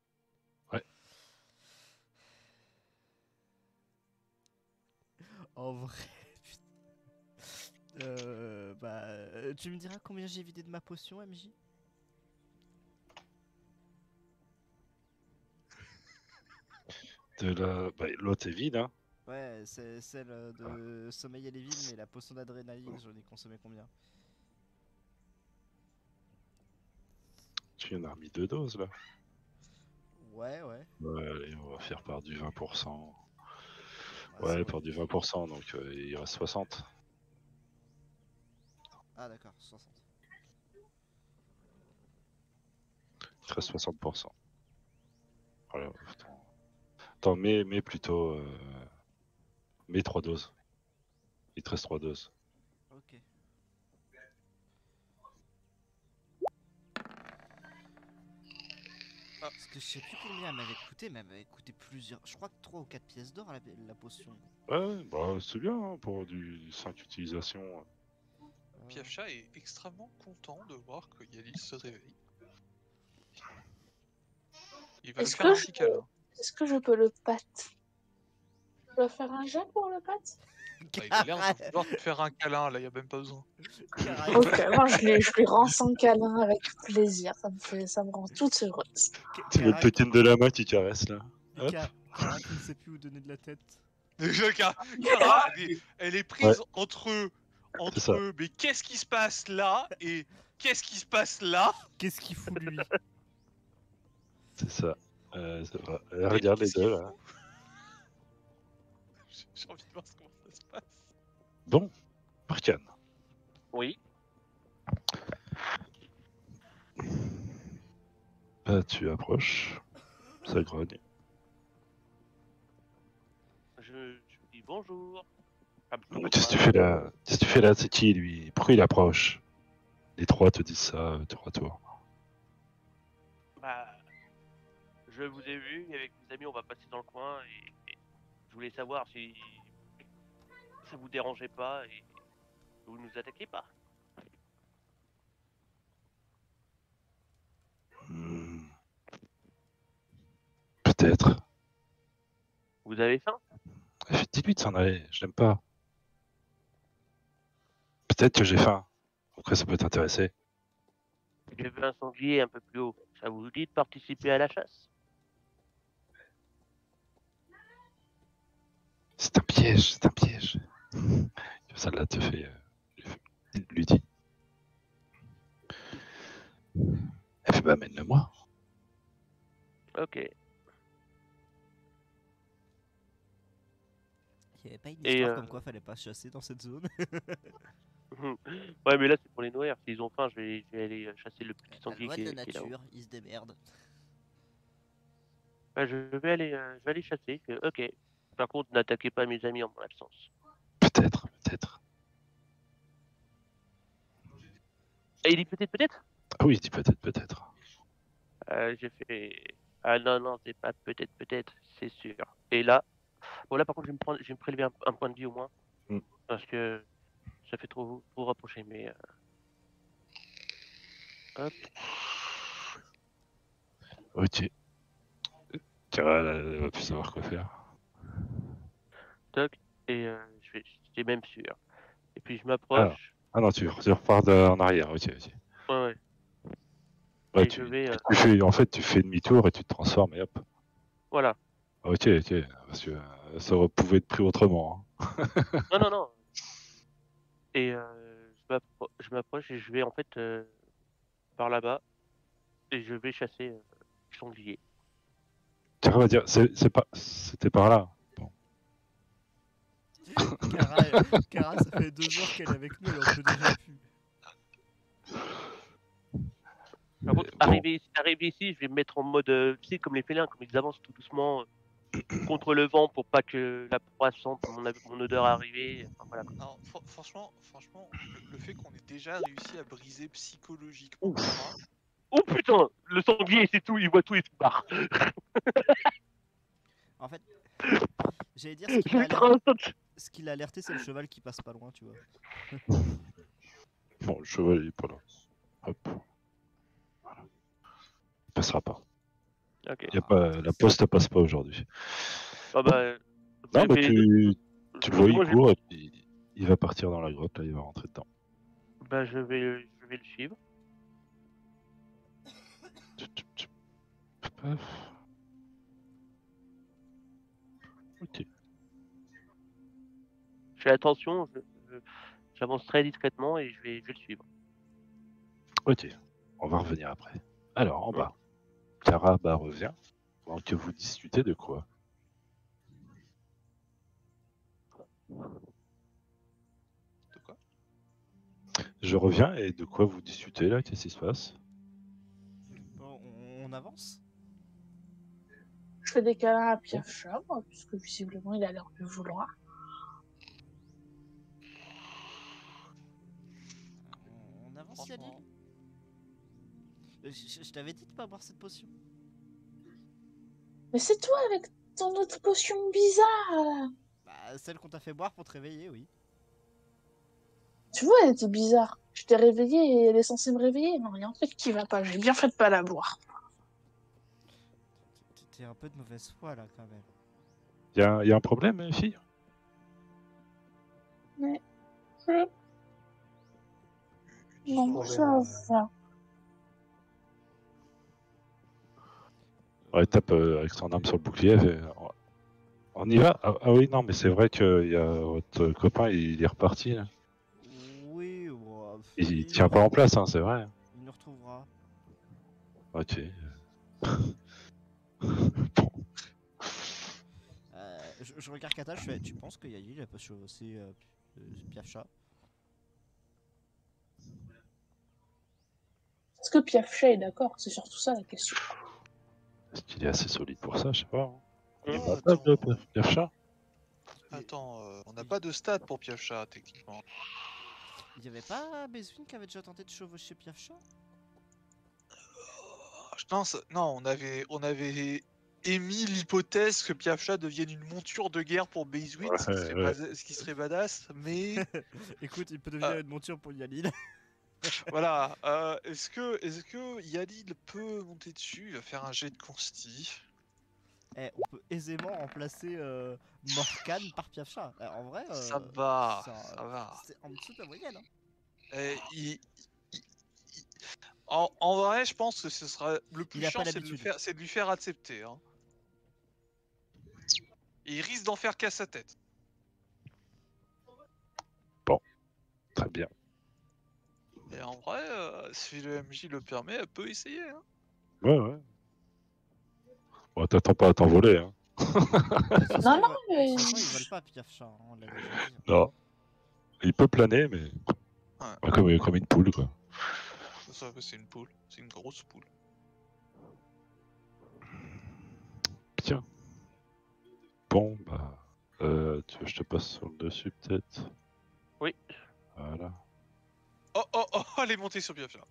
En vrai. Tu me diras combien j'ai vidé de ma potion, MJ? Bah, l'autre est vide, hein. Ouais, c'est celle de sommeil et les villes, mais la potion d'adrénaline, j'en ai consommé combien? Tu en as remis 2 doses là. Ouais. Ouais, allez, on va faire par du 20%. Bah, Ouais, c'est par du 20%, donc il reste 60. Ah d'accord, 60. Il reste 60%. Voilà. Attends, mets plutôt. Mets 3 doses. Il te reste 3 doses. Ok. Parce que je sais plus combien elle m'avait coûté, mais elle m'avait coûté plusieurs. Je crois que 3 ou 4 pièces d'or la potion. Ouais, bah c'est bien hein, pour du 5 utilisations. Piafcha est extrêmement content de voir que Yalis se réveille. Il va lui Est-ce faire un que, petit câlin. est-ce que je peux le patte? Je dois faire un jet pour le patte? Bah, il a l'air de vouloir te faire un câlin, là, il a même pas besoin. Kara, Ok, moi je lui rends son câlin avec plaisir, ça me rend toute heureuse. Tu veux le token de la main qui caresse là. Hop. Kara qui ne sait plus où donner de la tête. Kara, elle est prise Ouais. entre ça. mais qu'est-ce qui se passe là et qu'est-ce qui se passe là? Qu'est-ce qu'il fout lui? C'est ça. C'est vrai. Regarde les qu'est-ce qu'il deux là. fout? J'ai envie de voir comment ça se passe. Bon, Marcan. Oui. Bah, tu approches. Ça grogne. Je dis bonjour. Qu'est-ce que tu fais là? Qu'est-ce que tu fais là? C'est qui lui? Pourquoi il approche? Les trois te disent ça tour à tour. Bah, je vous ai vu, et avec mes amis, on va passer dans le coin et je voulais savoir si ça vous dérangeait pas et vous nous attaquiez pas. Hmm. Peut-être. Vous avez faim? Dis-lui de s'en aller, je l'aime pas. Peut-être que j'ai faim. Après, ça peut t'intéresser. J'ai vu un sanglier un peu plus haut. Ça vous dit de participer à la chasse? C'est un piège, c'est un piège. Ça là te fait. Lui dit. Elle fait bah amène-le-moi. Ok. Il n'y avait pas une Et, histoire comme quoi fallait pas chasser dans cette zone. Ouais, mais là c'est pour les nourrir. S'ils ont faim, je vais aller chasser le petit La sanglier loi qui de la est là-haut. nature, ils se démerdent. Ouais, je vais aller chasser. Ok. Par contre, n'attaquez pas mes amis en mon absence. Peut-être, peut-être. Et il dit peut-être? Ah oui, il dit peut-être, peut-être. J'ai fait. Ah non, c'est pas peut-être, c'est sûr. Et là, bon là par contre, je vais me prélever un point de vie au moins. Mm. Parce que ça fait trop rapprocher, mais. Hop. Ok. Kara, elle va plus savoir quoi faire. Toc. Et j'étais même sûr. Et puis je m'approche. Ah non, tu repars en arrière, ok. Ouais. Ouais, Et je vais. en fait, tu fais demi-tour et tu te transformes et hop. Voilà. Ok. Parce que Ça pouvait être pris autrement. Hein. Non, non, non. Et je m'approche et je vais en fait par là-bas et je vais chasser sanglier. Tu vas dire, c'était par là. Bon. Cara, ça fait 2 jours qu'elle est avec nous, elle en peut déjà plus. Par contre, Bon. arrivé ici, je vais me mettre en mode, tu sais, comme les félins, comme ils avancent tout doucement contre le vent pour pas que la proie sente mon odeur arriver. Enfin, voilà. Alors, franchement, le fait qu'on ait déjà réussi à briser psychologiquement Cara, Oh putain, le sanglier c'est tout, il voit tout et tout barre. En fait, j'allais dire Je vais mettre un instant. ce qui l'a alerté, c'est le cheval qui passe pas loin, tu vois. Bon, le cheval il est pas là. Hop. Voilà. Il passera pas. Ok. Y a pas... La poste passe pas aujourd'hui. Ah bah, Non, mais mais tu le vois, moi, il court et puis il va partir dans la grotte, là, il va rentrer dedans. bah, je vais le suivre. Paf. Ok. Je fais attention, j'avance très discrètement et je vais le suivre. Ok. On va revenir après. Alors, en bas. Cara revient. Donc, que vous discutez de quoi? de quoi? Je reviens et de quoi vous discutez là? Qu'est-ce qui se passe? Bon, on avance. Je fais des câlins à Piafcha, moi, puisque visiblement il a l'air de vouloir. On avance, Franchement. Yalil. Je t'avais dit de pas boire cette potion. Mais c'est toi avec ton autre potion bizarre là. Bah, celle qu'on t'a fait boire pour te réveiller, oui. Tu vois, elle était bizarre. Je t'ai réveillée et elle est censée me réveiller. Non, il y a un truc qui va pas. J'ai bien fait de pas la boire. T'es un peu de mauvaise foi là quand même. Y a un problème, fille? Mais. Non, ça va. Ouais, tape avec son arme sur le bouclier. On y va? Ah oui, non, mais c'est vrai que y a votre copain, il est reparti. Là. Oui, bon, Il tient pas en place, hein, c'est vrai. Il nous retrouvera. Ok. Je regarde Kata, je fais. Tu penses que Yalil a pas chevauché Piafcha? Est-ce que Piafcha est d'accord? C'est surtout ça la question. Est-ce qu'il est assez solide pour ça? Je sais pas. Hein. Il est Oh, battable, attends. Piafcha? Attends, on n'a pas de stats pour Piafcha, techniquement. Il y avait pas Bezwin qui avait déjà tenté de chevaucher Piafcha? Non, on avait émis l'hypothèse que Piafcha devienne une monture de guerre pour Bezwin, ce qui serait badass, mais Écoute, il peut devenir une monture pour Yalil. voilà. Est-ce que Yalil peut monter dessus? Il va faire un jet de consti. On peut aisément remplacer Morkan par Piafcha. En vrai, Ça va, ça va. c'est en dessous de la moyenne. Hein. En vrai, je pense que ce sera le plus Il a chiant, pas c'est de l'habitude. lui faire accepter. Hein. Et il risque d'en faire qu'à sa tête. Très bien. Et en vrai, si le MJ le permet, elle peut essayer. Hein. Ouais. Bon, t'attends pas à t'envoler. Hein. Non, De mais. toute façon, ils veulent pas Piafcha, hein, on l'a déjà dit. Non. Il peut planer, mais. Ouais. Comme une poule, quoi. Ça, c'est une poule. C'est une grosse poule. Tiens. Bon, bah. Tu veux que je te passe sur le dessus, peut-être? Oui. Voilà. Oh, elle est montée sur Piafcha.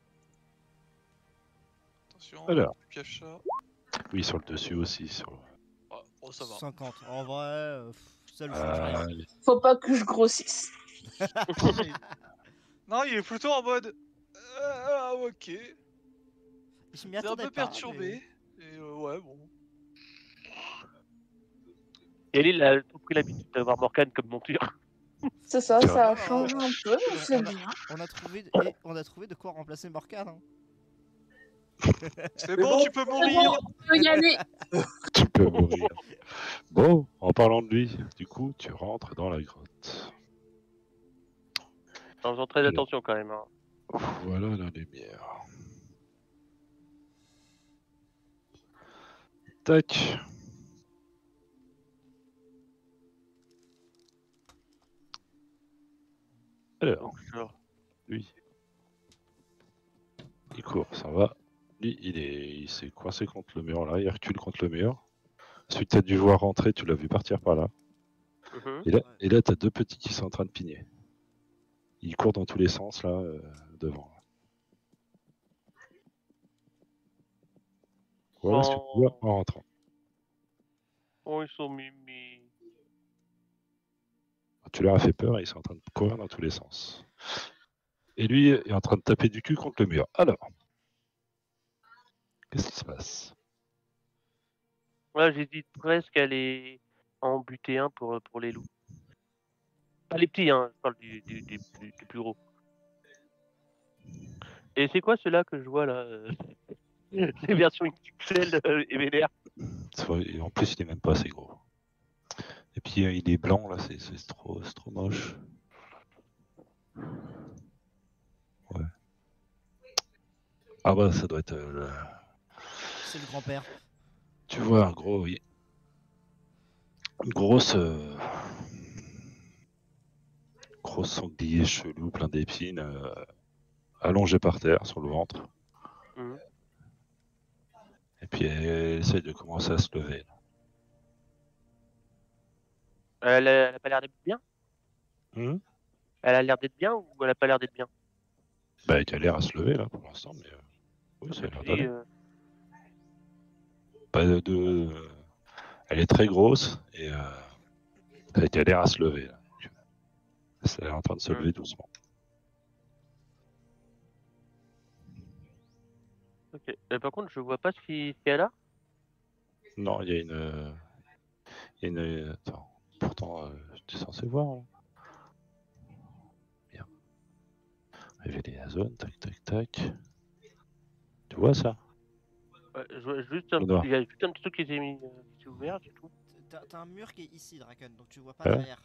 Attention, Alors. Piafcha. Oui, sur le dessus aussi. Sur... Oh, ça va. 50. En vrai, ça lui change rien. Faut pas que je grossisse. Non, il est plutôt en mode. Ok. Je m'y C'est un attendais peu pas, perturbé. Et ouais, bon. Yalil a pris l'habitude d'avoir Morkan comme monture. C'est ça, Tiens. ça a changé un peu, mais mais c'est bien. on a trouvé de quoi remplacer Morkan. Hein. C'est bon, tu peux mourir. On peut y aller. Tu peux mourir. Bon, en parlant de lui, du coup, tu rentres dans la grotte. En faisant très Alors. attention quand même. Hein. Voilà la lumière. Tac. Alors, Donc, je sors. lui, il court, ça va. Lui, il s'est coincé contre le mur là, il recule contre le mur. Celui que tu as dû voir rentrer, tu l'as vu partir par là. Mhm. Et là tu as deux petits qui sont en train de pigner. Ils courent dans tous les sens là, devant. Voilà ce que tu vois en rentrant. Oh, ils sont mimi. Tu leur as fait peur et ils sont en train de courir dans tous les sens. Et lui est en train de taper du cul contre le mur. Alors, qu'est-ce qui se passe? Ouais, j'hésite presque à en buter un pour les loups. Pas les petits, hein, je parle du plus gros. Et c'est quoi ceux-là que je vois là les versions XXL et VDR. En plus, il est même pas assez gros. Et puis, il est blanc, là, c'est trop moche. Ouais. Ah bah, ça doit être... C'est le grand-père. Tu vois, un gros, oui. Une grosse sanglier chelou, plein d'épines, allongé par terre, sur le ventre. Mhm. Et puis, elle essaye de commencer à se lever. Là. Elle a pas l'air d'être bien. Elle a l'air d'être bien ou elle a pas l'air d'être bien? Bah, elle a l'air à se lever, là, pour l'instant, mais... oui, ça a l'air d'aller. Pas de... Elle est très grosse, et elle a l'air à se lever, là. Elle est en train de se lever doucement. Ok. Et par contre, je vois pas ce qu'elle a. Non, il y a une... Attends, pourtant, j'étais censé voir. Hein. Bien. Révéler la zone, tac, tac, tac. Tu vois ça? Ouais, je vois juste il y a juste un petit truc qui s'est mis, qui s'est ouvert, c'est tout. T'as un mur qui est ici, Draken, donc tu vois pas Ouais. derrière.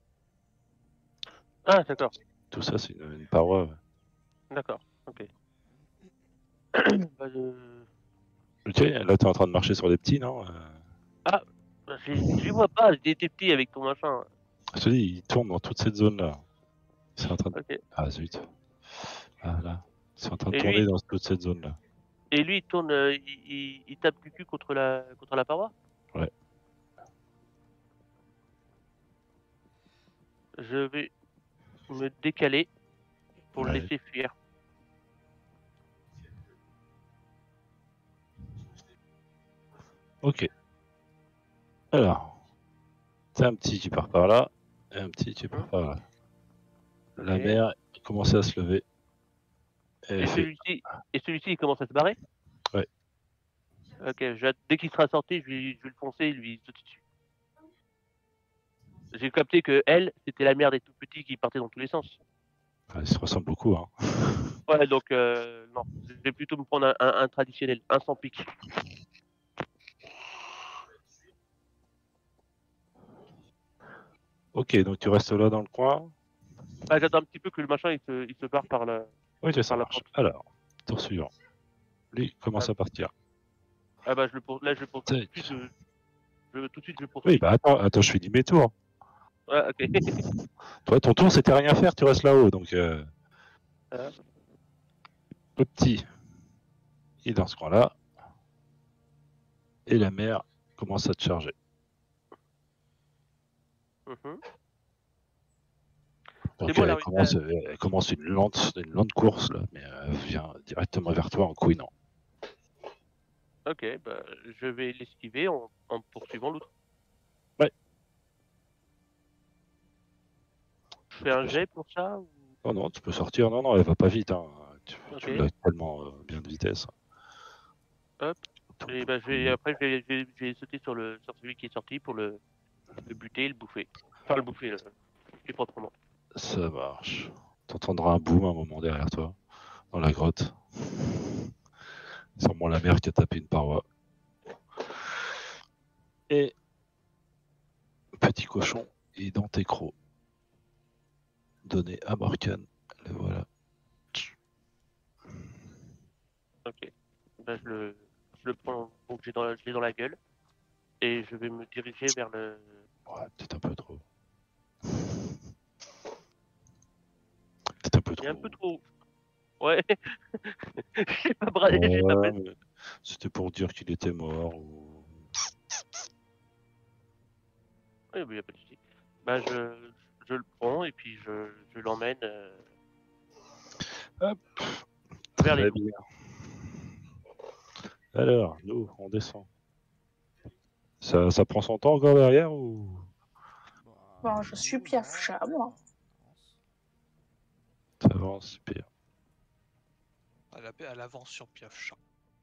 Ah, d'accord. Tout ça, c'est une paroi. Ouais. D'accord, ok. Bah, Ok, là, t'es en train de marcher sur des petits, non? Ah, je vois pas, j'étais petit avec ton machin. Je te dis, il tourne dans toute cette zone-là. C'est en train de... Ok. Ah, zut. Ah, là. C'est en train de Et tourner lui, dans toute cette zone-là. et lui, il tourne, il tape du cul contre la paroi. Ouais. Je vais me décaler pour le Ouais. laisser fuir. Ok. Alors, t'as un petit qui part par là, et un petit qui part par là. La Ok. mère commence à se lever. Et celui-ci, il commence à se barrer. Ouais. Ok, dès qu'il sera sorti, je vais le foncer et lui sauter dessus. J'ai capté que elle, c'était la mère des tout petits qui partaient dans tous les sens. Ils se ressemblent beaucoup, hein. Ouais, donc non, je vais plutôt me prendre un traditionnel, un sans pique. Ok, donc tu restes là dans le coin. Ah, j'attends un petit peu que le machin il se barre par la. Oui, ça par la marche. porte. Alors, tour suivant. Lui commence à partir. Ah bah je le poursuis tout de Tac. suite. Tout de suite je le poursuis. Oui, bah attends, je fais demi-tour. Ouais, ok. Toi, ton tour, c'était rien faire, tu restes là-haut. Donc, le petit, il est dans ce coin-là. Et la mère commence à te charger. Mhm. Donc, C'est bon, elle commence une lente course, là, mais elle vient directement vers toi en couinant. Ok, bah je vais l'esquiver en poursuivant l'autre. Ouais. Je fais un jet pour ça ou... Oh non, tu peux sortir. Non, non, elle va pas vite. Hein. Tu Ok. l'as tellement bien de vitesse. Hop. Et bah après je vais sauter sur celui qui est sorti pour le buter et le bouffer. Enfin le bouffer, plus proprement. Ça marche. T'entendras un boom un moment derrière toi, dans la grotte. Sûrement la mère qui a tapé une paroi. Et cochon est dans tes crocs. Donné à Morgan. Le voilà. Ok. Bah, je le prends, donc je l'ai dans la gueule. Et je vais me diriger vers le. Ouais, peut-être un peu trop. Peut-être un peu Il est un trop. peu trop. Ouais. J'ai pas bradé, j'ai pas Ouais, fait. mais c'était pour dire qu'il était mort. Ou... Oui, mais y a pas de souci. Bah, je le prends et puis je l'emmène Hop, vers les très loups. bien. Alors, nous, on descend. Ça prend son temps encore derrière ou... Bon, je suis Piaf-Chat, moi. Ça avance, super. Elle avance sur Piaf-Chat.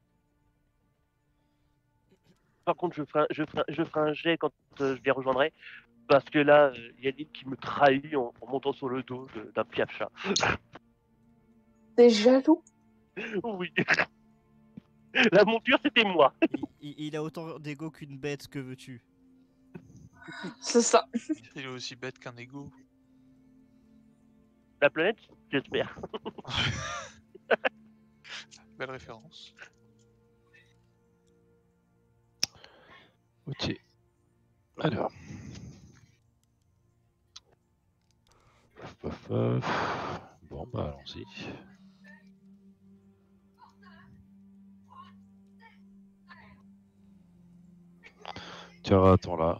Par contre, je ferai un jet quand je les rejoindrai. Parce que là, il y a Yannick qui me trahit en montant sur le dos d'un piaf-chat. T'es jaloux? Oui. La monture, c'était moi. Il a autant d'ego qu'une bête, que veux-tu? C'est ça. Il est aussi bête qu'un ego. La planète, j'espère. Belle référence. Ok. Alors. Paf, paf. Bon, bah, allons-y. Kara attend là.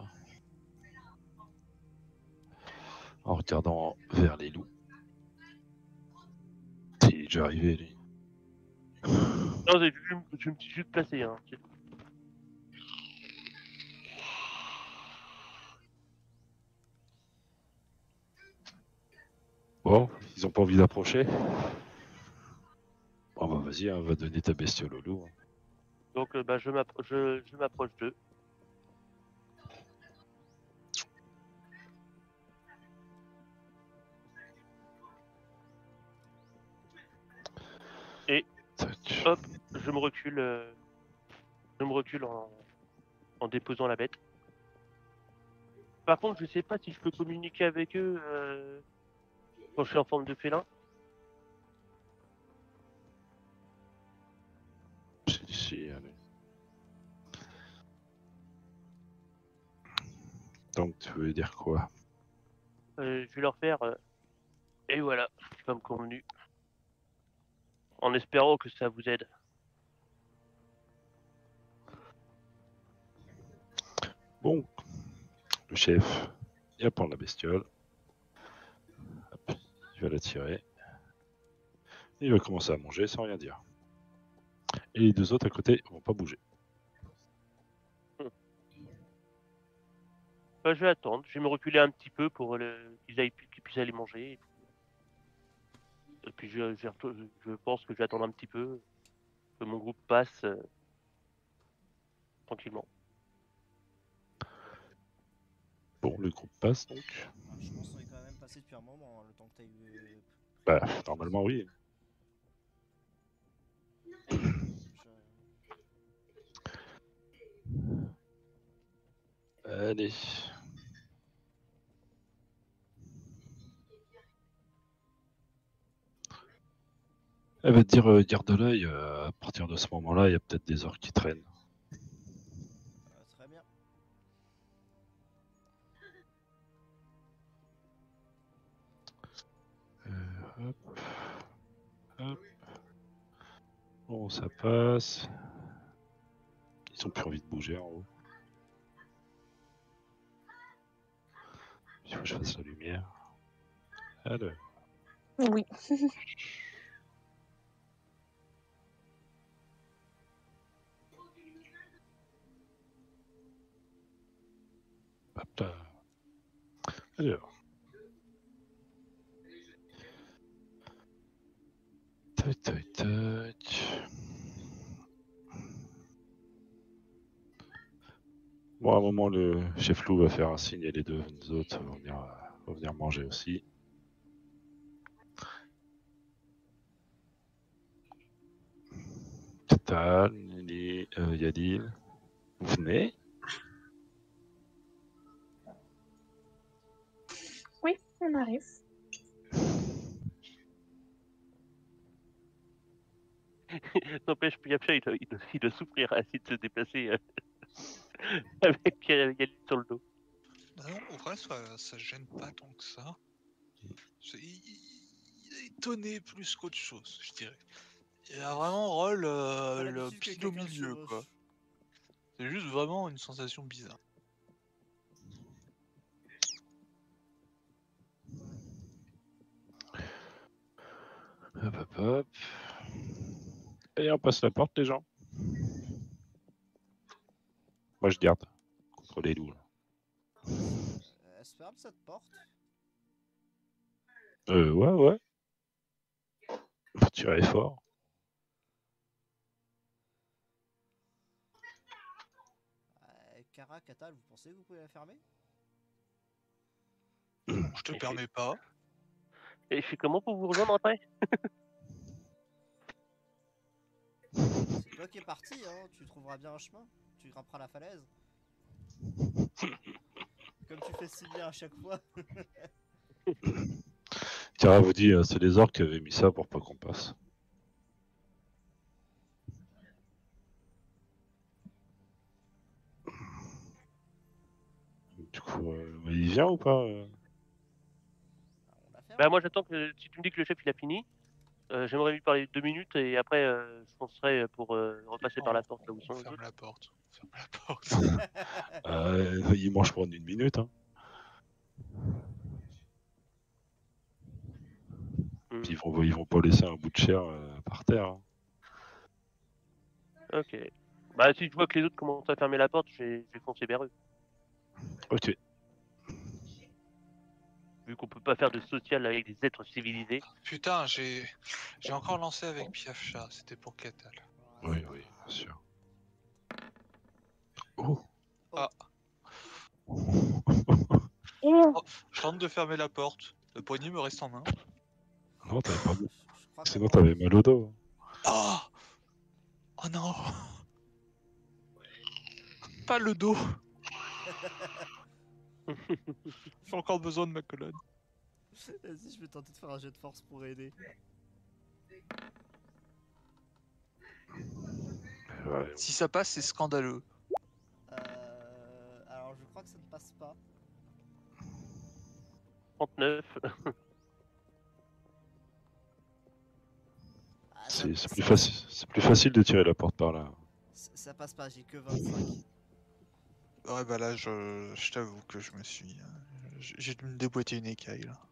En regardant vers les loups. Il est déjà arrivé, lui. Non, je me suis juste placé. Hein. Bon, ils ont pas envie d'approcher. Bon, bah, vas-y, hein, va donner ta bestiole au loup. Donc, bah, je m'approche d'eux. Et Tac. hop, je me recule en déposant la bête. Par contre, je sais pas si je peux communiquer avec eux quand je suis en forme de félin. Si, allez. Donc, tu veux dire quoi? Je vais leur faire. Et voilà, comme convenu. En espérant que ça vous aide. Bon, le chef, il va prendre la bestiole. Hop, il va la tirer. Et il va commencer à manger sans rien dire. Et les deux autres à côté vont pas bouger. Bah, je vais attendre. Je vais me reculer un petit peu pour qu'ils puissent aller manger. Et puis je pense que je vais attendre un petit peu que mon groupe passe tranquillement. Bon, le groupe passe donc. Je pense qu'on est quand même passé depuis un moment, hein, le temps que t'as eu. Bah, normalement, oui. Allez. Elle va te dire garde l'œil. À partir de ce moment-là, il y a peut-être des orques qui traînent. Très bien. Hop. Hop. Bon, ça passe. Ils ont plus envie de bouger en haut. Il faut que je fasse la lumière. Alors. Oui. Hop là. Alors. Tac, tac, tac. Bon, à un moment, le chef loup va faire un signe et les deux autres vont venir manger aussi. Tal, Yadil, vous venez? on arrive. N'empêche, Piafcha, il doit souffrir à essayer de se déplacer avec Yalit sur le dos. Bah non, au vrai, ça gêne pas tant que ça. Il est étonné plus qu'autre chose, je dirais. Il a vraiment Roll Pas le l'habitude que pile au quelqu'un se milieu, chevauche. quoi. C'est juste vraiment une sensation bizarre. Hop, hop, hop. Et on passe la porte, les gens. Moi, je garde. Contre les loups. Là. Elle se ferme cette porte. Ouais. Faut tirer fort. Kara, Katal, vous pensez que vous pouvez la fermer? Je te permets pas. Et je fais comment pour vous rejoindre après? C'est toi qui es parti, hein. Tu trouveras bien un chemin. Tu grimperas la falaise. Comme tu fais si bien à chaque fois. Kara vous dit, c'est les orques qui avaient mis ça pour pas qu'on passe. Du coup, il vient ou pas On la ferme. Bah moi j'attends que si tu me dis que le chef il a fini, j'aimerais lui parler 2 minutes et après je penserai pour repasser par la porte là où sont les Ferme autres. la porte. Ferme la porte. Il mange pendant 1 minute. Hein. Puis ils vont pas laisser un bout de chair par terre. Hein. Ok. Bah si je vois que les autres commencent à fermer la porte, je vais foncer vers eux. Ok. Vu qu'on peut pas faire de social avec des êtres civilisés. Putain, j'ai encore lancé avec Piafcha, c'était pour Katal. Oui, bien sûr. Oh. Ah. Je tente de fermer la porte. Le poignet me reste en main. Non, t'avais pas mal. Je crois que Sinon, t'avais mal au dos. Oh, oh non. Pas le dos. J'ai encore besoin de ma colonne. Vas-y, je vais tenter de faire un jet de force pour aider. Ouais. Si ça passe, c'est scandaleux. Alors, je crois que ça ne passe pas. 39. Ah, C'est plus facile de tirer la porte par là. Ça passe pas, j'ai que 25. Ouais, bah là, je t'avoue que je me suis. J'ai dû me déboîter une écaille là.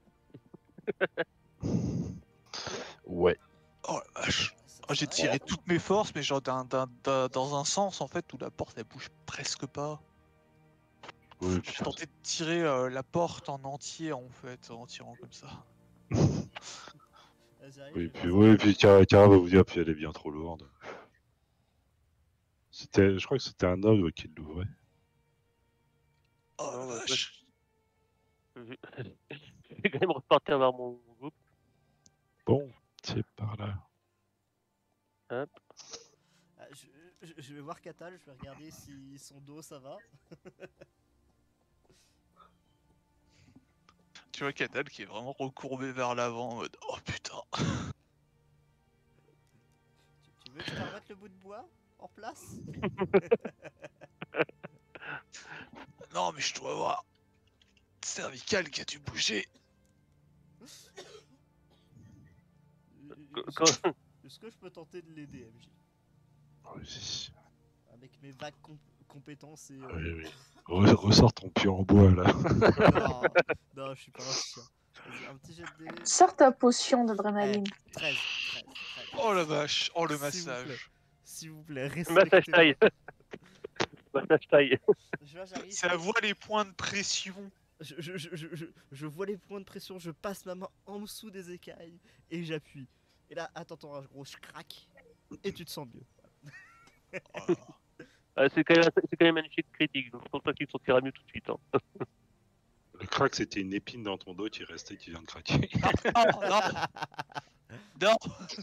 Ouais. Oh la vache. Ça- Oh, j'ai ça- tiré toutes mes forces, mais genre dans un sens en fait où la porte elle bouge presque pas. Oui, J'ai putain. tenté de tirer la porte en entier en fait, en tirant comme ça. Vas-y, arrive, Oui, je vais puis, faire oui, ça. puis Kara va vous dire, puis elle est bien trop lourde. Je crois que c'était un ogre qui l'ouvrait. Oh Non, la bah, vache. Je vais quand même repartir vers mon groupe. Bon, c'est par là. Hop. Ah, je vais voir Katal, je vais regarder si son dos ça va. Tu vois Katal qui est vraiment recourbé vers l'avant en mode oh putain. Tu veux que je te remette le bout de bois en place? Non mais je dois voir. Cervical qui a dû bouger. Est-ce que je peux tenter de l'aider, MJ? Oui, Avec mes vagues compétences et... oui. Ressors ton pied en bois là. non, je suis pas un chien. Vas-y, un petit jet de dés. Sors ta potion d'adrénaline. 13. Oh la vache. Oh le S'il vous plaît. massage. S'il vous plaît, Massage respectez. taille. Massage taille. J'arrive. Ça voit les points de pression. Je vois les points de pression, je passe ma main en dessous des écailles et j'appuie. Et là, attends, un gros, je craque et tu te sens mieux. Oh. C'est quand même un échec critique, donc je pense pas qu'il sortira mieux tout de suite. Hein. Le crack, c'était une épine dans ton dos qui restait, qui vient de craquer. Non.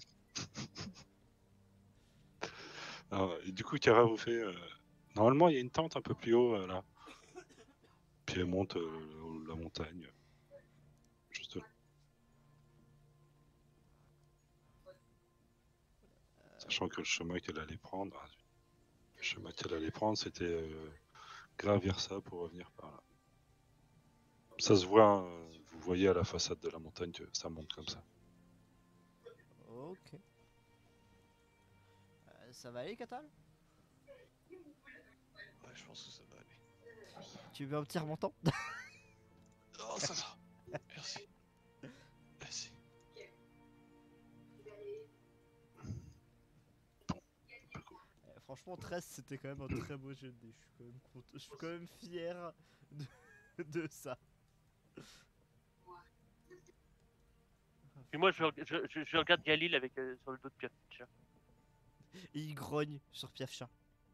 Alors, et du coup, Kara vous fait. Normalement, il y a une tente un peu plus haut là. Puis elle monte la montagne. Sachant que le chemin qu'elle allait prendre, c'était gravir ça pour revenir par là. Ça se voit, hein, vous voyez à la façade de la montagne que ça monte comme ça. Ok. Ça va aller, Catal? Ouais, je pense que ça va aller. Tu veux un petit remontant? Oh, ça va. Merci. Merci. Franchement, 13, c'était quand même un très beau jet de dés. Je suis quand même je suis quand même fier de ça. Puis moi, je regarde Galil avec sur le dos de Pierre. Et il grogne sur Piafcha.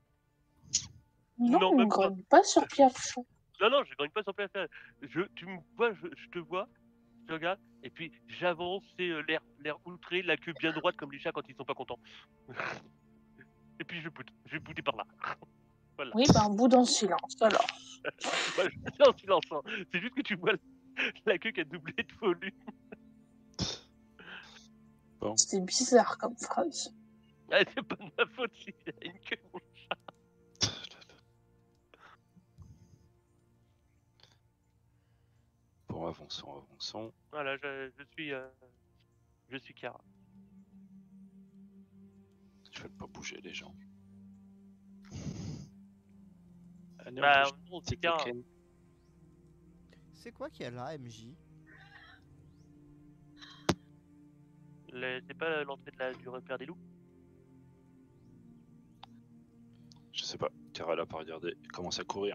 Non, Non, on même pas. grogne pas sur Piafcha. Non, je gagne pas sans Pierre. Tu me vois, je te vois, je te regarde, et puis j'avance, c'est l'air outré, la queue bien droite comme les chats quand ils sont pas contents. Et puis je vais bouder par là. Voilà. Oui, ben, bout dans le silence, alors. Bah, je suis en silence, hein. C'est juste que tu vois la queue qui a doublé de volume. Bon, C'était bizarre comme phrase. Ah, c'est pas de ma faute s'il y a une queue. bon, avançons. Voilà, je suis Kara. Tu fais pas bouger les gens. Allez, Bah, on bouge. non, c'est Kara. C'est quoi qui a là, MJ? C'est pas l'entrée du repère des loups? Je sais pas, car elle a pas regardé. Elle commence à courir.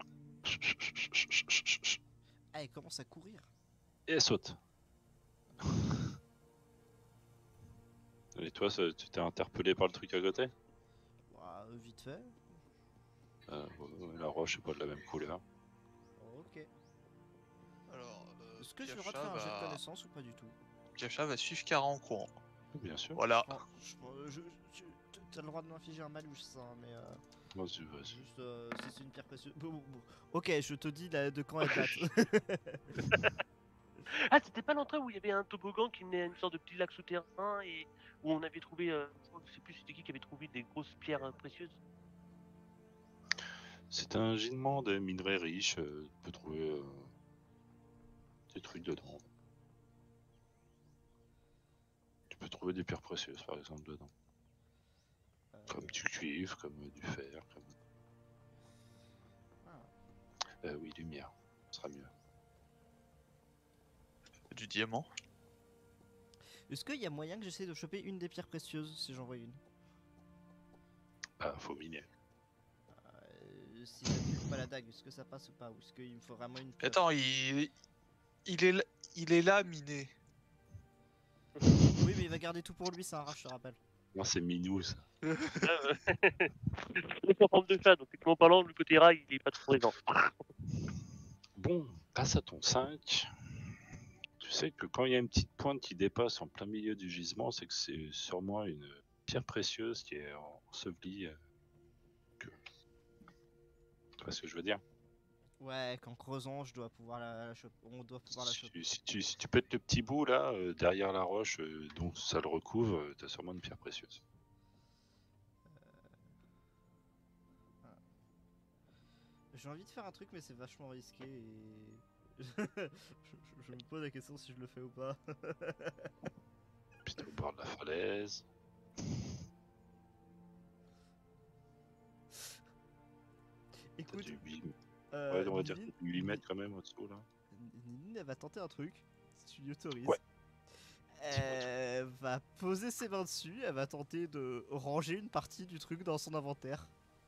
Ah, elle commence à courir. Et elle saute. Et toi, tu t'es interpellé par le truc à côté? Ouah, vite fait. La roche est pas de la même couleur. Ok. Alors, Est-ce que je vais le droit de faire un jet de connaissance ou pas du tout? Piafcha va suivre Kara en courant. Bien sûr. Voilà. T'as le droit de m'infliger un malus, ça, mais Vas-y. juste si c'est une pierre précieuse. Bon. Ok, je te dis de quand elle date. Ah, c'était pas l'entrée où il y avait un toboggan qui menait à une sorte de petit lac souterrain et où on avait trouvé, je sais plus c'était qui avait trouvé des grosses pierres précieuses. C'est un gisement de minerais riches. Tu peux trouver des trucs dedans. Tu peux trouver des pierres précieuses, par exemple, dedans. Comme du cuivre, comme du fer, comme... oui, lumière. Ce sera mieux. Du diamant. Est-ce qu'il y a moyen que j'essaie de choper une des pierres précieuses si j'en vois une? Ah, faut miner. Si j'applique pas la dague, est-ce que ça passe ou pas? Ou est-ce qu'il me faut vraiment une pierre? Attends, il est là, miné. Oui, mais il va garder tout pour lui, c'est un rage, je te rappelle. Non, c'est Minou, ça. C'est en forme de chat, donc techniquement parlant, le côté rail, il est pas trop présent. Bon, passe à ton 5. Tu sais que quand il y a une petite pointe qui dépasse en plein milieu du gisement, c'est que c'est sûrement une pierre précieuse qui est ensevelie. Tu vois ce que je veux dire? Ouais, qu'en creusant, je dois pouvoir la choper. On doit pouvoir la choper. Si tu pètes le petit bout là, derrière la roche, dont ça le recouvre, t'as sûrement une pierre précieuse. J'ai envie de faire un truc, mais c'est vachement risqué et. je me pose la question si je le fais ou pas. Puis t'es au bord de la falaise. Écoute, Du 8... ouais, on va dire Niline- 8 mètres quand même au-dessous là. Niline, elle va tenter un truc, si tu lui autorises. Ouais. Elle va poser ses mains dessus, elle va tenter de ranger une partie du truc dans son inventaire.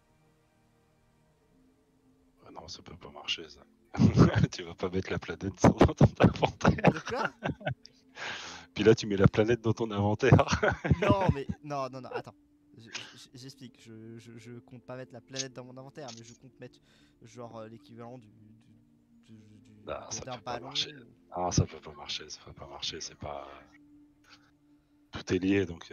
Ah non, ça peut pas marcher ça. Tu vas pas mettre la planète dans ton inventaire. De quoi? Puis là, tu mets la planète dans ton inventaire. Non, mais non, attends. J'explique. Je compte pas mettre la planète dans mon inventaire, mais je compte mettre genre l'équivalent Non, ça d'un peut pas ballon. marcher. Ah, ça peut pas marcher, c'est pas... Tout est lié, donc...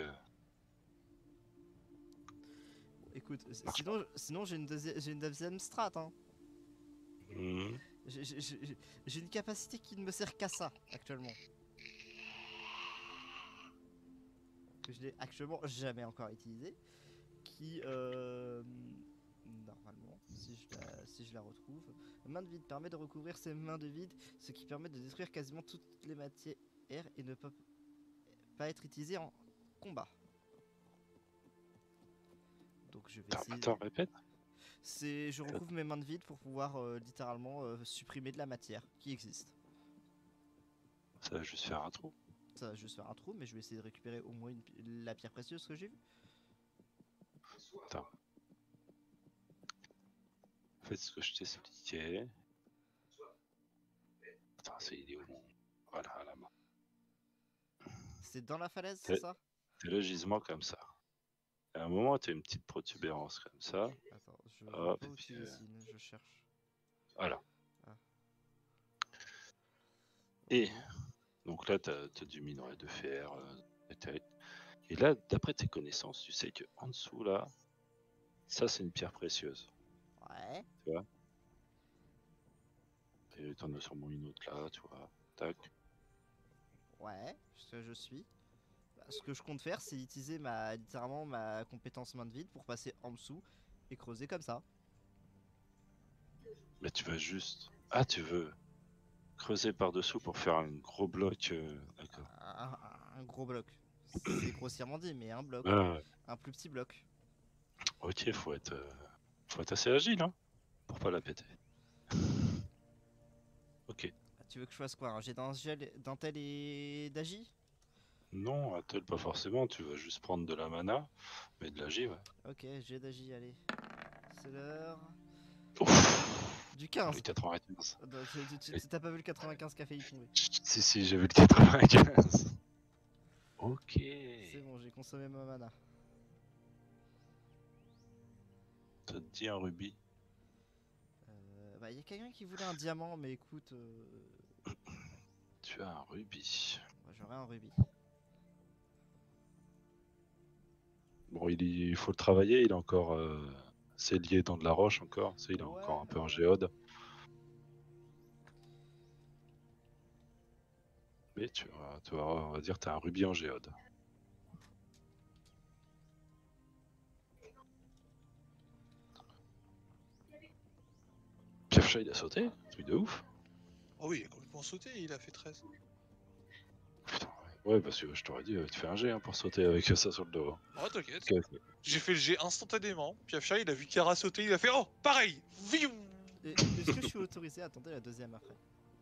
Écoute, Marche sinon j'ai une deuxième strat. Hein. Mhm. J'ai une capacité qui ne me sert qu'à ça actuellement. que je n'ai actuellement jamais encore utilisée, qui normalement, si je la retrouve, main de vide permet de recouvrir ses mains de vide, ce qui permet de détruire quasiment toutes les matières et ne peut pas être utilisé en combat. Donc je vais essayer. Attends, répète. Je recouvre mes mains de vide pour pouvoir littéralement supprimer de la matière qui existe. Ça va juste faire un trou. Ça va juste faire un trou, mais je vais essayer de récupérer au moins la pierre précieuse que j'ai vue. Attends. Faites ce que je t'expliquais. Attends, il est où mon... Voilà, à la main. C'est dans la falaise, c'est ça? C'est le gisement comme ça. À un moment, tu as une petite protubérance comme ça. Attends, je vois Hop, pas où tu dessines, je cherche. Voilà. Ah. Et donc là, tu as du minerai de fer. Et là, d'après tes connaissances, tu sais que en dessous, là, ça, c'est une pierre précieuse. Ouais. Tu vois? Et t'en as sûrement une autre là, tu vois. Tac. Ouais, je suis. Bah, ce que je compte faire, c'est utiliser littéralement ma compétence main de vide pour passer en dessous et creuser comme ça. Mais tu vas juste... Ah, tu veux creuser par-dessous pour faire un gros bloc. D'accord. Un gros bloc. C'est grossièrement dit, mais un bloc. Ah, Un plus petit bloc. ok, faut être assez agile, hein, pour pas la péter. Ok. Tu veux que je fasse quoi? Un jet d'intel et d'agi? Non, Attel, pas forcément, tu vas juste prendre de la mana, mais de la J, ouais. Ok, jet d'agi, allez. C'est l'heure. Ouf, Du le 15. 95. T'as pas vu le 95 qui a failli tomber? Si, j'ai vu le 95. Ok. C'est bon, j'ai consommé ma mana. Ça te dit un rubis? Bah, y a quelqu'un qui voulait un diamant, mais écoute, Tu as un rubis. bah, j'aurais un rubis. Bon, il faut le travailler, il est encore... c'est lié dans de la roche encore, tu sais, il est encore un peu en géode. Mais tu vois, on va dire que tu as un rubis en géode. Piafcha, il a sauté, truc de ouf. Oh oui, il a complètement sauté, il a fait 13. Putain, ouais, parce que je t'aurais dit, tu fais un G hein, pour sauter avec ça sur le dos. Oh, t'inquiète. Ok. J'ai fait le jet instantanément. Piafcha, il a vu Kara sauter, il a fait oh, pareil. Vium. Est-ce que je suis autorisé à tenter la deuxième après?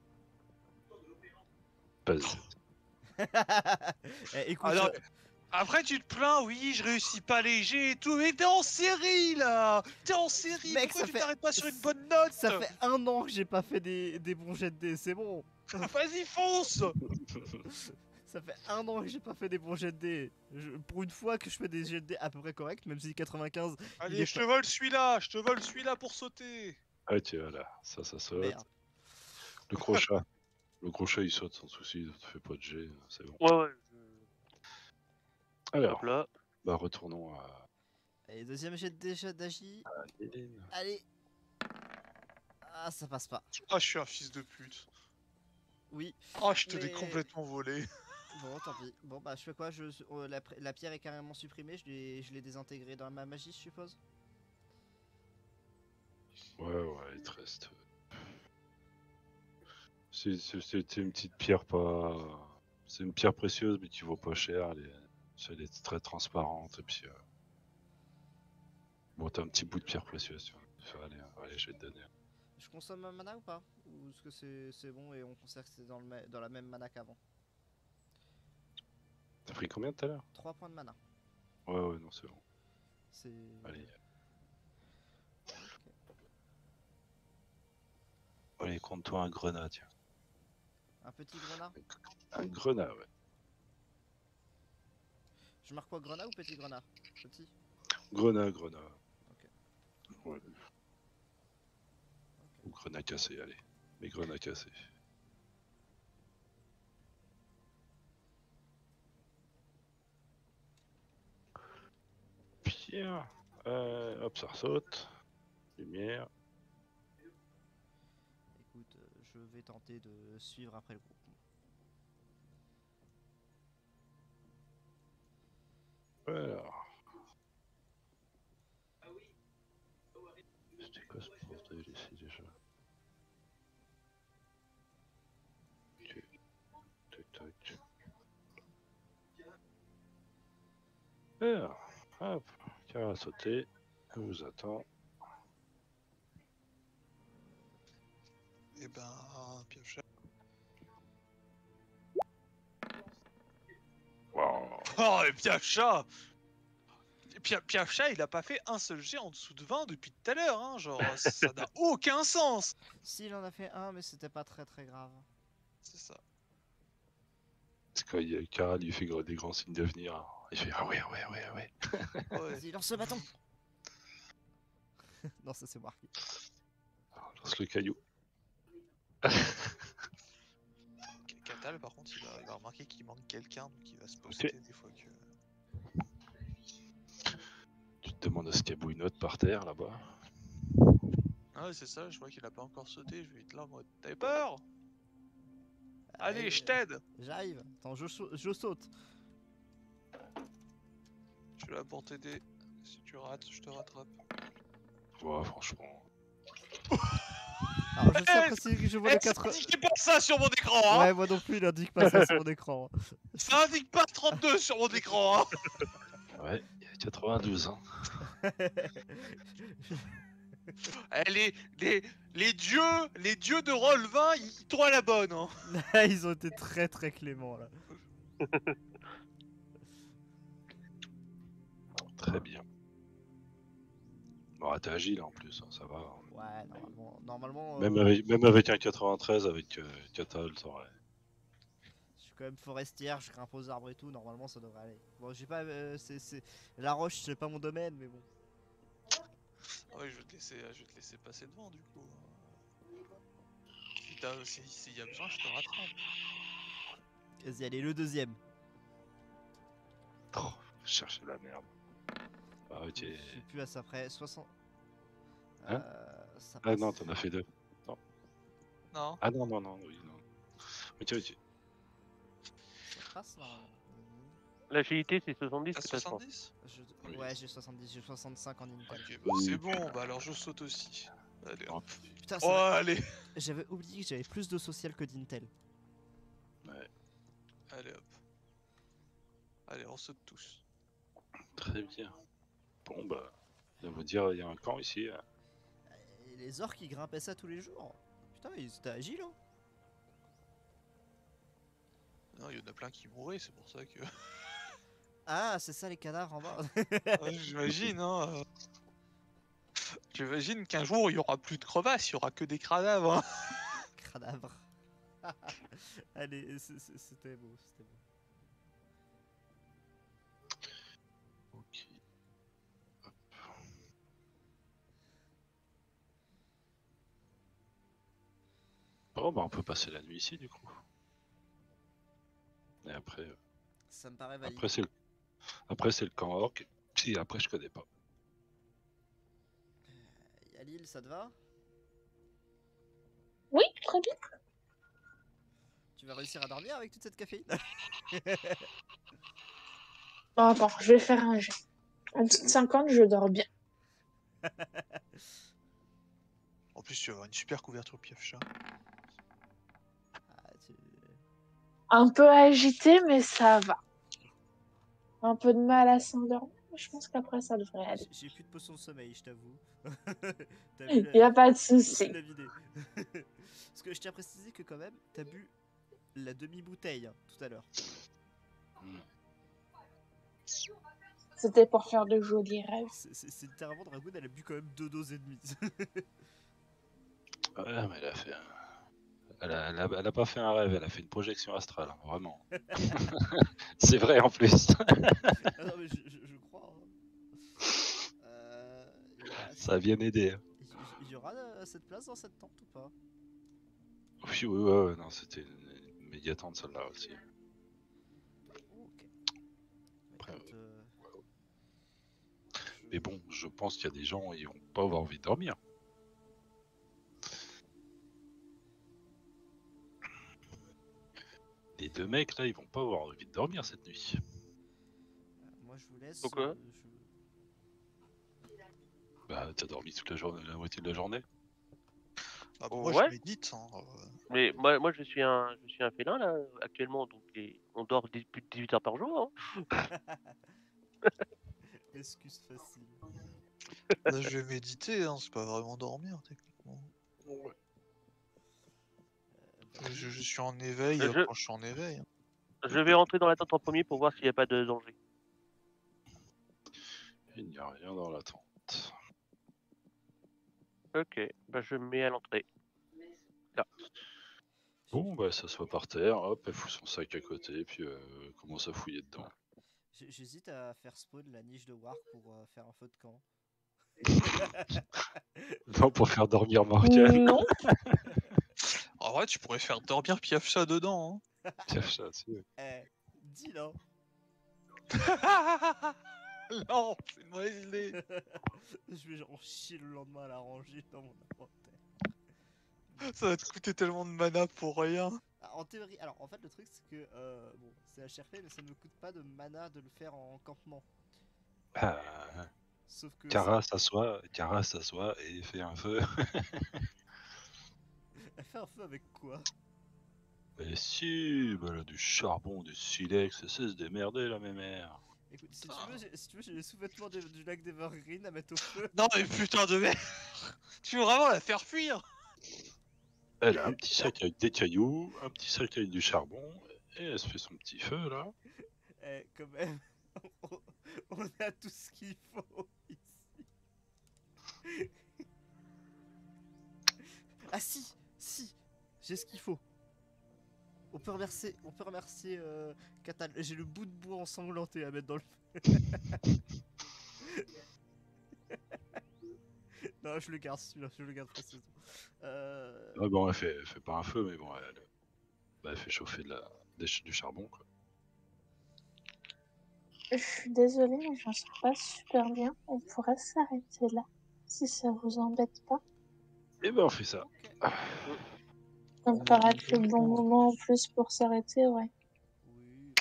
Vas-y. Écoute, Alors, après, tu te plains, oui, je réussis pas les jets et tout, mais t'es en série là. T'es en série. Mec, pourquoi ça tu fait- t'arrêtes pas sur une bonne note? ça fait 1 an que j'ai pas fait des bons jets de dés, c'est bon. Vas-y, fonce. Ça fait 1 an que j'ai pas fait des bons jets de dés. Pour une fois que je fais des jets de dés à peu près corrects, même si 95. Allez, je te vole celui-là pour sauter. Ah, tu vois là, ça saute. Merde. Le crochat. Le crochat il saute sans souci, ne fais pas de jet, c'est bon. Ouais. Alors, Hop là. bah retournons à Allez, deuxième jet de d'agi. Hélène. Allez. Ah, ça passe pas. Ah, je suis un fils de pute. Oui. Ah, je te l'ai Mais- complètement volé. Bon, tant pis. Bon, bah, je fais quoi? La pierre est carrément supprimée. Je l'ai désintégrée dans ma magie, je suppose. Ouais, il te reste. C'est une petite pierre pas. C'est une pierre précieuse, mais qui vaut pas cher. Elle est très transparente. Et puis. Bon, t'as un petit bout de pierre précieuse, tu vois. Allez, je vais te donner. Je consomme ma mana ou pas? Ou est-ce que c'est bon et on considère que c'est dans la même mana qu'avant? T'as pris combien tout à l'heure? 3 points de mana. Ouais, non, c'est bon. C'est. Allez. Ok. Allez, compte-toi un grenat, tiens. Un petit grenat? Un grenat, ouais. Je marque quoi, grenat ou petit grenat? Petit? Grenat. Ok. Ouais. Ou grenat cassé, allez. Mais grenat cassé. Pierre. Hop, ça saute. Lumière. Écoute, je vais tenter de suivre après le groupe. Alors. C'était quoi ce bordel ici déjà? Ok. Tac tac. Alors, hop, car à sauter, elle vous attend. Eh ben, Piocha. Wow. Oh, et Piocha! Piocha, il a pas fait un seul jet en dessous de 20 depuis tout à l'heure, hein, genre, ça n'a aucun sens! Si, il en a fait un, mais c'était pas très très grave. C'est ça. C'est quand Kara lui fait des grands signes d'avenir. Il fait ah ouais. Ouais. Vas-y, lance le bâton. Non, ça c'est marqué. Alors, lance le caillou. Katal, par contre, il va remarquer qu'il manque quelqu'un, donc il va se poster des fois que... Tu te demandes à ce qu'il y a Bouinotte par terre là-bas. Ah ouais, c'est ça, je vois qu'il a pas encore sauté, je vais être là en mode t'avais peur? Allez, je t'aide! J'arrive. Attends, je saute. Je suis là pour t'aider. Si tu rates, je te rattrape. Ouais, franchement. Alors, je tiens à préciser que je vois les 4... N'indiquez pas ça sur mon écran, hein! Ouais, moi non plus, il indique pas ça sur mon écran. Ça indique pas 32 sur mon écran, hein! Ouais, il y a 92 ans. Eh, les dieux de Roll 20, ils t'ont à la bonne, hein! Là, ils ont été très très cléments là. Très bien. Bon, t'es agile en plus, hein, ça va. Ouais, normalement Même avec un 93, avec Katal, ça aurait. je suis quand même forestière, je grimpe aux arbres et tout, normalement ça devrait aller. Bon, j'ai pas... La roche, c'est pas mon domaine, mais bon. Ah ouais, je vais te laisser passer devant, du coup. S'il y a besoin, je te rattrape. Vas-y, allez, le deuxième. Oh, chercher la merde. Ah, ok. Je suis plus à ça près, 60... Hein ça Ah passe. non, t'en as fait deux. Non? Ah non, oui, non. Ok. Ça passe normalement. L'agilité, c'est 70, T'as c'est pas je pense. 70? Oui. Ouais, j'ai 70, j'ai 65 en Intel. Ok, bah Oui. c'est bon, bah alors je saute aussi. Allez, Oh, hop. Putain, Oh, allez! j'avais oublié que j'avais plus de social que d'Intel. ouais, Allez, hop. Allez, on saute tous. très bien. Bon, bah, je vais vous dire, il y a un camp ici. Hein. Et les orques, ils grimpaient ça tous les jours. Putain, ils étaient agiles, hein. Non, il y en a plein qui mourraient, c'est pour ça que... Ah, c'est ça les cadavres en bas. Ouais, j'imagine, hein. J'imagine qu'un jour, il y aura plus de crevasses, il y aura que des cadavres, hein. Cadavre. Allez, c'était beau, c'était beau. Ok. Hop. Bon, bah, on peut passer la nuit ici, du coup. Et après, Ça me paraît valide. après c'est le camp orc. Si, après, je connais pas. Yalil, ça te va? Oui, très bien. Tu vas réussir à dormir avec toute cette caféine? Bon, attends, je vais faire un jet. En dessous de 50, je dors bien. En plus, tu vas avoir une super couverture Piocha. Ah, Un peu agité, mais ça va. Un peu de mal à s'endormir, mais je pense qu'après, ça devrait aller. J'ai plus de potion de sommeil, je t'avoue. Il n'y a pas de Je souci. l'ai vidé. Parce que je tiens à préciser que quand même, t'as bu la demi-bouteille hein, tout à l'heure. C'était pour faire de jolis rêves. C'est littéralement Dragoon, elle a bu quand même 2 doses et demie. Ouais, mais elle a fait elle a pas fait un rêve, elle a fait une projection astrale, hein, vraiment. C'est vrai en plus. Ah non mais je crois. Hein. Ça a bien aidé. Hein. Il y aura cette place dans cette tente ou pas? Oui, ouais, non, c'était une méga tente celle-là aussi. Oh, ok. Après, Écoute, mais bon, je pense qu'il y a des gens, ils vont pas avoir envie de dormir. Les deux mecs là, ils vont pas avoir envie de dormir cette nuit. moi je vous laisse. Pourquoi Bah, t'as dormi toute la journée, la moitié de la journée. Ah, bah, moi, Ouais. je médite. Hein. Mais moi je suis un félin là actuellement, donc on dort plus de 18 heures par jour. Hein. Excuse facile. Là, je vais méditer, hein, c'est pas vraiment dormir, techniquement. Ouais. Je suis en éveil Je- quand je suis en éveil. Hein. Je vais rentrer dans la tente en premier pour voir s'il n'y a pas de danger. Il n'y a rien dans la tente. Ok, bah je me mets à l'entrée. Bon, bah, ça soit par terre, hop, elle fout son sac à côté, puis commence à fouiller dedans. J'hésite à faire spawn la niche de Wark pour faire un feu de camp. Non, pour faire dormir Morgane. Non, En vrai, tu pourrais faire dormir Piafcha dedans. Tiens, ça, si. Eh, dis non. Hein. Non, c'est une mauvaise idée. Je vais genre chier le lendemain à la rangée dans mon inventaire. Ça va te coûter tellement de mana pour rien. Ah, en théorie, alors en fait le truc c'est que bon c'est HRP mais ça ne me coûte pas de mana de le faire en campement. Ah, Sauf que Kara s'assoit et fait un feu. elle fait un feu avec quoi? Et si, bah là, du charbon, du silex, c'est se démerder la mémère. Écoute, si tu veux j'ai les sous-vêtements du lac d'Evergreen à mettre au feu. Non, mais putain de merde. Tu veux vraiment la faire fuir? Elle a un petit sac avec des cailloux, un petit sac avec du charbon, et elle se fait son petit feu là. Eh, quand même, on a tout ce qu'il faut ici. Ah si, j'ai ce qu'il faut. On peut remercier Katal. J'ai le bout de bois ensanglanté à mettre dans le feu. Non, je le garde celui-là, je le garde précisément. Ouais, bon, elle fait pas un feu, mais bon, elle fait chauffer du charbon quoi. je suis désolée, mais j'en sors pas super bien. On pourrait s'arrêter là, si ça vous embête pas. Et ben on fait ça. Ok. Ça me paraît être le bon moment en plus pour s'arrêter, ouais. Oui.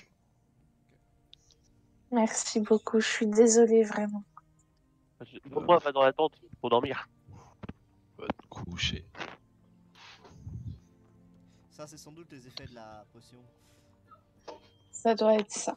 Merci beaucoup, je suis désolée vraiment. Moi, pas dans la tente pour dormir. Va te coucher. Ça, c'est sans doute les effets de la potion. Ça doit être ça.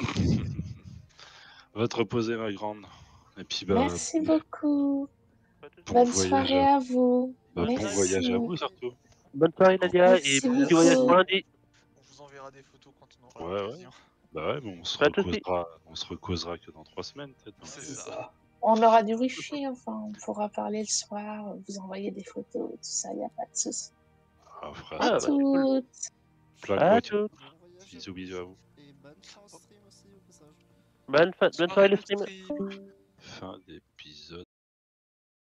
Va te reposer ma grande. Et puis bah. Merci beaucoup. Bon Bonne voyage soirée à vous. Bon Merci. voyage à vous surtout. Bonne soirée Nadia Merci et petit beaucoup. voyage pour lundi. On vous enverra des photos quand on aura Ouais, l'occasion. Bah ouais, mais on se Pas de soucis. recausera que dans 3 semaines peut-être. C'est ça. On aura du wifi, enfin, on pourra parler le soir, vous envoyer des photos, tout ça, il n'y a pas de souci. On fera Ah, ça. bah, c'est cool. Toutes. Plein de À voitures. toutes. Bon voyage Bisous, à bisous tous. à vous. Et bonne chance stream aussi au passage. Bonne soirée les streams. stream. Fin des